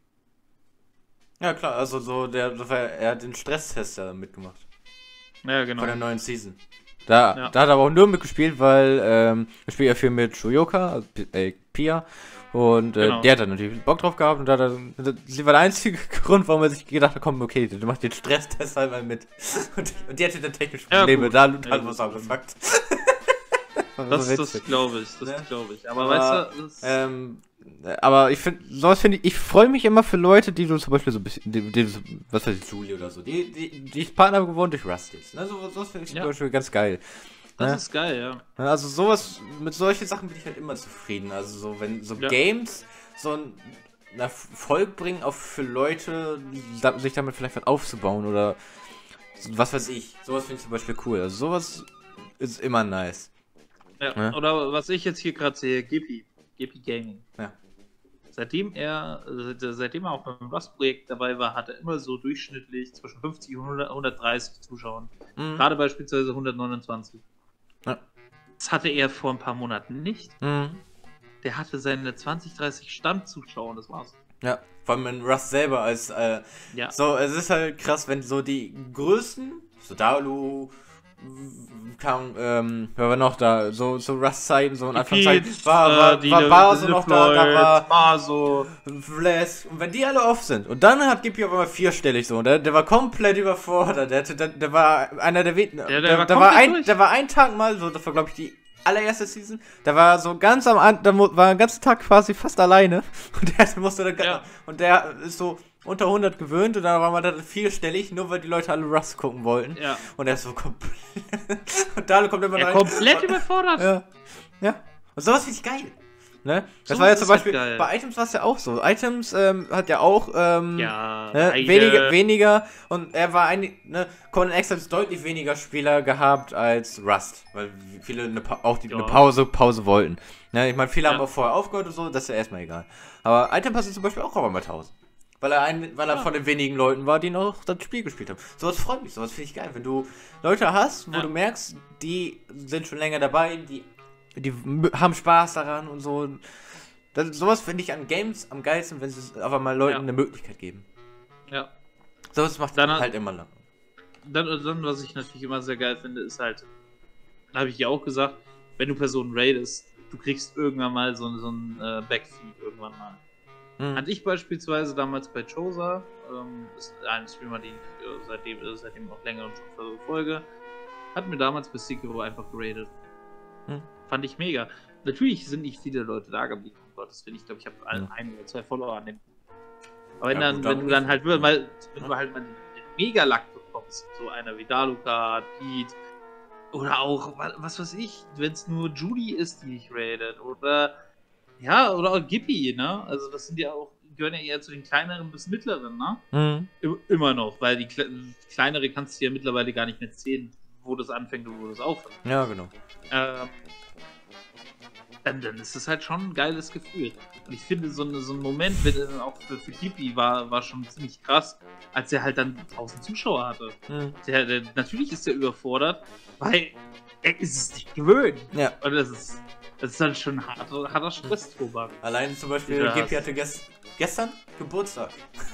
Ja klar, also so der, er hat den Stresstest ja mitgemacht. Ja, genau. Von der neuen Season. Da, ja. da hat er aber auch nur mitgespielt, weil ähm, ich spiele ja viel mit Shuyoka, also äh, Pia. Und äh, genau. der hat dann natürlich Bock drauf gehabt und da hat er, sie war der einzige Grund, warum er sich gedacht hat, komm, okay, du machst den Stresstest halt mal mit. Und, und die hatte dann technische Probleme, ja, da hat ja, was angefuckt. Das, so das glaube ich, das ja. glaube ich. Aber, aber weißt du, das ähm, aber ich finde, sowas finde ich, ich freue mich immer für Leute, die du zum Beispiel so ein bisschen, die, die, was weiß ich, Julie oder so, die, die, die ich Partner geworden durch Rusties. Ne? So, sowas finde ich ja. zum Beispiel ganz geil. Das ne? ist geil, ja. Also sowas, mit solchen Sachen bin ich halt immer zufrieden. Also so, wenn so ja. Games so einen Erfolg bringen, auch für Leute, sich damit vielleicht was aufzubauen oder was weiß ich. Sowas finde ich zum Beispiel cool. Also sowas ist immer nice. Ja, ja. Oder was ich jetzt hier gerade sehe, Gippy. Gippy Gaming. Ja. Seitdem er, seitdem er auch beim Rust-Projekt dabei war, hat er immer so durchschnittlich zwischen fünfzig und hundertdreißig Zuschauern. Mhm. Gerade beispielsweise hundertneunundzwanzig. Ja. Das hatte er vor ein paar Monaten nicht. Mhm. Der hatte seine zwanzig, dreißig Stammzuschauer, das war's. Ja, vor allem in Rust selber als, äh, ja. so, es ist halt krass, wenn so die größten, so Dalu, kam, ähm, wer war noch da, so, so Rust-Zeiten, so in Anfangszeiten, war, war, äh, war Baso noch da, da war Maso, Flash, und wenn die alle off sind, und dann hat Gippy auf einmal vierstellig so, und der, der war komplett überfordert, der, der, der war einer der wenigen, der, der, der, war ein, der war ein Tag mal, so, das war glaube ich die allererste Season, da war so ganz am Anfang, da war den ganzen Tag quasi fast alleine, und der musste dann, ja. und der ist so unter hundert gewöhnt und dann war man dann vierstellig, nur weil die Leute alle Rust gucken wollten. Ja. Und er ist so komplett. Und da kommt immer ja, rein. komplett überfordert. Ja. Ja. Und sowas finde ich geil. Ne? Das so war ja zum Beispiel, halt bei Items war es ja auch so. Items ähm, hat ja auch ähm, ja, ne, weniger, weniger und er war ein, ne, Conan Exiles deutlich weniger Spieler gehabt als Rust, weil viele eine auch die, eine Pause, Pause wollten. Ne? Ich meine, viele ja. haben auch vorher aufgehört und so, das ist ja erstmal egal. Aber Item Pass ist zum Beispiel auch aber mal tausend. Weil er, ein, weil er ja. von den wenigen Leuten war, die noch das Spiel gespielt haben. Sowas freut mich, sowas finde ich geil. Wenn du Leute hast, wo ja. du merkst, die sind schon länger dabei, die, die haben Spaß daran und so. Das, sowas finde ich an Games am geilsten, wenn sie einfach mal Leuten ja. eine Möglichkeit geben. Ja. Sowas macht dann halt immer lang. Dann, dann, was ich natürlich immer sehr geil finde, ist halt, da habe ich ja auch gesagt, wenn du Personen raidest, du kriegst irgendwann mal so, so ein äh, Backfeed irgendwann mal. Mhm. Hatte ich beispielsweise damals bei Chosa, ähm, ist ein Streamer, den ich äh, seitdem, äh, seitdem auch länger schon verfolge, hat mir damals bis Sekiro einfach geradet. Mhm. Fand ich mega. Natürlich sind nicht viele Leute da geblieben, um Gottes Willen. Ich glaube, ich habe mhm. ein oder zwei Follower an dem. Aber wenn, ja, dann, gut, wenn du dann halt mal, wenn du halt mal den Mega-Lack bekommst, so einer wie Daluka, Pete, oder auch, was weiß ich, wenn es nur Judy ist, die dich raidet, oder ja, oder auch Gippy, ne? Also das sind ja auch, gehören ja eher zu den kleineren bis mittleren, ne? Mhm. Immer noch, weil die Kle kleinere kannst du ja mittlerweile gar nicht mehr zählen, wo das anfängt und wo das aufhört. Ja, genau. Ähm, dann, dann ist es halt schon ein geiles Gefühl. Und ich finde, so, eine, so ein Moment, wenn, auch für, für Gippy war, war schon ziemlich krass, als er halt dann tausend Zuschauer hatte. Mhm. Der, der, natürlich ist er überfordert, weil er ist es nicht gewöhnt. Ja. Und das ist, das ist dann schon hart, harter Stress-Tobak. Allein zum Beispiel, ja, Gippy hatte gest, gestern Geburtstag.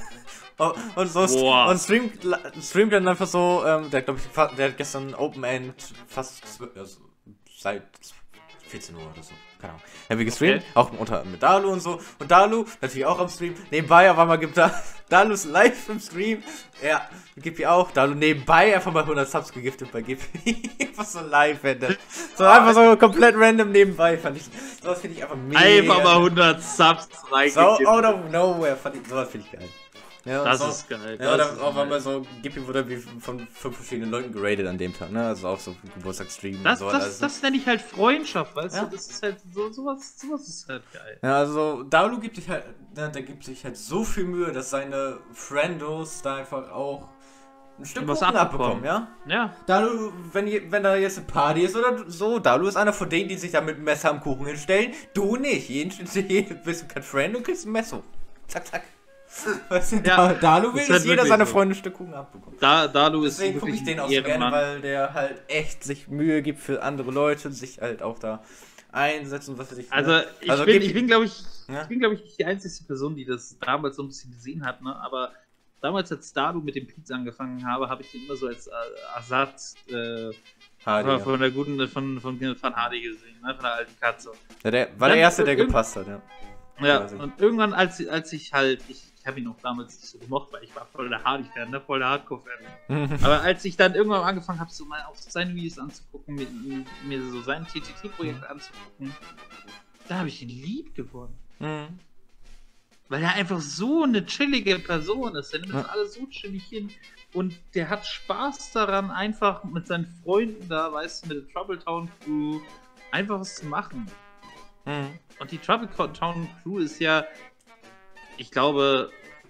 und, und so Boah. und streamt, streamt dann einfach so, ähm, der, glaub ich, der hat gestern Open End fast also, seit vierzehn Uhr oder so. Keine Ahnung. Haben wir gestreamt, okay. Auch unter mit Dalu und so. Und Dalu natürlich auch am Stream. Nebenbei auf einmal gibt da Dalus live im Stream. Ja, Gippy auch. Dalu nebenbei einfach mal hundert Subs gegiftet bei Gippy. Einfach so live, Ende. So einfach so komplett random nebenbei, fand ich. Sowas finde ich einfach mega. Einfach mal hundert Subs reingegiftet. So out of nowhere, fand ich, sowas finde ich geil. Ja, das so, ist geil. Ja, das dann auch einmal so, Gippy wurde wie von fünf verschiedenen Leuten geradet an dem Tag, ne? Also auch so Geburtstagsstream das, und so. Das, das nenne ich halt Freundschaft, weißt ja. du? Das ist halt so, sowas, sowas ist halt geil. Ja, also Dalu gibt sich halt, ja, der gibt sich halt so viel Mühe, dass seine Friendos da einfach auch ein Stück was abbekommen, ja? Ja. Dalu, wenn, wenn da jetzt eine Party ist oder so, Dalu ist einer von denen, die sich da mit einem Messer am Kuchen hinstellen. Du nicht. Jeden, jeden bist du kein Friend und kriegst ein Messer. Zack, zack. Weißt du, ja, Dalu will, dass jeder seine Freunde ein Stück Kuchen abbekommt. Da, Dalu ist Deswegen gucke ich den auch so gerne, weil der halt echt sich Mühe gibt für andere Leute, sich halt auch da einsetzt und was weiß ich. Also ich also bin, ich bin glaube ich, ja? ich bin glaube ich nicht die einzige Person, die das damals so ein bisschen gesehen hat, ne? Aber damals, als Dalu mit dem Pizza angefangen habe, habe ich den immer so als Ersatz äh, Hardy, von ja. der guten, von, von, von Hardy gesehen, ne? Von der alten Katze. Ja, der war der Erste, der gepasst hat, ja. Ja, und irgendwann, als, als ich halt, ich, ich habe ihn auch damals nicht so gemocht, weil ich war voll der Hardy-Fan, ne? Voll der Hardcore-Fan. Aber als ich dann irgendwann angefangen habe, so mal auf seine Videos anzugucken, mir, mir so sein T T T-Projekt mhm. anzugucken, da habe ich ihn lieb geworden. Mhm. Weil er einfach so eine chillige Person ist. Der nimmt das alles so chillig hin. Und der hat Spaß daran, einfach mit seinen Freunden da, weißt du, mit der Trouble Town Crew, einfach was zu machen. Mhm. Und die Trouble Town Crew ist ja, ich glaube,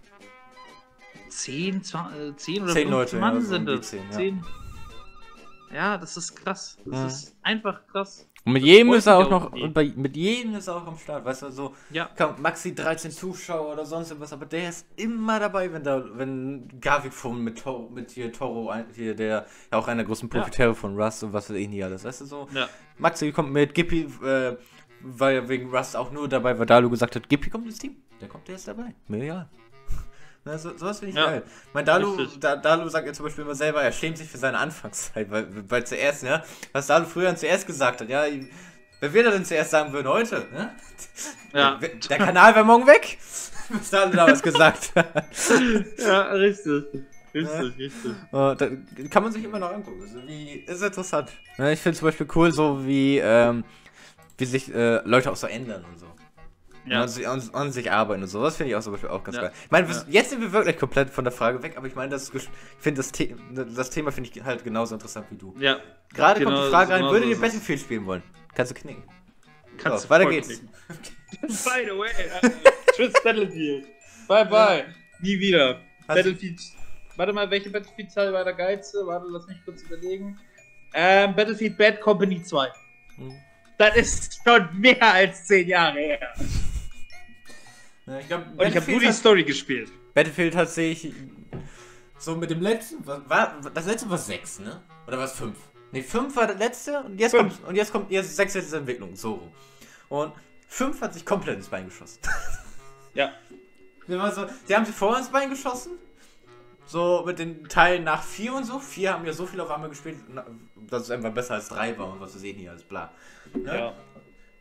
zehn, zwanzig, zehn oder zehn Leute, Mann ja, sind um das. zehn, ja. zehn. Ja, das ist krass. Das mhm. ist einfach krass. Und mit jedem ist er auch noch, und bei, mit jedem ist er auch am Start, weißt du, so, ja. Komm, Maxi dreizehn Zuschauer oder sonst irgendwas, aber der ist immer dabei, wenn da, wenn Garvik von mit, Toro, mit hier Toro, hier, der ja auch einer der großen Profiteure ja. von Rust und was weiß ich nicht alles, weißt du, so. Ja. Maxi kommt mit, Gippy, äh, war ja wegen Rust auch nur dabei, weil Dalu gesagt hat, Gippy kommt ins Team, der kommt, der ist dabei, mir egal. Na, so, sowas finde ich ja. geil. Mein Dalu, da, Dalu sagt ja zum Beispiel immer selber, er schämt sich für seine Anfangszeit, weil, weil zuerst, ja, was Dalu früher zuerst gesagt hat, ja, wer wir das denn zuerst sagen würden heute, ne? Ja. Der, der Kanal wäre morgen weg, was Dalu damals gesagt hat. Ja, richtig. Richtig, ja. richtig. Uh, da kann man sich immer noch angucken, also wie, ist interessant. Ja, ich finde zum Beispiel cool, so wie, ähm, wie sich äh, Leute auch so ändern und so. Ja. Und, sie, und, und sich arbeiten und so. Das finde ich auch zum Beispiel auch ganz ja. geil. Ich meine, ja. jetzt sind wir wirklich komplett von der Frage weg, aber ich meine, das, ich finde das, The das Thema finde ich halt genauso interessant wie du. Ja. Gerade genau, kommt die Frage rein, genau würdet so ihr Battlefield spielen wollen? Kannst du knicken. Kannst so, du weiter geht's. By the way, uh, tschüss Battlefield. Bye bye. Ja. Nie wieder. Hast Battlefield. Warte mal, welche Battlefield-Zahl war der geilste? Warte, lass mich kurz überlegen. Ähm, Battlefield Bad Company zwei. Hm. Das ist schon mehr als zehn Jahre her. Ja, ich glaub, und ich habe nur die Story gespielt. Battlefield hat sich so mit dem letzten, war, das letzte war sechs, ne? Oder war es fünf? Ne, fünf war das letzte und jetzt fünf. kommt, und jetzt kommt, jetzt sechs ist Entwicklung, so rum. Und fünf hat sich komplett ins Bein geschossen. Ja. So, sie haben sich vorher ins Bein geschossen, so mit den Teilen nach vier und so. vier haben ja so viel auf einmal gespielt, dass es einfach besser als drei war und was wir sehen hier als bla. Ne? Ja.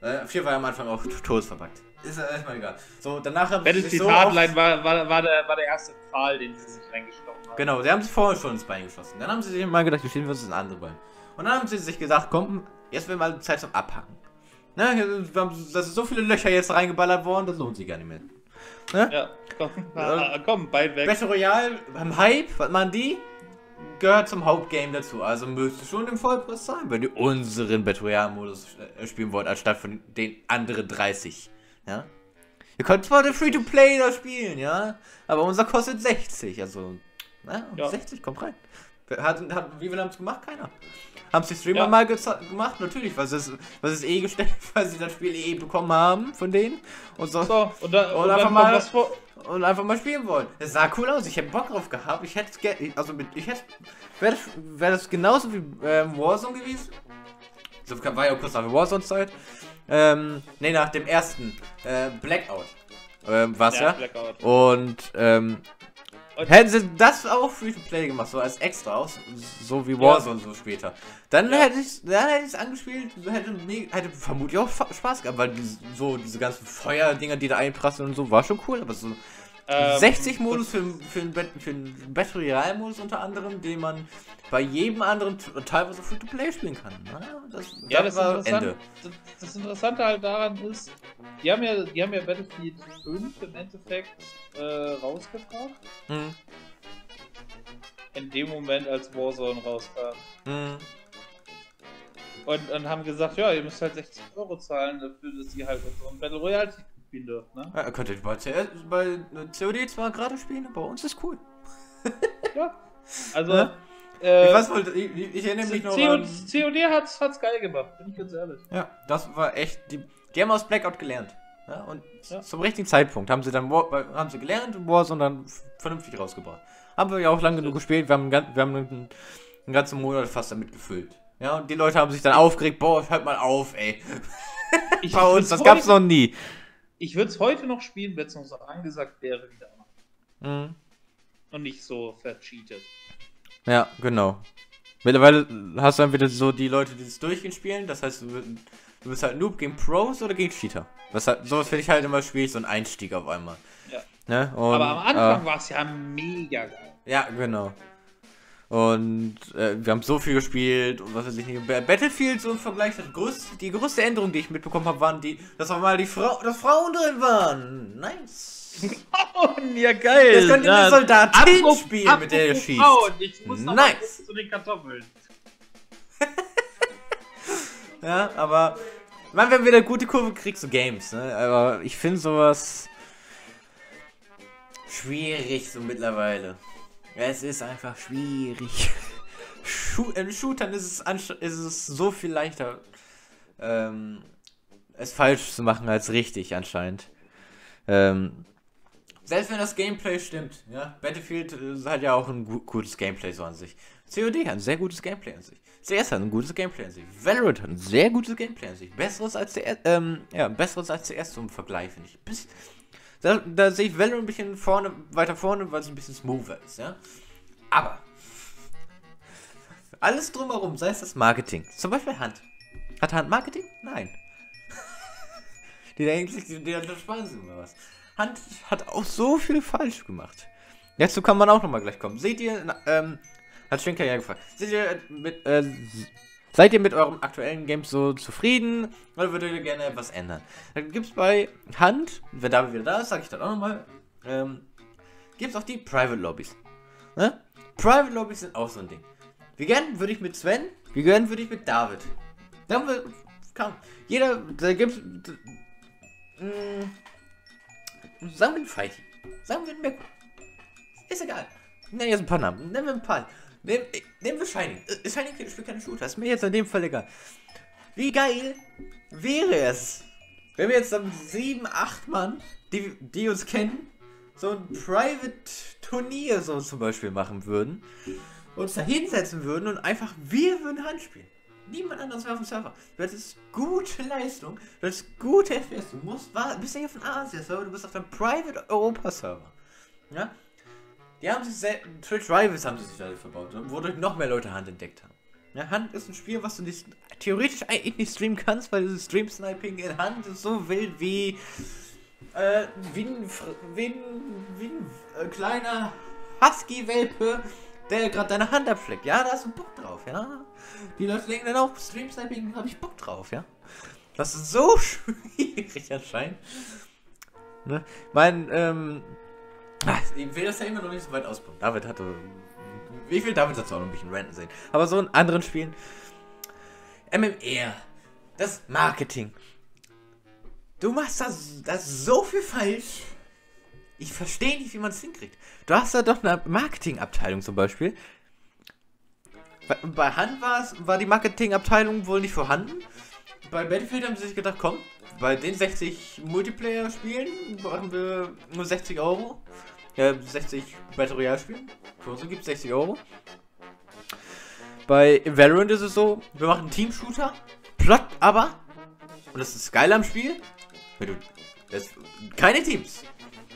Äh, vier war ja am Anfang auch todesverpackt. Ist ja erstmal egal. So, danach haben Battlefield sie sich so Hardline war, war, war, der, war der erste Pfahl, den sie sich reingestochen haben. Genau, sie haben sich vorher schon ins Bein geschossen. Dann haben sie sich mal gedacht, wir stehen uns ein andere Bein. Und dann haben sie sich gesagt, komm, jetzt wird mal Zeit zum Abhaken. Ne, wir haben, da sind so viele Löcher jetzt reingeballert worden, das lohnt sich gar nicht mehr. Ne? Ja, komm, ja. komm, beid weg. Battle Royale beim Hype, was machen die? Gehört zum Hauptgame dazu. Also müsste schon im Vollpreis sein, wenn ihr unseren Battle Royale-Modus äh, spielen wollt, anstatt von den anderen dreißig. Ja? Ihr könnt zwar den Free-to-Play da spielen, ja, aber unser kostet sechzig, also, na, ja. sechzig, kommt rein. Hat, hat, wie viel haben es gemacht? Keiner. Haben es die Streamer Ja. mal gemacht? Natürlich, weil sie es, weil sie es eh gestellt, weil sie das Spiel eh bekommen haben von denen. Und so. So, und, da, und, und einfach dann mal, was vor. und einfach mal spielen wollen. Es sah cool aus, ich hätte Bock drauf gehabt. Ich hätte es gerne, also mit, ich hätte, wäre das, wär das genauso wie ähm, Warzone gewesen. So war ja auch kurz nach der Warzone-Zeit. Ähm, ne, nach dem ersten äh, Blackout. Ähm, was ja. Ja, Blackout. Und, ähm, Und- hätten sie das auch Free-to-Play gemacht, so als extra aus, so wie Warzone so später. Dann Ja. hätte ich dann hätte ich es angespielt, hätte, nee, hätte vermutlich auch Fa- Spaß gehabt, weil diese, so diese ganzen Feuerdinger, die da einprasseln und so, war schon cool, aber so Ähm, sechzig Modus für, für einen Bet- für einen Battle Royale Modus unter anderem, den man bei jedem anderen t- teilweise Free-to-Play spielen kann. Naja, das, Ja, das das, war Interessante, Ende. das, das Interessante halt daran ist, die haben ja, die haben ja Battlefield fünf im Endeffekt äh, rausgebracht. Mhm. In dem Moment, als Warzone rauskam. Mhm. Und, und haben gesagt, ja, ihr müsst halt sechzig Euro zahlen dafür, dass ihr halt unseren Battle Royale spielen dürft, ne? Ja, könnt ihr bei, C S, bei C O D zwar gerade spielen, aber bei uns ist cool. Ja. Also, Ja. äh, Ich weiß wohl, ich, ich, ich erinnere mich noch an... C O D hat's, hat's geil gemacht, bin ich ganz ehrlich. Ja, das war echt... Die, die haben aus Blackout gelernt. Ja, und Ja. zum richtigen Zeitpunkt haben sie dann War, haben sie gelernt und Warzone dann vernünftig rausgebracht. Haben wir ja auch lange genug gespielt, wir haben, wir haben einen, einen ganzen Monat fast damit gefüllt. Ja, und die Leute haben sich dann aufgeregt, boah, hört mal auf, ey. Ich Bei uns, würd's das heute- gab's noch nie. Ich würde es heute noch spielen, wenn es noch so angesagt wäre wieder. Mhm. Und nicht so vercheatet. Ja, genau. Mittlerweile hast du dann wieder so die Leute, die das durchgehend spielen, das heißt, du, du bist halt Noob gegen Pros oder gegen Cheater. Das halt, sowas finde ich halt immer schwierig, so ein Einstieg auf einmal. Ja. Ne? Und, Aber am Anfang äh, war es ja mega geil. ja, genau. Und äh, wir haben so viel gespielt und was weiß ich nicht. Bei Battlefield so im Vergleich, das größte, die größte Änderung, die ich mitbekommen habe, waren die, dass auf einmal die Frau, dass Frauen drin waren. Nice. Oh, ja geil. Jetzt könnt ihr eine Soldatin spielen, mit der ihr schießt. Frauen, ich muss noch mal Nice. kurz zu den Kartoffeln. Ja, aber man, wenn wieder gute Kurve kriegst, so Games, ne? Aber ich finde sowas schwierig so mittlerweile. Es ist einfach schwierig. Schu in Shootern ist es, anst- ist es so viel leichter, ähm, es falsch zu machen als richtig anscheinend. Ähm, selbst wenn das Gameplay stimmt, ja, Battlefield äh, hat ja auch ein gu gutes Gameplay so an sich. C O D hat ein sehr gutes Gameplay an sich. C S hat ein gutes Gameplay an sich. Valorant hat ein sehr gutes Gameplay an sich. Besseres als C S, ähm, ja, besseres als C S zum Vergleich, finde ich. Bis, da, da sehe ich Valorant ein bisschen vorne, weiter vorne, weil es ein bisschen smoother ist, ja. Aber alles drumherum, sei es das Marketing. Zum Beispiel Hand. Hat Hand Marketing? Nein. Die denken sich, die, die, die sparen sich immer was. Hand hat auch so viel falsch gemacht. Dazu kann man auch nochmal gleich kommen. Seht ihr, na, ähm, hat Schenker ja gefragt, seht ihr mit, äh, seid ihr mit eurem aktuellen Game so zufrieden oder würdet ihr gerne etwas ändern? Dann gibt es bei Hand, wenn David wieder da ist, sage ich dann auch nochmal, ähm, gibt es auch die Private Lobbys. Ne? Private Lobbys sind auch so ein Ding. Wie gern würde ich mit Sven, wie gern würde ich mit David. Da haben wir, komm, jeder, da gibt's, mh, sagen wir einen Fighting, sagen wir einen Mac. Ist egal. Nennen jetzt ein paar Namen, nennen wir ein paar. Nehmen, nehmen wir Shining. Äh, Shining spielt keine Shooter, ist mir jetzt in dem Fall egal. Wie geil wäre es, wenn wir jetzt dann sieben, acht Mann, die, die uns kennen, so ein Private-Turnier so zum Beispiel machen würden, uns da hinsetzen würden und einfach wir würden Hand spielen. Niemand anderes wäre auf dem Server. Das ist gute Leistung, das ist gute F P S. Du musst, war, bist nicht auf dem Asia-Server, du bist auf dem Private-Europa-Server. Ja? Die haben sich selten, Twitch Rivals haben sie sich dadurch verbaut, wodurch noch mehr Leute Hand entdeckt haben. Ja, Hand ist ein Spiel, was du nicht, theoretisch eigentlich nicht streamen kannst, weil das Stream-Sniping in Hand ist so wild wie, äh, wie ein, wie ein, wie ein äh, kleiner Husky-Welpe, der gerade deine Hand abschlägt. Ja, da hast du Bock drauf, ja. Die Leute denken dann auch, Stream-Sniping, habe ich Bock drauf, ja. Das ist so schwierig anscheinend. Ne? Mein, ähm, ach, ich will das ja immer noch nicht so weit ausbauen. David hatte... Ich will David dazu auch noch ein bisschen ranten sehen. Aber so in anderen Spielen. M M R. Das Marketing. Du machst da das so viel falsch. Ich verstehe nicht, wie man es hinkriegt. Du hast da doch eine Marketingabteilung zum Beispiel. Bei Hand war die Marketingabteilung wohl nicht vorhanden. Bei Battlefield haben sie sich gedacht, komm, bei den sechzig Multiplayer-Spielen brauchen wir nur sechzig Euro. Ja, sechzig Battle Royale spielen. So gibt es sechzig Euro. Bei Valorant ist es so, wir machen einen Team-Shooter, plot aber, und das ist geil am Spiel, wenn du, das, keine Teams.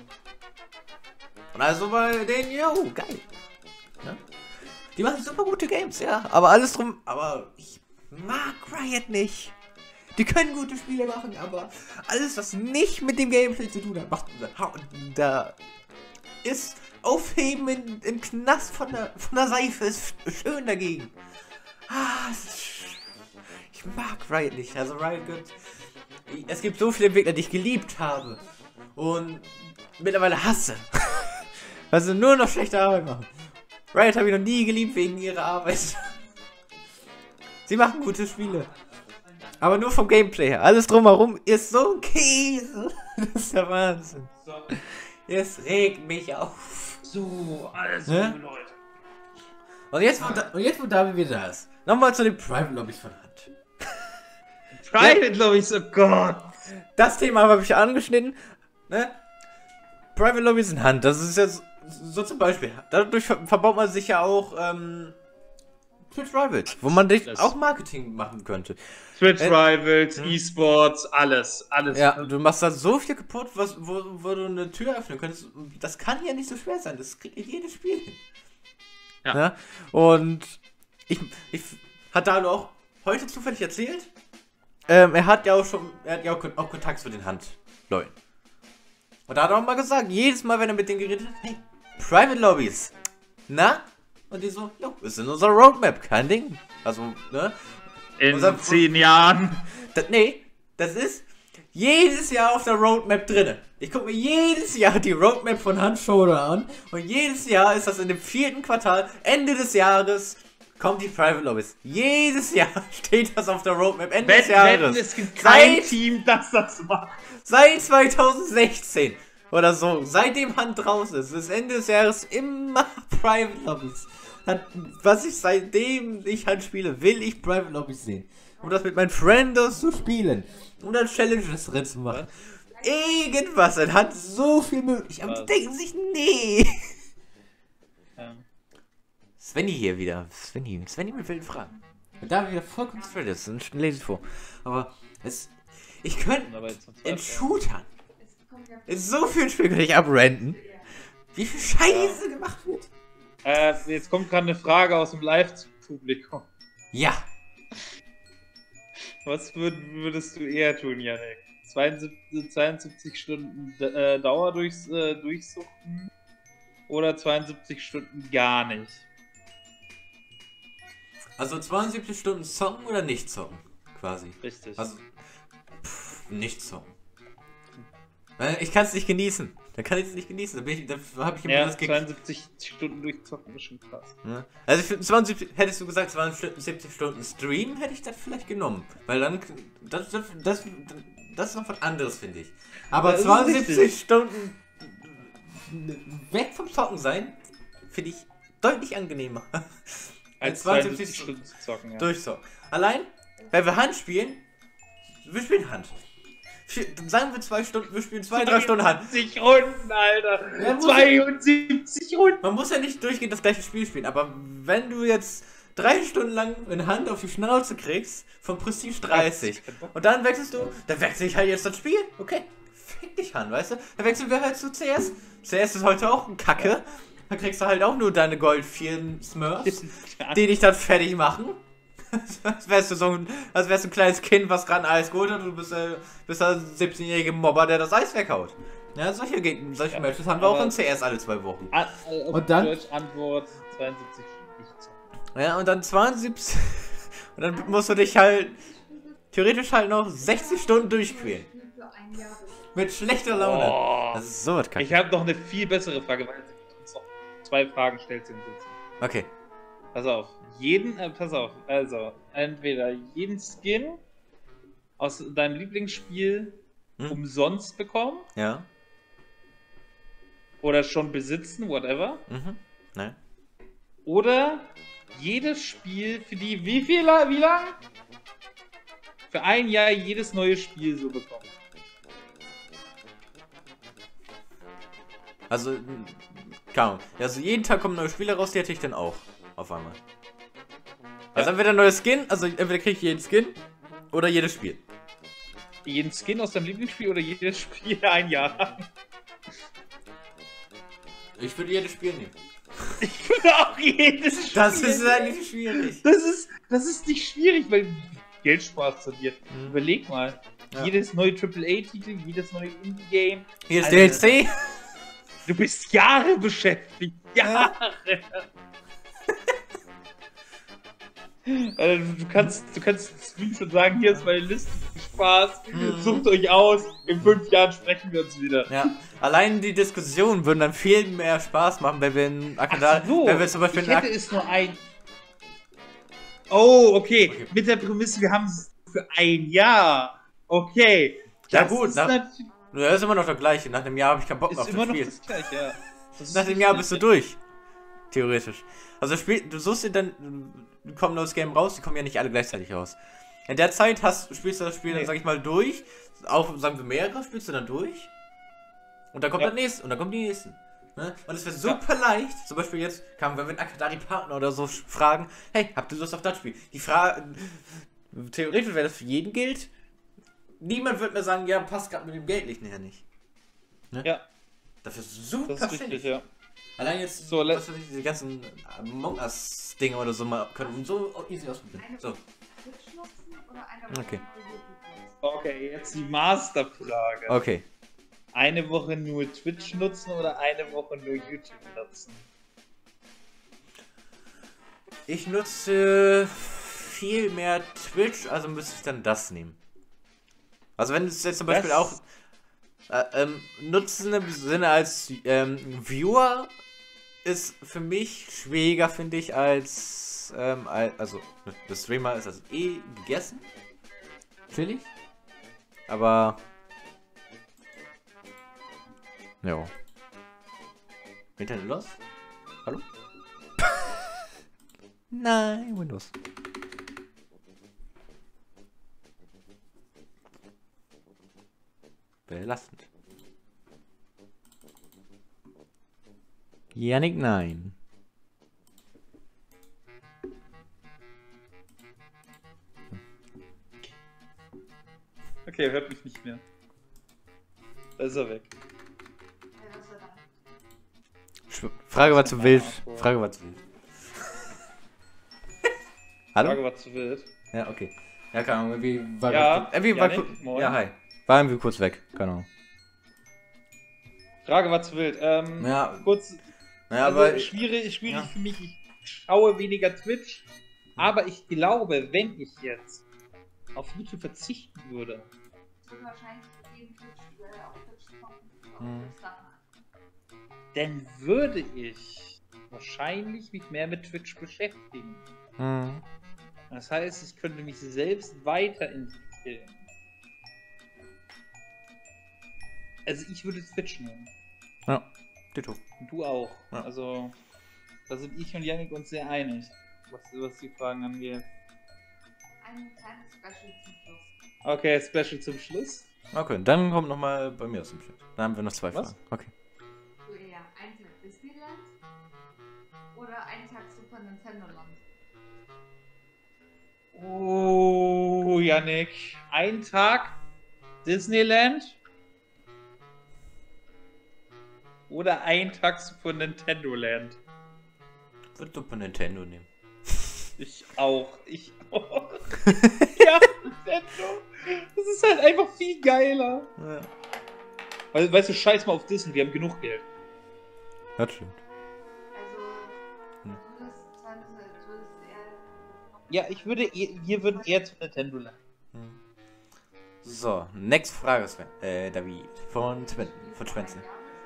Und also bei denen, yo, geil. Ja? Die machen super gute Games, ja, aber alles drum, aber ich mag Riot nicht. Die können gute Spiele machen, aber alles, was nicht mit dem Gameplay zu tun hat, macht, da ist Aufheben in, im Knast von der, von der Seife ist schön dagegen. Ah, ich mag Riot nicht. Also Riot gibt... Es gibt so viele Entwickler, die ich geliebt habe. Und mittlerweile hasse. Weil sie nur noch schlechte Arbeit machen. Riot habe ich noch nie geliebt wegen ihrer Arbeit. Sie machen gute Spiele. Aber nur vom Gameplay her. Alles drumherum ist so ein Käse. Das ist der Wahnsinn. Es regt mich auf. So, alles ne? gute Leute. Und jetzt, wo, da, und jetzt, wo David wieder ist. Nochmal zu den Private Lobbys von Hand. Private Lobbys, oh Gott. Das Thema habe ich angeschnitten. Ne? Private Lobbys in Hand. Das ist jetzt so zum Beispiel. Dadurch verbaut man sich ja auch ähm, Twitch Rivals, wo man dich auch Marketing machen könnte. Twitch äh, Rivals, hm? E-Sports, alles, alles. Ja, du machst da so viel kaputt, was, wo, wo du eine Tür öffnen könntest. Das kann ja nicht so schwer sein. Das kriegt jedes Spiel hin. Ja. Ne? Und ich, ich hat Dalu auch heute zufällig erzählt. Ähm, er hat ja auch schon, er hat ja auch, auch Kontakt zu den Handleuten. Und da hat er auch mal gesagt, jedes Mal, wenn er mit denen geredet hat, hey, Private Lobbys. Na? Und die so, jo, ist in unserer Roadmap, kein Ding. Also, ne? In Unser, zehn Jahren. Das, nee, das ist jedes Jahr auf der Roadmap drinne. Ich gucke mir jedes Jahr die Roadmap von Hand Shoulder an. Und jedes Jahr ist das in dem vierten Quartal, Ende des Jahres, kommt die Private Lobbys. Jedes Jahr steht das auf der Roadmap, Ende Wetten, des Jahres. wetten, es gibt kein Seit- Team, das das macht. Seit zweitausendsechzehn oder so, seitdem Hand draußen ist, bis Ende des Jahres immer Private Lobbys. Hat, was ich seitdem ich Hand spiele, will ich Private Lobbys sehen. Um das mit meinen Friends zu spielen. Um dann Challenges drin zu machen. Irgendwas, es hat so viel möglich. Aber die Was? denken sich, nee. Ähm, Svenny hier wieder. Svenny, Svenny mit wilden Fragen. Und da wieder voll konzentriert ist, dann lese ich vor. Aber es, ich könnte aber jetzt noch in zwei Shootern in so vielen Spielen könnte ich abrenten, wie viel Scheiße gemacht wird. äh, jetzt kommt gerade eine Frage aus dem Live-Publikum. Ja. Was würd, würdest du eher tun, Janek? zweiundsiebzig, zweiundsiebzig Stunden äh, Dauer durchs, äh, durchsuchten oder zweiundsiebzig Stunden gar nicht? Also zweiundsiebzig Stunden zocken oder nicht zocken, quasi. Richtig. Also, pff, nicht zocken. Weil ich kann es nicht genießen. Da kann ich es nicht genießen. Da, bin ich, da habe ich immer ja, das Ge- zweiundsiebzig Stunden durchzocken ist schon krass. Ne? Also ich finde zweiundsiebzig, hättest du gesagt zweiundsiebzig Stunden Stream, hätte ich das vielleicht genommen. Weil dann, das, das, das, das ist noch was anderes, finde ich. Aber Das ist zweiundsiebzig richtig. Stunden weg vom Zocken sein, finde ich deutlich angenehmer. Als zweiundsiebzig zweiundsiebzig Stunden zu zocken, ja. Durchzocken. Allein, wenn wir Hand spielen, wir spielen Hand. Vier, sagen wir zwei Stunden, wir spielen zwei, drei Stunden Hand. zweiundsiebzig Runden, Alter! Ja, muss- zweiundsiebzig Runden! Man muss ja nicht durchgehend das gleiche Spiel spielen, aber wenn du jetzt drei Stunden lang eine Hand auf die Schnauze kriegst, von Prestige dreißig, und dann wechselst du, dann wechsle ich halt jetzt das Spiel, okay, fick dich an, weißt du? Dann wechseln wir halt zu C S. C S ist heute auch ein Kacke, dann kriegst du halt auch nur deine Gold vier Smurfs, die dich dann fertig machen. als wärst du so ein, als wärst du ein kleines Kind, was gerade ein Eis geholt hat und du bist, äh, bist ein siebzehnjähriger Mobber, der das Eis weghaut. Ja, solche, solche ja, Matches haben wir auch in C S alle zwei Wochen. An, äh, und dann Deutsch Antwort zweiundsiebzig nicht. Ja, und dann zweiundsiebzig und dann musst du dich halt theoretisch halt noch sechzig Stunden durchquälen. Mit schlechter Laune. Oh, das ist so was kacke. Ich habe noch eine viel bessere Frage, weil du uns noch zwei Fragen stellst im Sitzen. Okay. Pass auf. Jeden, äh, pass auf. Also, entweder jeden Skin aus deinem Lieblingsspiel hm? umsonst bekommen. Ja. Oder schon besitzen, whatever. Mhm. Nein. Oder jedes Spiel für die, wie viel, wie lang? Für ein Jahr jedes neue Spiel so bekommen. Also, kaum. Also jeden Tag kommen neue Spiele raus, die hätte ich dann auch. Auf einmal. Also ja. entweder ein neues Skin, also entweder kriege ich jeden Skin oder jedes Spiel. Jeden Skin aus deinem Lieblingsspiel oder jedes Spiel ein Jahr lang? Ich würde jedes Spiel nehmen. Ich würde auch jedes Spiel Das ist eigentlich schwierig. Das ist, das ist nicht schwierig, weil Geld Spaß zu dir. Mhm. Überleg mal. Ja. Jedes neue Triple A-Titel, jedes neue Indie-Game. Jedes D L C. Du bist Jahre beschäftigt. Jahre. Ja. Also, du kannst, du kannst Screenshot sagen, hier ist meine Liste, viel Spaß, mhm. sucht euch aus, in fünf Jahren sprechen wir uns wieder. Ja, allein die Diskussionen würden dann viel mehr Spaß machen, wenn wir in Akadal, so, wenn wir zum Beispiel ich hätte es nur ein... Oh, okay. okay, mit der Prämisse, wir haben es für ein Jahr. Okay. Ja gut, nach, das ist immer noch das Gleiche, nach einem Jahr habe ich keinen Bock mehr auf das Spiel. Ist immer noch das Gleiche, ja. Das nach dem Jahr bist du durch. Theoretisch. Also Spiel, du suchst dir dann, kommt neues Game raus, die kommen ja nicht alle gleichzeitig raus. In der Zeit hast, spielst du das Spiel nee. dann, sag ich mal, durch. Auch, sagen wir, mehrere spielst du dann durch. Und dann kommt ja. das nächste, und dann kommen die nächsten. Ne? Und es wird super ja. leicht, zum Beispiel jetzt, kann, wenn wir einen Akadari-Partner oder so fragen, hey, habt ihr Lust auf das Spiel? Die Frage, theoretisch, wenn das für jeden gilt, niemand wird mir sagen, ja, passt gerade mit dem Geld nachher nicht. Ne? Ja. Das ist super das ist richtig, ja. Allein jetzt, so, was weiß ich, diese ganzen Among Us-Dinge oder so mal können so easy ausprobieren. So. Okay. Okay, jetzt die Masterfrage. Okay. Eine Woche nur Twitch nutzen oder eine Woche nur YouTube nutzen? Ich nutze viel mehr Twitch, also müsste ich dann das nehmen. Also wenn es jetzt zum Beispiel das auch äh, ähm, nutzen im Sinne als ähm, Viewer ist für mich schwieriger, finde ich, als ähm, also der Streamer ist das eh gegessen. Finde ich. Aber ja. Internet los? Hallo? Nein, Windows. Belastend. Yannick, nein. Okay, er hört mich nicht mehr. Da ist er weg. Frage war zu wild. Frage war zu wild. Hallo? Frage war zu wild. Ja, okay. Ja, keine Ahnung, irgendwie war ja, irgendwie war kurz, ja, hi. War irgendwie kurz weg, keine Ahnung. Frage war zu wild. Ähm, ja. Kurz. Ja, also aber schwierig, schwierig ja. für mich. Ich schaue weniger Twitch, aber ich glaube, wenn ich jetzt auf YouTube verzichten würde, hm. dann würde ich wahrscheinlich mich mehr mit Twitch beschäftigen. Hm. Das heißt, ich könnte mich selbst weiterentwickeln. Also ich würde Twitch nehmen. Ja, Ditto. Und du auch. Ja. Also da sind ich und Yannick uns sehr einig, was, was die Fragen angeht. Ein kleines Special zum Schluss. Okay, Special zum Schluss. Okay, dann kommt nochmal bei mir aus dem Chat. Dann haben wir noch zwei was? Fragen. Okay. So, ja, einen Tag Disneyland oder einen Tag Super Nintendo Land? Oh, Yannick. Ein Tag Disneyland oder ein Tag Super Nintendo Land? Ich würde Super Nintendo nehmen. Ich auch. Ich auch. Ja, Nintendo. Das ist halt einfach viel geiler. Ja. Weil, weißt du, scheiß mal auf Disney, wir haben genug Geld. Das stimmt. Also, du wirst zwanzig, du wirst eher... Ja, ich würde, wir würden eher zu Nintendo lernen. Hm. So, next Frage, Sven. Äh, David. Von Twin, von Schwänzen.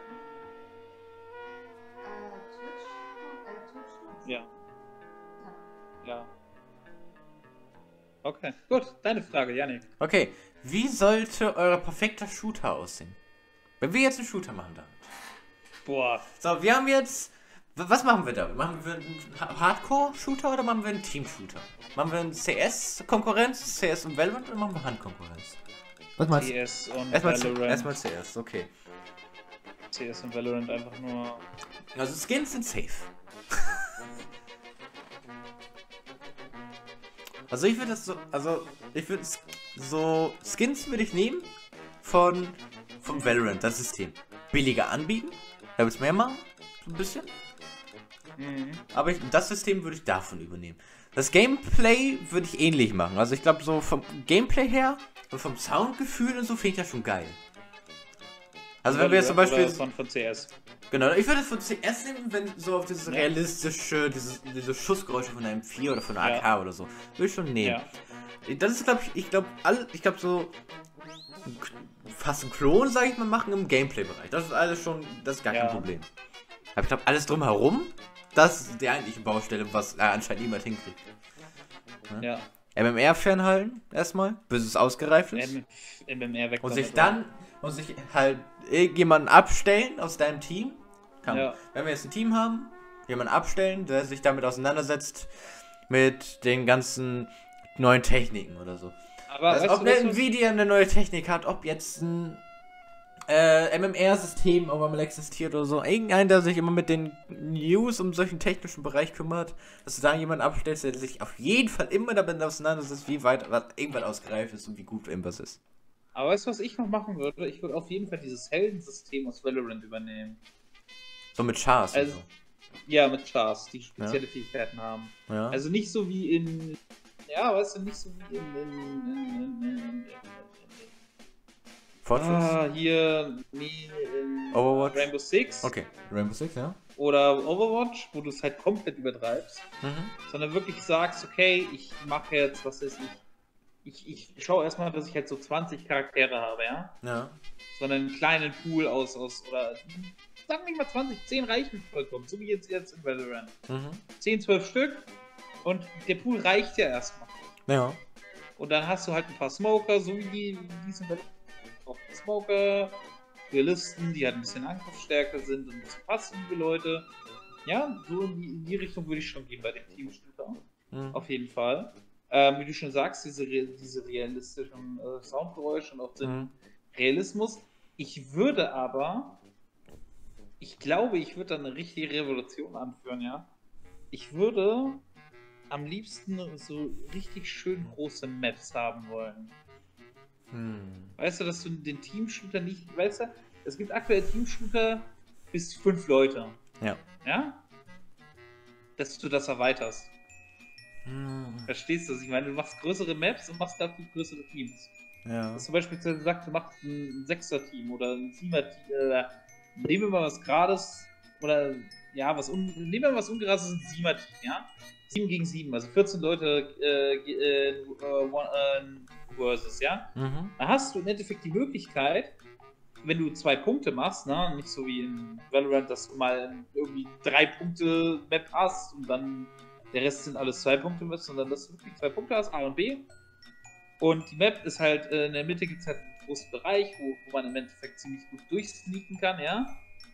Ja. Ja. Okay, gut. Deine Frage, Jannik. Okay. Wie sollte euer perfekter Shooter aussehen? Wenn wir jetzt einen Shooter machen damit. Boah. So, wir haben jetzt... Was machen wir da? Machen wir einen Hardcore-Shooter oder machen wir einen Team-Shooter? Machen wir einen C S-Konkurrenz, C S und Valorant oder machen wir Handkonkurrenz? Was meinst du? C S und erstmal Valorant. Erstmal C S, okay. C S und Valorant einfach nur... Also Skins sind safe. Also ich würde das so, also ich würde so, Skins würde ich nehmen von, vom Valorant, das System. Billiger anbieten, da willst du mehr machen, so ein bisschen. Mhm. Aber ich, das System würde ich davon übernehmen. Das Gameplay würde ich ähnlich machen, also ich glaube so vom Gameplay her und vom Soundgefühl und so finde ich das schon geil. Also wenn wir jetzt zum Beispiel... Von, von C S. Genau, ich würde es von C S nehmen, wenn so auf dieses realistische, dieses, diese Schussgeräusche von einem M vier oder von einer A K ja. oder so. Würde ich schon nehmen. Ja. Das ist, glaube ich, ich glaube, alle, ich glaube so fast ein Klon, sage ich mal, machen im Gameplay-Bereich. Das ist alles schon, das ist gar ja. kein Problem. Aber ich glaube, alles drumherum, das ist die eigentliche Baustelle, was äh, anscheinend niemand hinkriegt. Ne? Ja. M M R fernhalten, erstmal, bis es ausgereift ist. M M M R weg. Und sich dann, und sich halt irgendjemanden abstellen aus deinem Team. Kann. Ja. Wenn wir jetzt ein Team haben, jemanden abstellen, der sich damit auseinandersetzt mit den ganzen neuen Techniken oder so. Aber also, ob eine Nvidia eine neue Technik hat, ob jetzt ein äh, M M R-System irgendwann mal existiert oder so. Irgendein, der sich immer mit den News um solchen technischen Bereich kümmert, dass du da jemanden abstellst, der sich auf jeden Fall immer damit auseinandersetzt, wie weit was irgendwann ausgereift ist und wie gut irgendwas ist. Aber weißt du, was ich noch machen würde? Ich würde auf jeden Fall dieses Heldensystem aus Valorant übernehmen. So mit Chars. Also, so. Ja, mit Chars, die spezielle ja. Fähigkeiten haben. Ja. Also nicht so wie in. Ja, weißt du, nicht so wie in. in, in, in, in Fortress? Ah, hier. Nee, in Overwatch? Rainbow Six. Okay, Rainbow Six, ja. Oder Overwatch, wo du es halt komplett übertreibst. Mhm. Sondern wirklich sagst, okay, ich mache jetzt, was ist ich. Ich, ich schaue erstmal, dass ich halt so zwanzig Charaktere habe, ja? Ja. Sondern einen kleinen Pool aus, aus oder sagen wir mal zwanzig, zehn reichen vollkommen, so wie jetzt jetzt in Valorant. Mhm. zehn, zwölf Stück und der Pool reicht ja erstmal. Ja. Und dann hast du halt ein paar Smoker, so wie die, die sind auch Smoker, Realisten, die halt ein bisschen Angriffsstärke sind und ein bisschen passive Leute. Ja, so in die, in die Richtung würde ich schon gehen bei dem Team-Shooter. Mhm. Auf jeden Fall. Ähm, wie du schon sagst, diese, diese realistischen äh, Soundgeräusche und auch den mhm. Realismus. Ich würde aber, ich glaube, ich würde da eine richtige Revolution anführen, ja. Ich würde am liebsten so richtig schön große Maps haben wollen. Mhm. Weißt du, dass du den Team-Shooter nicht, weißt du, es gibt aktuell Team-Shooter bis fünf Leute. Ja. Ja? Dass du das erweiterst. Hm. Verstehst du? Ich meine, du machst größere Maps und machst dafür größere Teams. Ja. Dass du beispielsweise sagst, du machst ein Sechser-Team oder ein Siebener-Team. Äh, nehmen wir mal was Gerades oder ja, was un nehmen wir mal was Ungerades, ein Siebener-Team, ja? sieben gegen sieben, also vierzehn Leute äh, äh, one, äh, versus, ja? Mhm. Da hast du im Endeffekt die Möglichkeit, wenn du zwei Punkte machst, ne? Nicht so wie in Valorant, dass du mal irgendwie drei Punkte Map hast und dann der Rest sind alles zwei Punkte mit, sondern dass du wirklich zwei Punkte hast, A und B. Und die Map ist halt, äh, in der Mitte gibt es halt einen großen Bereich, wo, wo man im Endeffekt ziemlich gut durchsneaken kann, ja.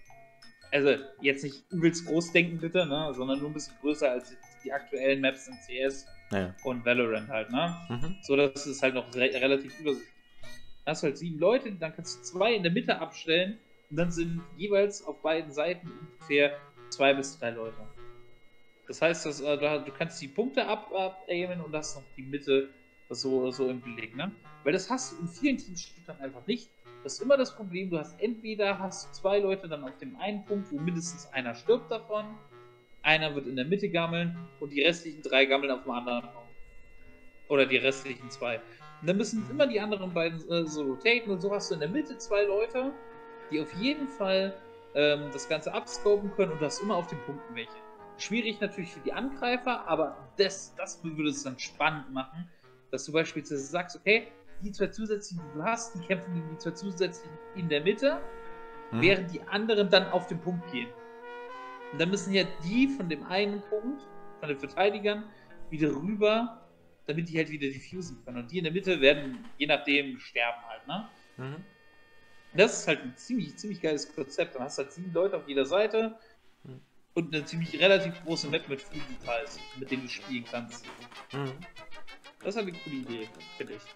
Also jetzt nicht übelst groß denken bitte, ne? Sondern nur ein bisschen größer als die aktuellen Maps in C S ja. und Valorant halt, ne? Mhm. So dass es halt noch re relativ übersichtlich ist. Dann hast du halt sieben Leute, dann kannst du zwei in der Mitte abstellen und dann sind jeweils auf beiden Seiten ungefähr zwei bis drei Leute. Das heißt, dass, äh, du kannst die Punkte abaimen und hast noch die Mitte so, so im Blick, ne? Weil das hast du in vielen Teamshootern einfach nicht. Das ist immer das Problem, du hast entweder hast du zwei Leute dann auf dem einen Punkt, wo mindestens einer stirbt davon, einer wird in der Mitte gammeln und die restlichen drei gammeln auf dem anderen Raum. Oder die restlichen zwei. Und dann müssen immer die anderen beiden äh, so rotaten und so hast du in der Mitte zwei Leute, die auf jeden Fall ähm, das Ganze abscopen können und du hast immer auf den Punkten welche. Schwierig natürlich für die Angreifer, aber das, das würde es dann spannend machen, dass du beispielsweise sagst, okay, die zwei zusätzlichen, die du hast, die kämpfen gegen die zwei zusätzlichen in der Mitte, mhm. während die anderen dann auf den Punkt gehen. Und dann müssen ja die von dem einen Punkt, von den Verteidigern, wieder rüber, damit die halt wieder diffusen können. Und die in der Mitte werden, je nachdem, sterben halt, ne? Mhm. Das ist halt ein ziemlich, ziemlich geiles Konzept. Dann hast du halt sieben Leute auf jeder Seite mhm. und eine ziemlich relativ große Map mit vielen Details, mit denen du spielen kannst. Mhm. Das ist halt eine coole Idee, finde ich.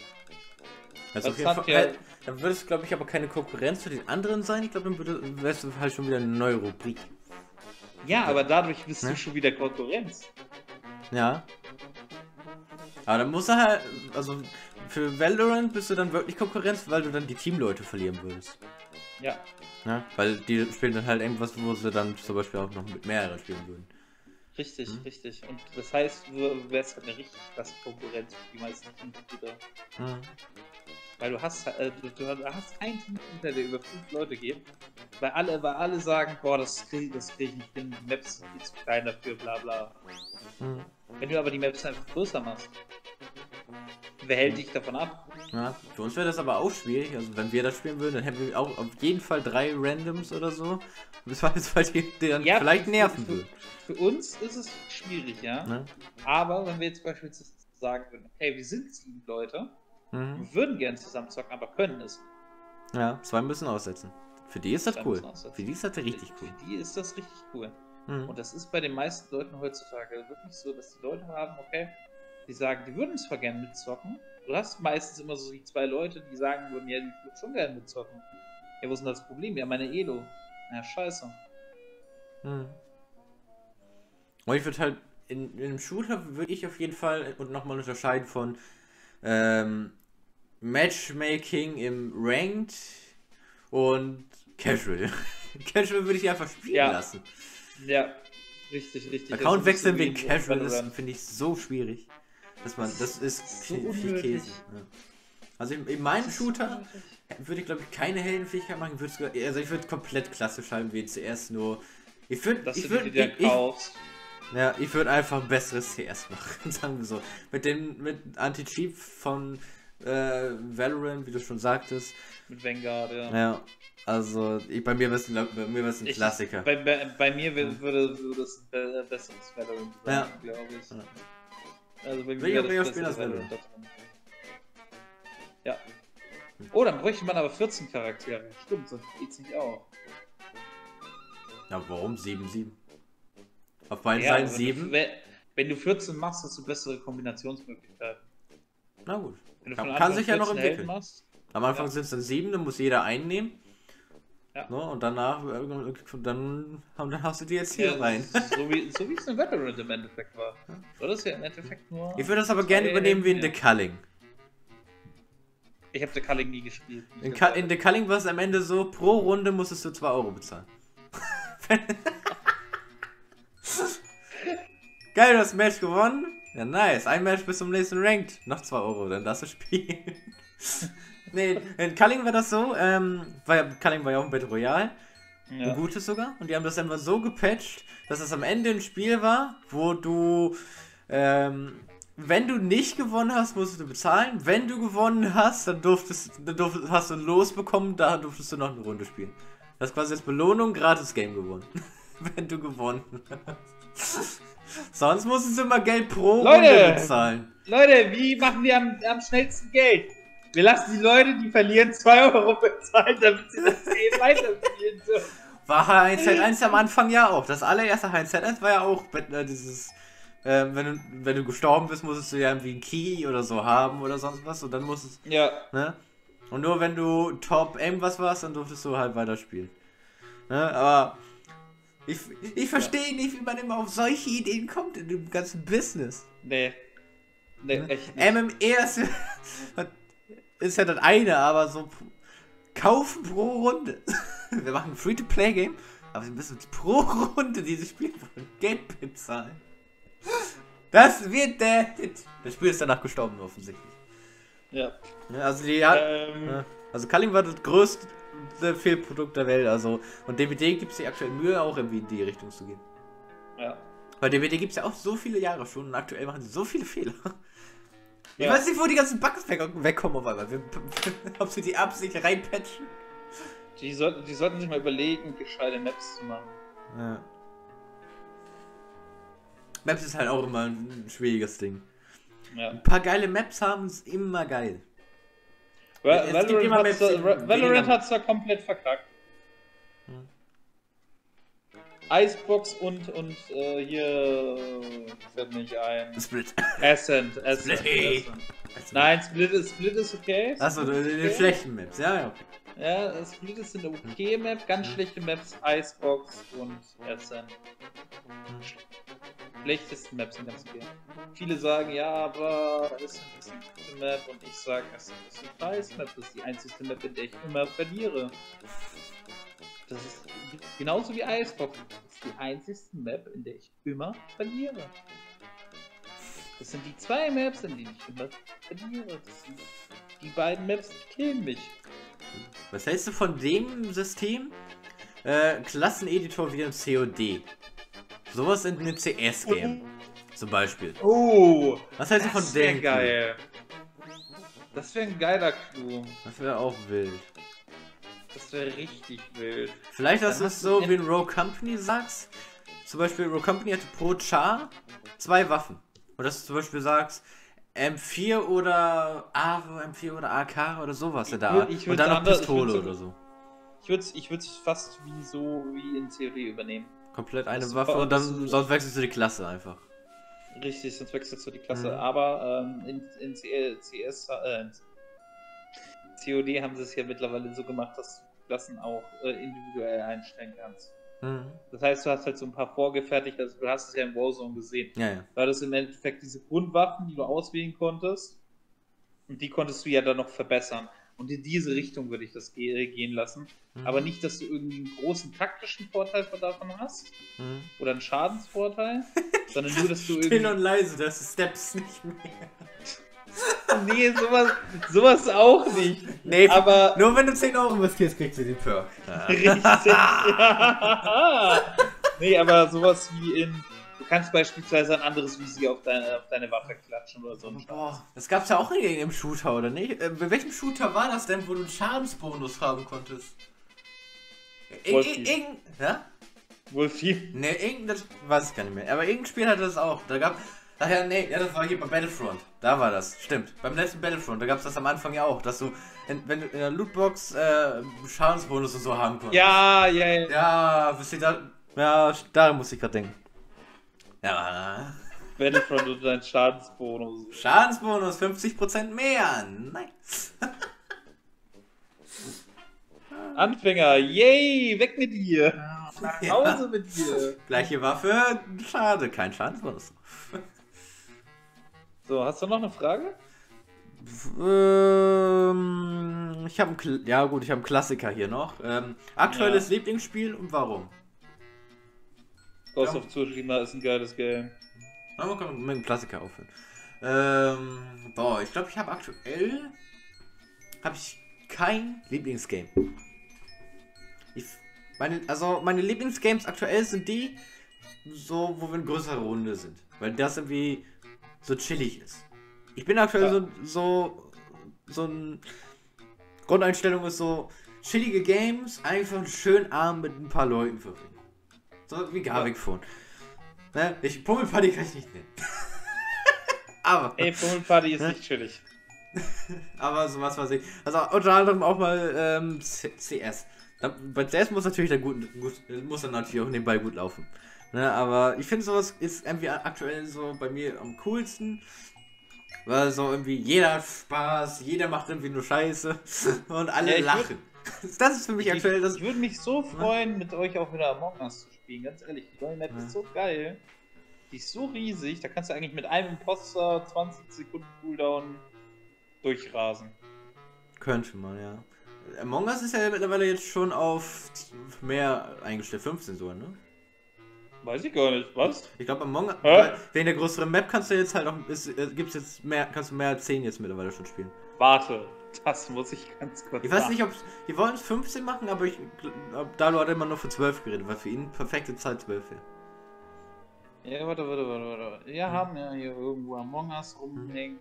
Also auf jeden Fall, ja, halt, dann würde es, glaube ich, aber keine Konkurrenz zu den anderen sein. Ich glaube, dann würde, wärst du halt schon wieder eine neue Rubrik. Ja, aber dadurch bist ne? du schon wieder Konkurrenz. Ja. Aber dann musst du halt, also für Valorant bist du dann wirklich Konkurrenz, weil du dann die Teamleute verlieren würdest. Ja. Ja, weil die spielen dann halt irgendwas, wo sie dann zum Beispiel auch noch mit mehreren spielen würden. Richtig, hm? richtig. Und das heißt, du wärst halt eine richtig krasse Konkurrenz für die meisten Teammitglieder. Hm. Weil du hast, äh, du, du hast einen Teammitglieder, der über fünf Leute geht, weil alle, weil alle sagen, boah, das krieg, das krieg ich nicht hin, die Maps sind viel zu klein dafür, bla bla. Hm. Wenn du aber die Maps einfach größer machst, wer hält dich davon ab? Ja, für uns wäre das aber auch schwierig. Also wenn wir das spielen würden, dann hätten wir auch auf jeden Fall drei Randoms oder so. Das war jetzt, weil die, die dann ja, vielleicht für, nerven würden. Für, für uns ist es schwierig, ja. ja. Aber wenn wir jetzt beispielsweise sagen würden, okay, wir sind sieben Leute, mhm. wir würden gerne zusammen zocken, aber können es. Ja, zwei müssen aussetzen. Für die ist das zwei cool. Für die ist das richtig cool. Für die ist das richtig cool. Mhm. Und das ist bei den meisten Leuten heutzutage wirklich so, dass die Leute haben, okay, die sagen, die würden zwar gerne mitzocken. Du hast meistens immer so die zwei Leute, die sagen würden, ja, die würden schon gerne mitzocken. Ja, wo ist denn das Problem? Ja, meine Elo. Ja, scheiße. Hm. Und ich würde halt, in, in einem Shooter würde ich auf jeden Fall und nochmal unterscheiden von ähm, Matchmaking im Ranked und Casual. Casual würde ich einfach spielen ja. lassen. Ja, richtig, richtig. Account wechseln wegen Casual ist, finde ich, so schwierig. Dass man, das ist so viel Käse. Ja. Also in, in meinem Shooter würde ich, glaube ich, keine Heldenfähigkeit machen. Ich sogar, also ich würde komplett klassisch halten, wie zuerst nur. Ich würde. Ich würde. Ich, ich, ja, ich würde einfach ein besseres C S machen, sagen wir so. Mit dem mit Anti-Cheat von äh, Valorant, wie du schon sagtest. Mit Vanguard, ja. Ja. Also ich, bei mir wäre es ein ich, Klassiker. Bei, bei, bei mir würde, würde, würde es ein besseres Valorant sein, ja. glaube ich. Ja. Also bei mir wäre das Spiel das Valorant. Ja. Oh, dann bräuchte man aber vierzehn Charaktere. Stimmt, sonst geht's nicht auch. Ja, warum sieben, sieben? Auf beiden ja, Seiten sieben? Du, wenn du vierzehn machst, hast du bessere Kombinationsmöglichkeiten. Na gut. Kann, kann sich ja noch entwickeln. Machst, Am Anfang ja. sind es dann sieben, dann muss jeder einnehmen. Ja. No, und danach, dann, dann hast du die jetzt hier ja, rein. So wie, so wie es in Valorant im Endeffekt war. So, das ist ja im Endeffekt nur. Ich würde das aber gerne übernehmen wie in The Culling. Ich habe The Culling nie gespielt. In, Ka in The Culling war es am Ende so, pro Runde musstest du zwei Euro bezahlen. Geil, du hast ein Match gewonnen. Ja, nice. Ein Match bis zum nächsten Ranked. Noch zwei Euro, dann darfst du spielen. Nee, in Culling war das so, ähm, weil Culling war ja auch ein Battle Royale. Ja. Ein gutes sogar. Und die haben das einfach so gepatcht, dass es am Ende ein Spiel war, wo du, ähm, wenn du nicht gewonnen hast, musstest du bezahlen. Wenn du gewonnen hast, dann durftest, dann durftest hast du ein Los bekommen, da durftest du noch eine Runde spielen. Das ist quasi als Belohnung gratis Game gewonnen. Wenn du gewonnen hast. Sonst musstest du immer Geld pro Leute, Runde bezahlen. Leute, wie machen wir am, am schnellsten Geld? Wir lassen die Leute, die verlieren, zwei Euro bezahlen, damit sie das Game weiterspielen. So. War H eins Z eins am Anfang ja auch. Das allererste H eins Z eins war ja auch äh, dieses, äh, wenn, du, wenn du gestorben bist, musstest du ja irgendwie einen Key oder so haben oder sonst was. Und dann musstest ja. Ne? Und nur wenn du Top irgendwas warst, dann durftest du halt weiterspielen. Ne? Aber ich, ich verstehe ja. nicht, wie man immer auf solche Ideen kommt in dem ganzen Business. Nee. Nee, ne? echt nicht. M M R ist, ist ja das eine, aber so kaufen pro Runde. Wir machen ein Free-to-Play-Game aber sie müssen pro Runde dieses Spiel von Geld bezahlen. Das wird der Hit. Das Spiel ist danach gestorben, offensichtlich. Ja. Ja, also die hat, Ähm, ja, also Culling war das größte Fehlprodukt der Welt, also und D V D gibt es die aktuell Mühe, auch irgendwie in die Richtung zu gehen. ja. Weil D V D gibt es ja auch so viele Jahre schon und aktuell machen sie so viele Fehler. Ich Ja. weiß nicht, wo die ganzen Bugs weg, wegkommen auf einmal. Wir, ob sie die Absicht reinpatchen. Die, sollten, die sollten sich mal überlegen, gescheite Maps zu machen. Ja. Maps ist halt auch immer ein schwieriges Ding. Ja. Ein paar geile Maps haben ist immer geil. Va Es gibt Valorant immer hat Maps, zwar- die Valorant weniger- hat zwar komplett verkackt. Hm. Icebox und, und äh, hier fällt mir nicht ein. Split. Ascent, Ascent, Split. Ascent. Nein, Split ist, Split ist okay. Achso, die, die Okay. schlechten Maps. Ja, ja, okay. Ja, Split ist eine okay Map, ganz schlechte Maps, Icebox und Ascent. Schlechtesten Maps im ganzen Game. Viele sagen, ja, aber Ascent ist eine gute Map und ich sage, Ascent ist eine scheiß Map, das ist die einzige Map, in der ich immer verliere. Das ist genauso wie Icebox. Das ist die einzigste Map, in der ich immer verliere. Das sind die zwei Maps, in denen ich immer verliere. Das sind die beiden Maps, die killen mich. Was hältst du von dem System? Äh, Klasseneditor wie im C O D. Sowas in einem C S-Game. Zum Beispiel. Oh! Was hältst du von Das wäre dem? geil. Das wäre ein geiler Clou. Das wäre auch wild. Das wäre richtig wild. Vielleicht, dass Dann du es hast du so in- wie in Rogue Company sagst. Zum Beispiel, Rogue Company hatte pro Char zwei Waffen. Und dass du zum Beispiel sagst, M vier oder A V, M vier oder A K oder sowas in der würd- Art. ich Und würd's dann noch anders- ich Pistole würd's- oder so. Ich würde es ich würd's fast wie so wie in C O D übernehmen. Komplett eine Das Waffe war- und das- dann sonst wechselst du die Klasse einfach. Richtig, sonst wechselst du die Klasse. Mhm. Aber ähm, in, in C- CS, äh, in C O D haben sie es ja mittlerweile so gemacht, dass du Klassen auch äh, individuell einstellen kannst. Mhm. Das heißt, du hast halt so ein paar vorgefertigt, also du hast es ja im Warzone gesehen. Ja, ja. War das im Endeffekt diese Grundwaffen, die du auswählen konntest. Und die konntest du ja dann noch verbessern. Und in diese Richtung würde ich das ge gehen lassen. Mhm. Aber nicht, dass du irgendwie einen großen taktischen Vorteil von davon hast. Mhm. Oder einen Schadensvorteil. sondern nur, dass du Still irgendwie. und leise, das ist Steps nicht mehr. Nee, sowas, sowas auch nicht. Nee, Aber. nur wenn du zehn Euro investierst, kriegst du den Perk. Richtig. Ja. Nee, aber sowas wie in. Du kannst beispielsweise ein anderes Visier auf deine, auf deine Waffe klatschen oder so. ein Scheiß. Boah, das gab's ja auch in im Shooter, oder nicht? Äh, bei welchem Shooter war das denn, wo du einen Schadensbonus haben konntest? Ir- Wolfie. ir- Irgend... Ja? Wohl viel. Ne, irgend... Das weiß ich gar nicht mehr. Aber irgendein Spiel hatte das auch. Da gab... Ach ja, nee, ja, das war hier bei Battlefront. Da war das, stimmt. Beim letzten Battlefront, da gab's das am Anfang ja auch, dass du, in, wenn du in der Lootbox äh, Schadensbonus und so haben konntest. Ja, ja, ja. Ja, wisst ihr da... Ja, daran muss ich gerade denken. Ja. Battlefront und dein Schadensbonus. Schadensbonus fünfzig Prozent mehr. Nice. Anfänger, yay, weg mit dir. Nach Ja. Hause mit dir. Gleiche Waffe, schade, kein Schadensbonus. So, hast du noch eine Frage? Ähm, ich habe einen, Kl- ja gut, ich habe einen Klassiker hier noch. Ähm, aktuelles Ja. Lieblingsspiel und warum? Ghost Ja. of Tsushima ist ein geiles Game. Na, man kann mit einem Klassiker aufhören. Ähm, boah, ich glaube, ich habe aktuell habe ich kein Lieblingsgame. Ich, meine, also meine Lieblingsgames aktuell sind die, so wo wir in größerer Runde sind, weil das irgendwie so chillig ist. Ich bin aktuell Ja. so so so ein Grundeinstellung ist so chillige Games, einfach einen schönen Abend mit ein paar Leuten verbringen. So wie Garvik Phone. Ne? Ich Pummelparty kann ich nicht nennen. Aber. Ey, Pummelparty ist Ne? nicht chillig. Aber sowas weiß ich. Also unter anderem auch mal ähm, C- CS. Da, bei C S muss natürlich dann gut, gut muss dann natürlich auch nebenbei gut laufen. Ne, aber ich finde sowas ist irgendwie aktuell so bei mir am coolsten. Weil so irgendwie jeder hat Spaß, jeder macht irgendwie nur Scheiße und alle Ja, ich lachen. Das ist für mich aktuell das. Ich würde mich so freuen, mit euch auch wieder Among Us zu spielen. Ganz ehrlich, die neue Map Ja. ist so geil. Die ist so riesig, da kannst du eigentlich mit einem Imposter zwanzig Sekunden Cooldown durchrasen. Könnte man, ja. Among Us ist ja mittlerweile jetzt schon auf mehr eingestellt, fünfzehn so, ne? Weiß ich gar nicht, was? Ich glaube Among Us, Hä? wegen der größeren Map kannst du jetzt halt noch, ist, äh, gibt's jetzt mehr, kannst du mehr als zehn jetzt mittlerweile schon spielen. Warte, das muss ich ganz kurz Ich weiß sagen. nicht, ob die wollen es fünfzehn machen, aber ich glaube, Dalu hat immer nur für zwölf geredet, weil für ihn perfekte Zeit zwölf wäre. Ja, warte, warte, warte, warte. Wir Hm. haben ja hier irgendwo Among Us rumhängen.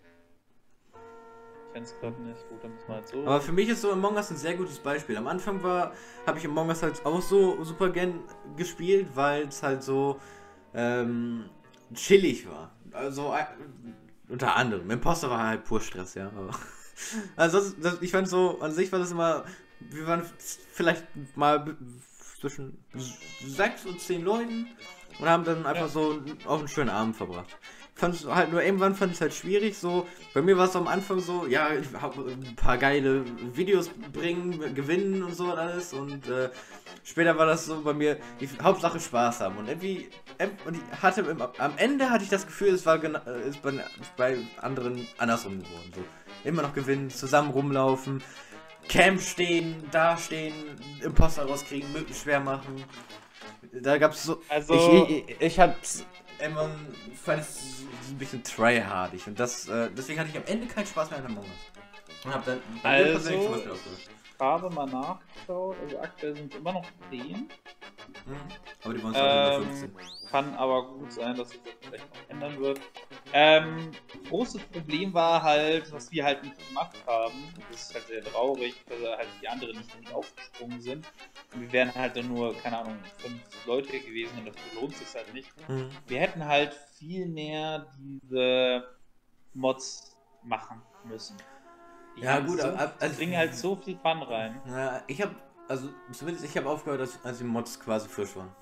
Ich kenn's gerade nicht. Gut, dann müssen wir halt so. Aber für mich ist so Among Us ein sehr gutes Beispiel. Am Anfang war, habe ich Among Us halt auch so super gern gespielt, weil es halt so ähm, chillig war. Also äh, unter anderem. Imposter war halt pur Stress, ja. Aber also das, das, ich fand so, an sich war das immer, wir waren vielleicht mal zwischen sechs und zehn Leuten und haben dann einfach Ja. so auch einen schönen Abend verbracht. Fand halt nur irgendwann fand ich es halt schwierig, so, bei mir war es am Anfang so, ja, ich habe ein paar geile Videos bringen, gewinnen und so und alles und äh, später war das so bei mir, die Hauptsache Spaß haben und irgendwie, und ich hatte, im, am Ende hatte ich das Gefühl, es war gena- äh, ist bei, bei anderen andersrum geworden, so, immer noch gewinnen, zusammen rumlaufen, Camp stehen, da stehen, Imposter rauskriegen, möglichst schwer machen, da gab's so, Also- ich, ich, ich hab's immer, fand es ein bisschen tryhardig und das, äh, deswegen hatte ich am Ende keinen Spaß mehr an Among Us. Und hab dann bei mir persönlich zum Also, Beispiel aufgehört. ich habe mal nachgeschaut. Also, aktuell sind es immer noch zehn. Mhm. Aber die waren zwar nur Ähm, fünfzehn. kann aber gut sein, dass sich das vielleicht noch ändern wird. Ähm, großes Problem war halt, was wir halt nicht gemacht haben. Das ist halt sehr traurig, dass halt die anderen nicht mit aufgesprungen sind. Und wir wären halt dann nur, keine Ahnung, fünf Leute gewesen und das lohnt sich halt nicht. Mhm. Wir hätten halt viel mehr diese Mods machen müssen. Die Ja, haben gut, so, aber- also- bringen halt so viel Fun rein. Ja, ich hab, also zumindest ich habe aufgehört, als, als die Mods quasi frisch waren.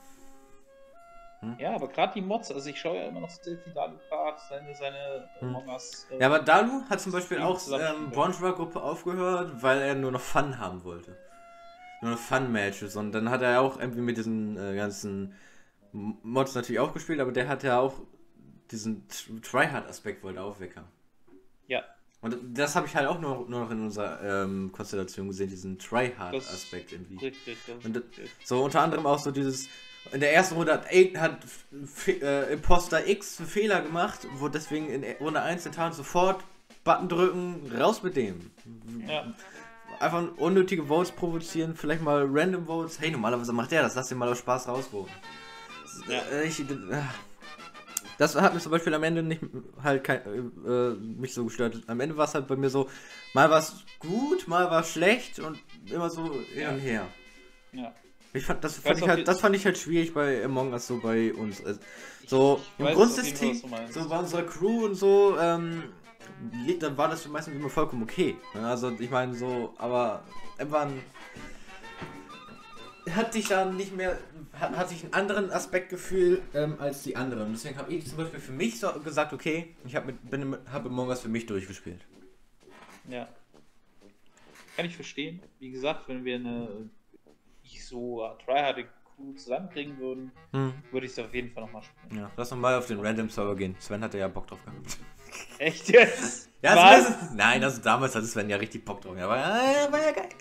Ja, aber gerade die Mods, also ich schaue ja immer noch sehr viel Dalu-Kart, seine, seine Hm. Among Us. äh, Ja, aber Dalu hat zum Beispiel Stream auch zusammen- ähm, Bonjwa-Gruppe aufgehört, weil er nur noch Fun haben wollte. Nur noch Fun-Matches und dann hat er auch irgendwie mit diesen äh, ganzen M- Mods natürlich auch gespielt, aber der hat ja auch diesen T- Tryhard-Aspekt wollte er auch wecken. Ja, Und das habe ich halt auch nur, nur noch in unserer ähm, Konstellation gesehen, diesen Tryhard-Aspekt irgendwie. richtig. Das Und das- ist richtig. So unter anderem auch so dieses, in der ersten Runde hat, A- hat F- äh, Imposter X einen Fehler gemacht, wo deswegen in Runde eins den Tarn sofort Button drücken, raus mit dem. Ja. Einfach unnötige Votes provozieren, vielleicht mal random Votes. Hey, normalerweise macht der das, lass den mal aus Spaß rausvoten. Ja. Äh, Ich, äh, das hat mich zum Beispiel am Ende nicht halt kein, äh, mich so gestört. Am Ende war es halt bei mir so, mal war es gut, mal war es schlecht und immer so hin Ja. und her. Ja. Ich fand, das, weiß fand ich auf halt, je- das fand ich halt schwierig bei Among Us, so bei uns. Also, so Ich im weiß Grundsystem, auf jeden Fall, was du meinst. so bei unserer Crew und so, ähm, li- dann war das meistens immer vollkommen okay. Ne? Also ich meine so, aber irgendwann hat sich dann nicht mehr, hat, hat sich einen anderen Aspekt gefühlt ähm, als die anderen. Und deswegen habe ich zum Beispiel für mich so gesagt, okay, ich habe hab Among Us für mich durchgespielt. Ja. Kann ich verstehen. Wie gesagt, wenn wir eine nicht so tryhardige Crew zusammenkriegen würden, Hm. würde ich es auf jeden Fall nochmal spielen. Ja, lass noch mal auf den Random Server gehen. Sven hatte ja Bock drauf gehabt. Echt jetzt? Ja, Was? also, das- nein, also damals hatte Sven ja richtig Bock drauf. Ja, war, ja, war ja geil.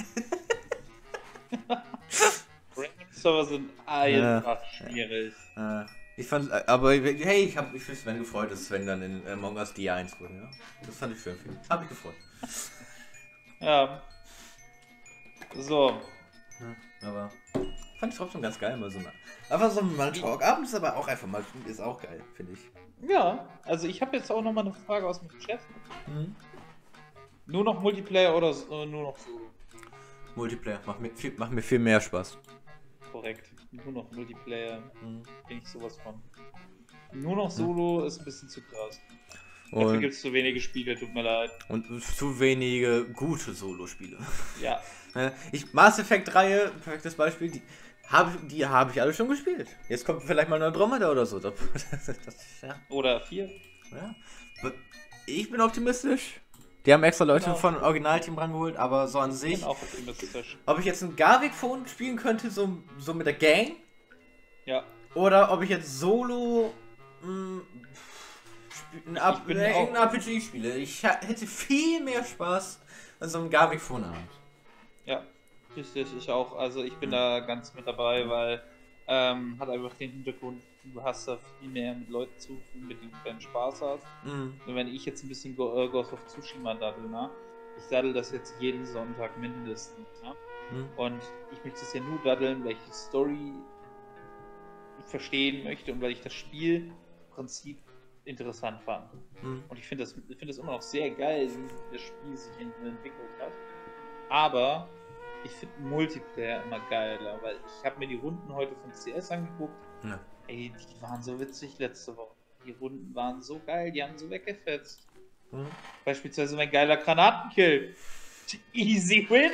Random Server sind einfach schwierig. Äh, ich fand, äh, aber hey, ich habe mich für Sven gefreut, dass Sven dann in Among Us D eins wurde. Ja? Das fand ich schön für ihn. Hab mich gefreut. Ja. So. Ja, aber fand ich trotzdem ganz geil, mal so eine, einfach so mal ein Talk. Abends aber auch einfach mal, ist auch geil, finde ich. Ja, also ich habe jetzt auch nochmal eine Frage aus dem Chat. Mhm. Nur noch Multiplayer oder so- äh, nur noch Solo? Multiplayer macht mir, viel, macht mir viel mehr Spaß. Korrekt. Nur noch Multiplayer. Mhm. Bin ich sowas von. Nur noch Solo ist ein bisschen zu krass. Dafür Und, gibt es zu wenige Spiele, tut mir leid. und zu wenige gute Solo-Spiele. Ja. Äh, Ich, Mass Effect Reihe, perfektes Beispiel, die habe ich, die habe ich alle schon gespielt. Jetzt kommt vielleicht mal ein Andromeda oder so. Das, das, ja, Oder vier. ja. Ich bin optimistisch. Die haben extra Leute Genau. von Originalteam rangeholt, aber so an Ich sich, bin auch optimistisch. ob ich jetzt ein Garvik-Phone spielen könnte, so, so mit der Gang, Ja. oder ob ich jetzt solo mh, sp- ein, Ab- Ich bin äh, auch- irgendein R P G spiele. Ich ha- hätte viel mehr Spaß an so einem Garvik-Phone abends. Ja, richtig, ich auch. Also ich bin da ganz mit dabei, weil ähm, hat einfach den Hintergrund, du hast da viel mehr mit Leuten zu tun, mit denen du keinen Spaß hast. Mhm. Und wenn ich jetzt ein bisschen Go- äh, Ghost of Tsushima daddel, ne? Ich daddel das jetzt jeden Sonntag mindestens, ne? Mhm. Und ich möchte es ja nur daddeln, weil ich die Story verstehen möchte und weil ich das Spielprinzip interessant fand. Mhm. Und ich finde das, ich find das immer noch sehr geil, wie das Spiel sich entwickelt hat. Aber ich finde Multiplayer immer geiler, weil ich habe mir die Runden heute von C S angeguckt. Ja. Ey, die waren so witzig letzte Woche. Die Runden waren so geil, die haben so weggefetzt. Mhm. Beispielsweise mein geiler Granatenkill. Easy win.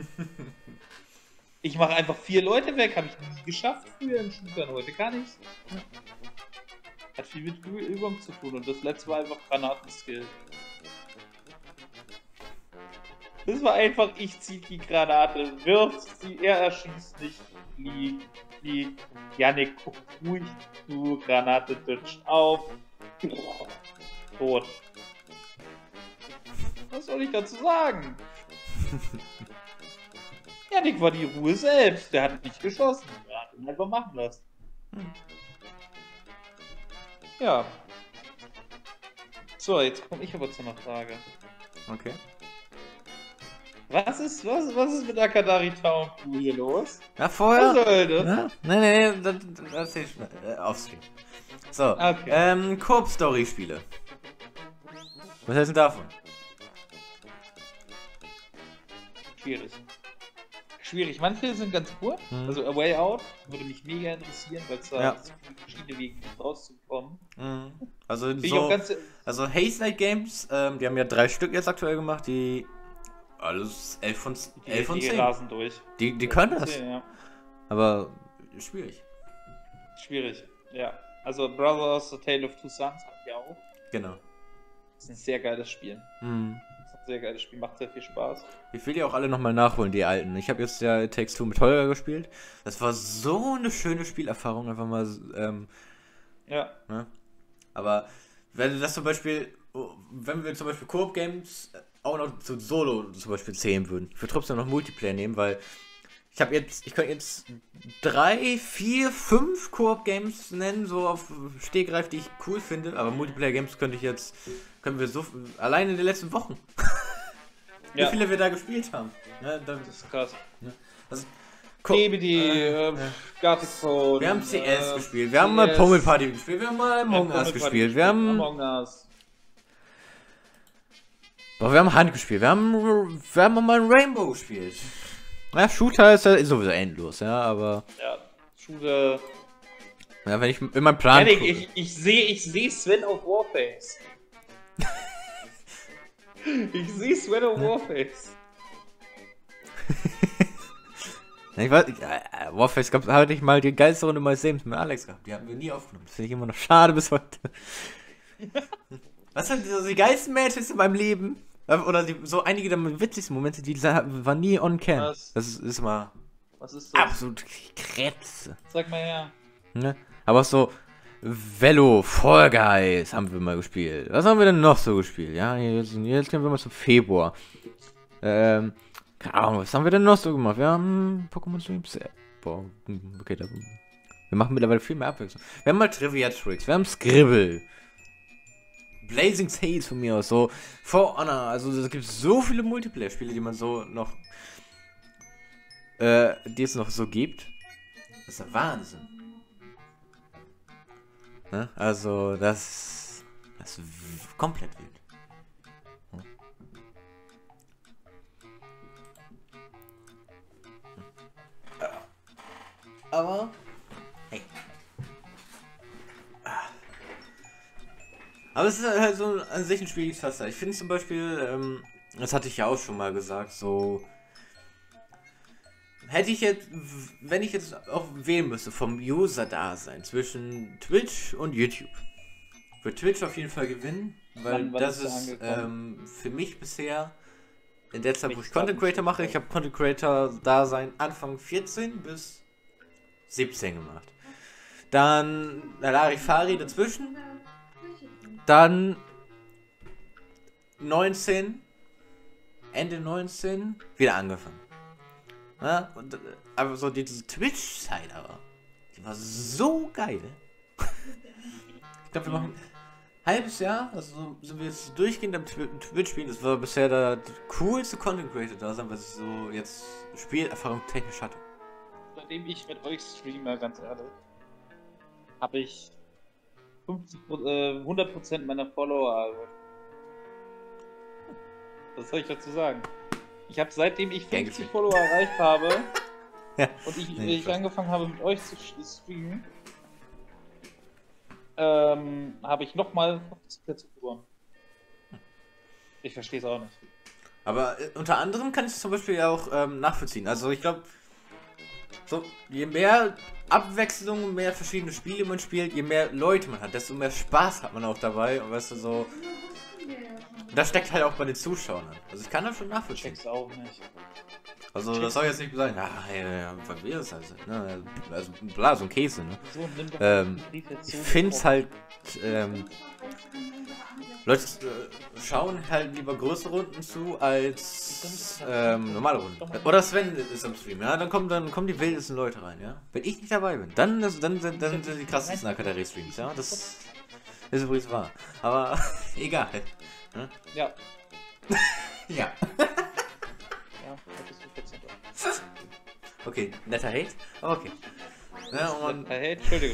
Ich mache einfach vier Leute weg, habe ich nie geschafft früher in Shootern, heute kann ich's. Hat viel mit Übung zu tun und das letzte war einfach Granatenskill. Das war einfach, ich zieh die Granate, wirf sie, er erschießt nicht, fliegt, fliegt. Yannick guckt ruhig zu, Granate dutscht auf. Tot. Was soll ich dazu sagen? Yannick war die Ruhe selbst, der hat nicht geschossen, er hat ihn einfach machen lassen. Ja. So, jetzt komme ich aber zu einer Frage. Okay. Was ist, was, was ist mit Akadari Town Crew hier los? Ja, vorher. Was soll das? Ja? Nee, nee, nee, das, das erzähl ich schnell. Äh, Offscreen. So, Okay. ähm, Koop-Story-Spiele. Was hältst du davon? Schwierig. Schwierig. Manche sind ganz cool. Mhm. Also A Way Out würde mich mega interessieren, weil es da Ja. so viele verschiedene Wege gibt, rauszukommen. Mhm. Also, Bin ich auch so, ganz. also Haze Night Games, ähm, die haben ja drei Stück jetzt aktuell gemacht, die alles elf von Die, elf von die zehn. rasen durch. Die, die können das, Ja. aber schwierig. Schwierig. Ja. Also Brothers, The Tale of Two Sons habe ich auch. Genau. Das ist ein sehr geiles Spiel. Mhm. Das ist ein sehr geiles Spiel, macht sehr viel Spaß. Ich will die auch alle nochmal nachholen, die alten. Ich habe jetzt ja It Takes Two mit Holger gespielt. Das war so eine schöne Spielerfahrung, einfach mal, ähm, Ja. ne? Aber wenn du das zum Beispiel, wenn wir zum Beispiel Koop-Games auch noch zu Solo zum Beispiel zählen würden, ich würde trotzdem noch Multiplayer nehmen, weil ich habe jetzt, ich könnte jetzt drei, vier, fünf Koop-Games nennen, so auf Stegreif, die ich cool finde, aber Multiplayer-Games könnte ich jetzt, können wir so, allein in den letzten Wochen, wie Ja. viele wir da gespielt haben. Ne, dann, Das ist krass. also, D B D, äh, äh, Gartic Phone. wir haben C S äh, gespielt, wir haben mal C S, Pummel Party gespielt, wir haben mal Among ja, Us Pummel Party gespielt, wir haben, Among Us. boah, wir haben Hand gespielt, wir haben, wir haben mal ein Rainbow gespielt. Ja, Shooter ist ja sowieso endlos, ja, aber, Ja, Shooter. ja, wenn ich in meinem Plan Ehrlich, gucke- ich, ich sehe ich seh Sven auf Warface. ich sehe Sven auf Warface. Ich weiß, ich, äh, Warface gab hatte ich mal die geilste Runde meines Lebens mit Alex gehabt. Die haben wir nie aufgenommen. Das finde ich immer noch schade bis heute. Was sind die, so die geilsten Matches in meinem Leben? Oder die, so einige der witzigsten Momente, die waren nie on cam. Was? Das ist, ist immer Was ist das? absolut Kretze. Sag mal her. Ne? Aber so Velo, Fall Guys haben wir mal gespielt. Was haben wir denn noch so gespielt? Ja, jetzt, jetzt gehen wir mal zum Februar. Ähm, keine Ahnung, was haben wir denn noch so gemacht? Wir haben Pokémon Streams. Boah, okay, da, wir machen mittlerweile viel mehr Abwechslung. Wir haben mal Trivia Tricks, wir haben Scribble. Blazing Sails von mir aus, so For Honor, also es gibt so viele Multiplayer-Spiele, die man so noch, äh, die es noch so gibt. Das ist der Wahnsinn. Ne? Also, das, das ist w- komplett wild. Hm. Aber, hey. Aber es ist halt so an sich ein schwieriges Pflaster. Ich finde zum Beispiel, ähm, das hatte ich ja auch schon mal gesagt, so hätte ich jetzt, w- wenn ich jetzt auch wählen müsste vom User-Dasein zwischen Twitch und YouTube, wird Twitch auf jeden Fall gewinnen, weil Wann- wann das ist er ist angekommen? ähm, für mich bisher in der Zeit, wo ich Nichts Content Creator mache, Daten- ich habe Content Creator Dasein Anfang vierzehn bis siebzehn gemacht. Dann Larifari dazwischen. Dann neunzehn, Ende neunzehn, wieder angefangen. Ja, und, äh, aber so diese Twitch-Zeit aber, die war so geil. Ich glaube, wir machen ein halbes Jahr, also so sind wir jetzt durchgehend am Twitch spielen. Das war bisher der coolste Content Creator da sein, was ich so jetzt Spielerfahrung technisch hatte. Seitdem ich mit euch streame, ganz ehrlich, habe ich fünfzig, äh, hundert Prozent meiner Follower erreicht. Was soll ich dazu sagen? Ich habe seitdem ich fünfzig Follower erreicht habe ja. und ich, nee, ich angefangen habe mit euch zu streamen, ähm, habe ich nochmal fünfzig Plätze gewonnen. Ich verstehe es auch nicht. Aber äh, unter anderem kann ich es zum Beispiel auch ähm, nachvollziehen. Also ich glaube, so, je mehr Abwechslung, mehr verschiedene Spiele man spielt, je mehr Leute man hat, desto mehr Spaß hat man auch dabei. Und weißt du, so. Das steckt halt auch bei den Zuschauern an. Also ich kann das schon nachvollziehen. Ich check's auch nicht. Also das soll jetzt nicht sagen, ja, ja, ja, weil wir es halt sind, ne? Also bla, so ein Käse, ne? So, nimm doch Ähm, den Brief jetzt ich so finde es auf. halt, ähm, Leute äh, schauen halt lieber größere Runden zu als ähm, normale Runden. Oder Sven ist am Stream, ja, dann kommen dann kommen die wildesten Leute rein, ja. Wenn ich nicht dabei bin, dann, dann, dann, dann, dann sind die krassesten Akademie-Streams, ja. Das ist übrigens wahr. Aber egal. Ne? Ja. Ja. Ja, hättest du vierzehn Euro. Okay, netter Hate, aber okay. Ja, und Hey, Entschuldigung.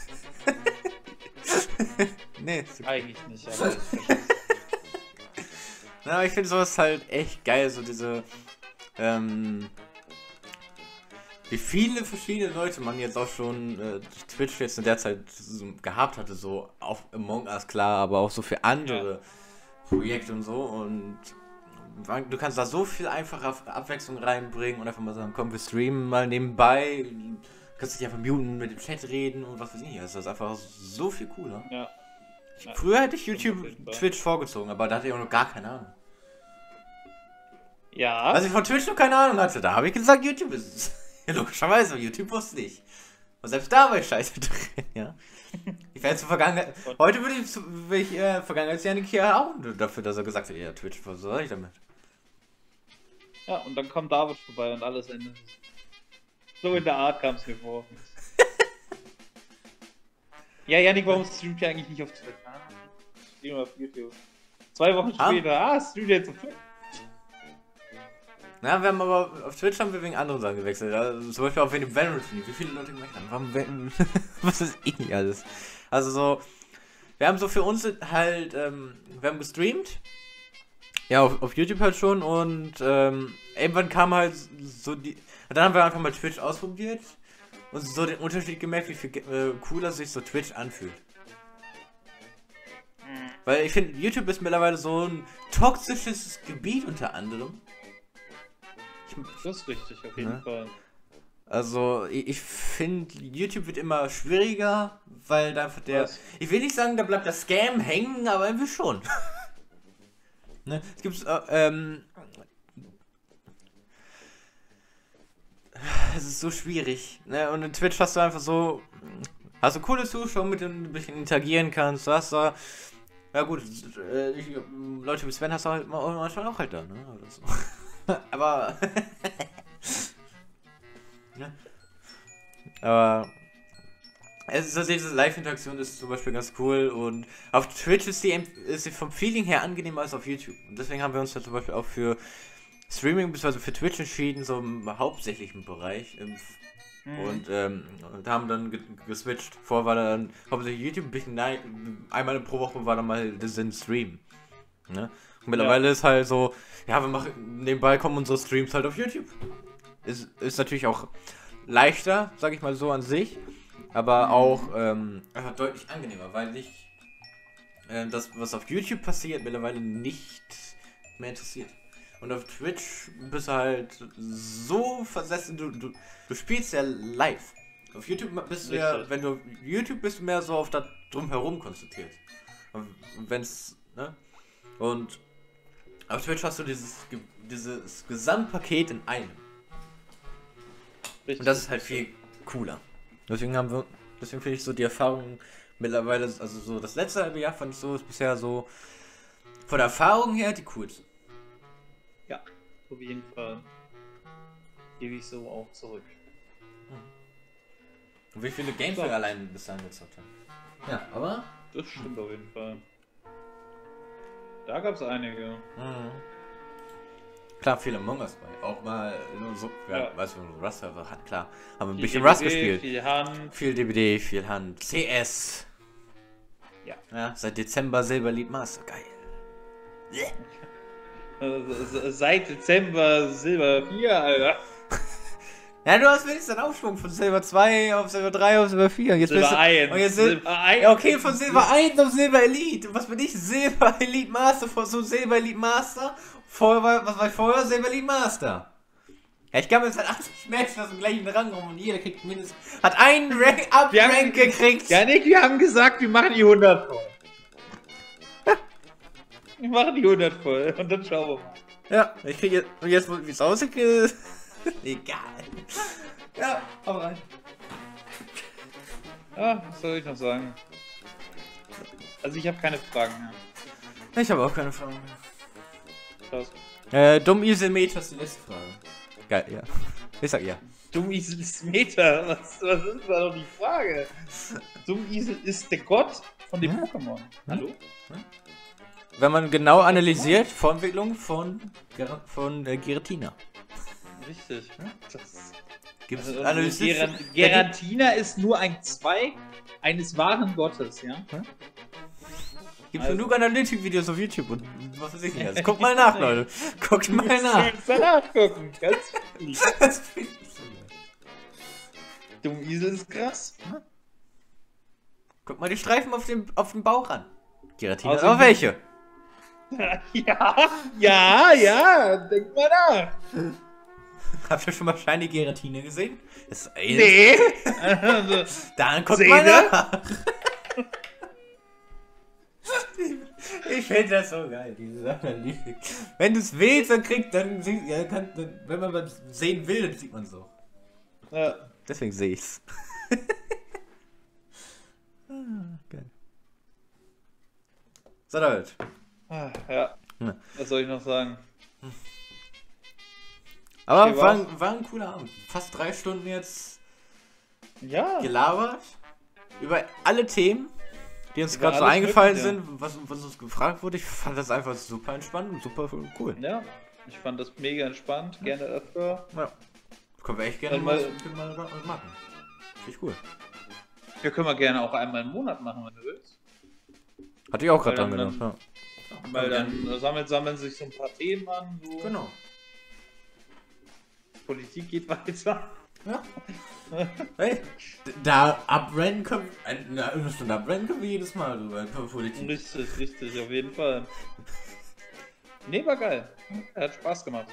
nee, ist okay. Eigentlich nicht, aber ich verstehe. Na, aber ich finde sowas halt echt geil, so diese, ähm, wie viele verschiedene Leute man jetzt auch schon äh, Twitch jetzt in der Zeit so gehabt hatte, so auf Among Us klar, aber auch so für andere ja. Projekte und so, und du kannst da so viel einfache Abwechslung reinbringen und einfach mal sagen, komm, wir streamen mal nebenbei, kannst dich einfach muten, mit dem Chat reden und was weiß ich, das ist einfach so viel cooler. Ja. Ja. Früher hätte ich YouTube, Twitch vorgezogen, aber da hatte ich auch noch gar keine Ahnung. Ja. Als ich von Twitch noch keine Ahnung hatte, da habe ich gesagt, YouTube ist es. Ja, logischerweise, YouTube wusste ich. Und selbst da war ich scheiße drin, ja. Ich wäre jetzt zur Vergangenheit. Heute würde ich, will ich äh, Vergangenheitsjanik hier auch dafür, dass er gesagt hat, ja, Twitch, was soll ich damit? Ja, und dann kommt David vorbei und alles endet. So in der Art kam es mir vor. Ja, Janik, warum streamt ihr eigentlich nicht auf Twitch? Ah, stream auf YouTube. Zwei Wochen später, ah, streamt jetzt auf Twitch. Na, wir haben aber auf Twitch haben wir wegen anderen Sachen gewechselt. Also zum Beispiel auch wegen dem Valorant. Wie viele Leute gemacht haben. Warum, was ist eh nicht alles? Also so, wir haben so für uns halt, ähm, wir haben gestreamt. Ja, auf, auf YouTube halt schon, und ähm, irgendwann kam halt so die. Dann haben wir einfach mal Twitch ausprobiert und so den Unterschied gemerkt, wie viel äh, cooler sich so Twitch anfühlt. Weil ich finde, YouTube ist mittlerweile so ein toxisches Gebiet unter anderem. Das ist richtig, auf jeden ne? Fall. Also, ich, ich finde, YouTube wird immer schwieriger, weil da einfach der. Was? Ich will nicht sagen, da bleibt der Scam hängen, aber irgendwie schon. ne? Es gibt. Äh, ähm. Es ist so schwierig. Ne? Und in Twitch hast du einfach so. Hast du coole Zuschauer, mit denen du ein bisschen interagieren kannst. Du hast da. Ja, gut. Äh, ich, Leute wie Sven hast du halt manchmal auch halt da, ne? Oder so. Aber. ja. Aber. Es ist so, diese Live-Interaktion ist zum Beispiel ganz cool, und auf Twitch ist die, ist sie vom Feeling her angenehmer als auf YouTube. Und deswegen haben wir uns ja zum Beispiel auch für Streaming bzw. für Twitch entschieden, so im hauptsächlichen Bereich. Im mhm. Und ähm, und haben dann ge geswitcht. Vorher war dann hauptsächlich YouTube, ein bisschen nein, einmal pro Woche war dann mal der Sinn Stream. Ne? Und mittlerweile ja. ist halt so, ja, wir machen, nebenbei kommen unsere Streams halt auf YouTube. Ist, ist natürlich auch leichter, sag ich mal so an sich, aber auch ähm, einfach deutlich angenehmer, weil dich äh, das, was auf YouTube passiert, mittlerweile nicht mehr interessiert. Und auf Twitch bist du halt so versessen, du, du, du spielst ja live. Auf YouTube bist du ja, wenn du auf YouTube bist du mehr so auf das Drumherum konzentriert. Und wenn's, ne? Und auf Twitch hast du dieses, dieses Gesamtpaket in einem. Richtig. Und das ist halt viel cooler. Deswegen haben wir, deswegen finde ich so die Erfahrung mittlerweile, also so das letzte halbe Jahr fand ich so, ist bisher so von der Erfahrung her die coolste. Ja, auf jeden Fall. gebe ich so auch zurück. Und wie viele Games wir allein bis dahin gezockt haben. Ja, aber... Das stimmt auf jeden Fall. Da gab es einige. Mhm. Klar, viel Among Us bei. Auch mal nur so, ja, Ja. weißt du, Rust Server hat, klar. Haben wir ein Viel bisschen D B D, Rust gespielt. Viel Hand. Viel D B D, viel Hand. C S. Ja. Ja, seit Dezember Silberlied Master. Geil. Äh, Seit Dezember Silber vier, Alter. Ja, du hast wenigstens einen Aufschwung von Silber zwei auf Silber drei auf Silber vier. Jetzt bist Silber du, eins. und jetzt Sil Silber eins. ja, okay, von Silber eins auf Silber Elite. Was bin ich? Silber Elite Master von so Silber Elite Master. Vorher war, was war ich vorher? Silber Elite Master. Ja, ich kann mir jetzt halt achtzig Matches aus dem gleichen Rang rum und jeder kriegt mindestens. Hat einen Rank Up Wir haben- Rank gekriegt. Janik, wir haben gesagt, wir machen die hundert voll. Wir machen die hundert voll und dann schauen wir mal. Ja, ich krieg jetzt. Und jetzt, wie es aussieht, äh, egal. Ja, hau rein. Ja, was soll ich noch sagen? Also ich habe keine Fragen mehr. Ich habe auch keine Fragen mehr. Krass. Äh, dumm Isel Meter ist die letzte Frage. Geil, ja. Ich sag ja. Dumm Isel ist Meta. Was, was ist da noch die Frage? Dumm Isel ist der Gott von dem Hm? Pokémon. Hallo? Wenn man genau analysiert, Vorentwicklung von, Ger von äh, Giratina. Richtig. Das, Gibt's also, analysiert? Geran Geratina ist nur ein Zweig eines wahren Gottes, ja? Gibt's also- genug Analytik-Videos auf YouTube und was weiß ich nicht alles. Guckt mal nach, Leute. Guckt mal nach. Mal nachgucken. Ganz lieb. Das find ich so geil. Dumm Isel ist krass. Guck mal die Streifen auf dem, auf dem Bauch an. Giratina Also- hat auch welche. Ja, ja, ja, denk mal nach. Habt ihr schon mal Shiny Giratina gesehen? Das ist Nee. Also, Dann guckt Zähne? mal nach. Ich finde das so geil, diese Analytik. Wenn du es willst, dann kriegt, dann, sie- ja, kann, dann, wenn man was sehen will, dann sieht man so. ja. Deswegen sehe ich's. ah, geil. So, Leute. Ah, ja. Ja. Was soll ich noch sagen? Aber Okay, war, war's? ein- war ein cooler Abend. Fast drei Stunden jetzt Ja. gelabert. Über alle Themen, die uns Über gerade so alles eingefallen Mögliche. sind, was, was uns gefragt wurde. Ich fand das einfach super entspannt und super cool. Ja. Ich fand das mega entspannt. Gerne öfter. Ja. Können wir echt gerne Dann mal, mal- mal, mal machen. Finde ich cool. Wir können wir gerne auch einmal im Monat machen, wenn du willst. Hatte ich auch gerade Weil dran dann- gedacht. Ja. Weil dann sammeln, sammeln sich so ein paar Themen an. So. Genau. Politik geht weiter. Ja. Hey, d- da abrennen können wir, eine Stunde abrennen können wir jedes Mal drüber. Über Politik. Richtig, richtig, auf jeden Fall. Nee, war geil. Hat Spaß gemacht.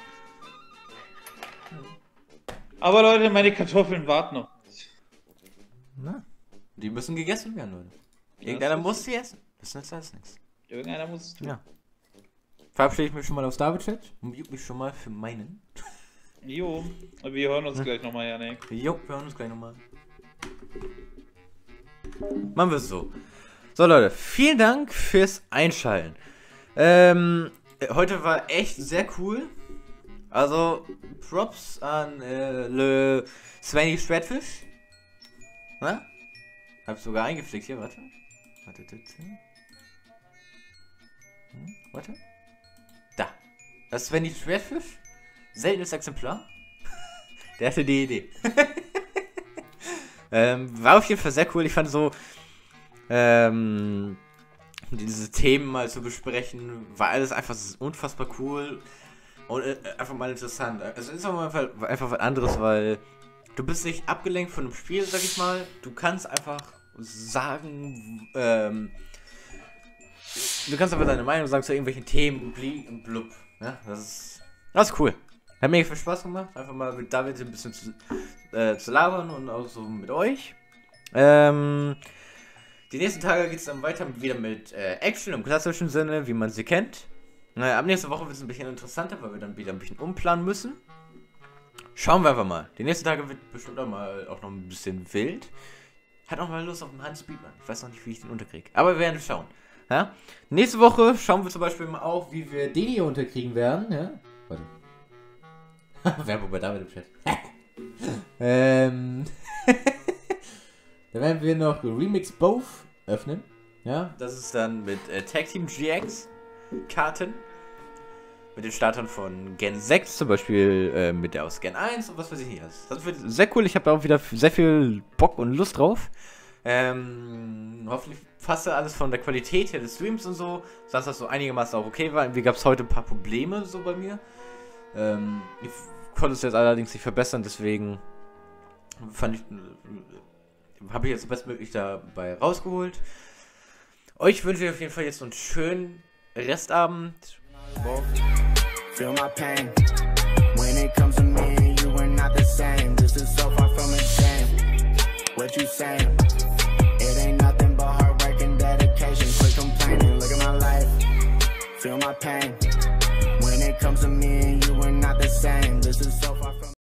Aber Leute, meine Kartoffeln warten noch. Na, die müssen gegessen werden, Leute. Ja, Irgendeiner das muss ist- sie essen. Das nützt alles nichts. Irgendeiner muss es tun. Ja. Verabschiede ich mich schon mal aufs David-Chat und mute mich schon mal für meinen. Jo, wir hören uns gleich nochmal, Janik. Jo, wir hören uns gleich nochmal. Machen wir es so. So, Leute, vielen Dank fürs Einschalten. Ähm, heute war echt sehr cool. Also, Props an äh, Le Svenny Stratfish. Na? Hab sogar eingepflegt hier, warte. Warte, warte. Hm, warte. Da. Das ist Svenny Stratfish. Seltenes Exemplar. Der hatte die Idee. ähm, war auf jeden Fall sehr cool. Ich fand so, ähm, diese Themen mal zu besprechen, war alles einfach unfassbar cool und äh, einfach mal interessant. Also ist auch mal einfach was anderes, weil du bist nicht abgelenkt von dem Spiel, sag ich mal. Du kannst einfach sagen, ähm, du kannst einfach deine Meinung sagen zu irgendwelchen Themen und bli und blub. Ja, das ist, das ist cool. Hat mega viel Spaß gemacht, einfach mal mit David ein bisschen zu, äh, zu labern und auch so mit euch. Ähm, die nächsten Tage geht es dann weiter wieder mit äh, Action im klassischen Sinne, wie man sie kennt. Naja, ab nächste Woche wird es ein bisschen interessanter, weil wir dann wieder ein bisschen umplanen müssen. Schauen wir einfach mal. Die nächsten Tage wird bestimmt auch mal auch noch ein bisschen wild. Hat auch mal Lust auf einen Hans Speedman. Ich weiß noch nicht, wie ich den unterkriege. Aber wir werden schauen. Ja? Nächste Woche schauen wir zum Beispiel mal auf, wie wir den hier unterkriegen werden. Ja? Warte. Werbung bei David im Chat. ähm. Da werden wir noch Remix Both öffnen. Ja, das ist dann mit äh, Tag Team G X Karten. Mit den Startern von Gen sechs, zum Beispiel äh, mit der aus Gen eins und was weiß ich nicht. Das wird sehr cool. Ich habe da auch wieder sehr viel Bock und Lust drauf. Ähm, hoffentlich fasse alles von der Qualität her des Streams und so, dass das so einigermaßen auch okay war. Irgendwie gab es heute ein paar Probleme so bei mir. Ähm, ich konnte es jetzt allerdings nicht verbessern, deswegen fand ich, äh, habe ich jetzt bestmöglich dabei rausgeholt. Euch wünsche ich auf jeden Fall jetzt so einen schönen Restabend. Wow. Feel my pain when it comes to me and you are not the same. This is so far from a shame. What you saying? It ain't nothing but hard work and dedication. Quit complaining, look at my life. Feel my pain when it comes to me and you are not the same. This is so far from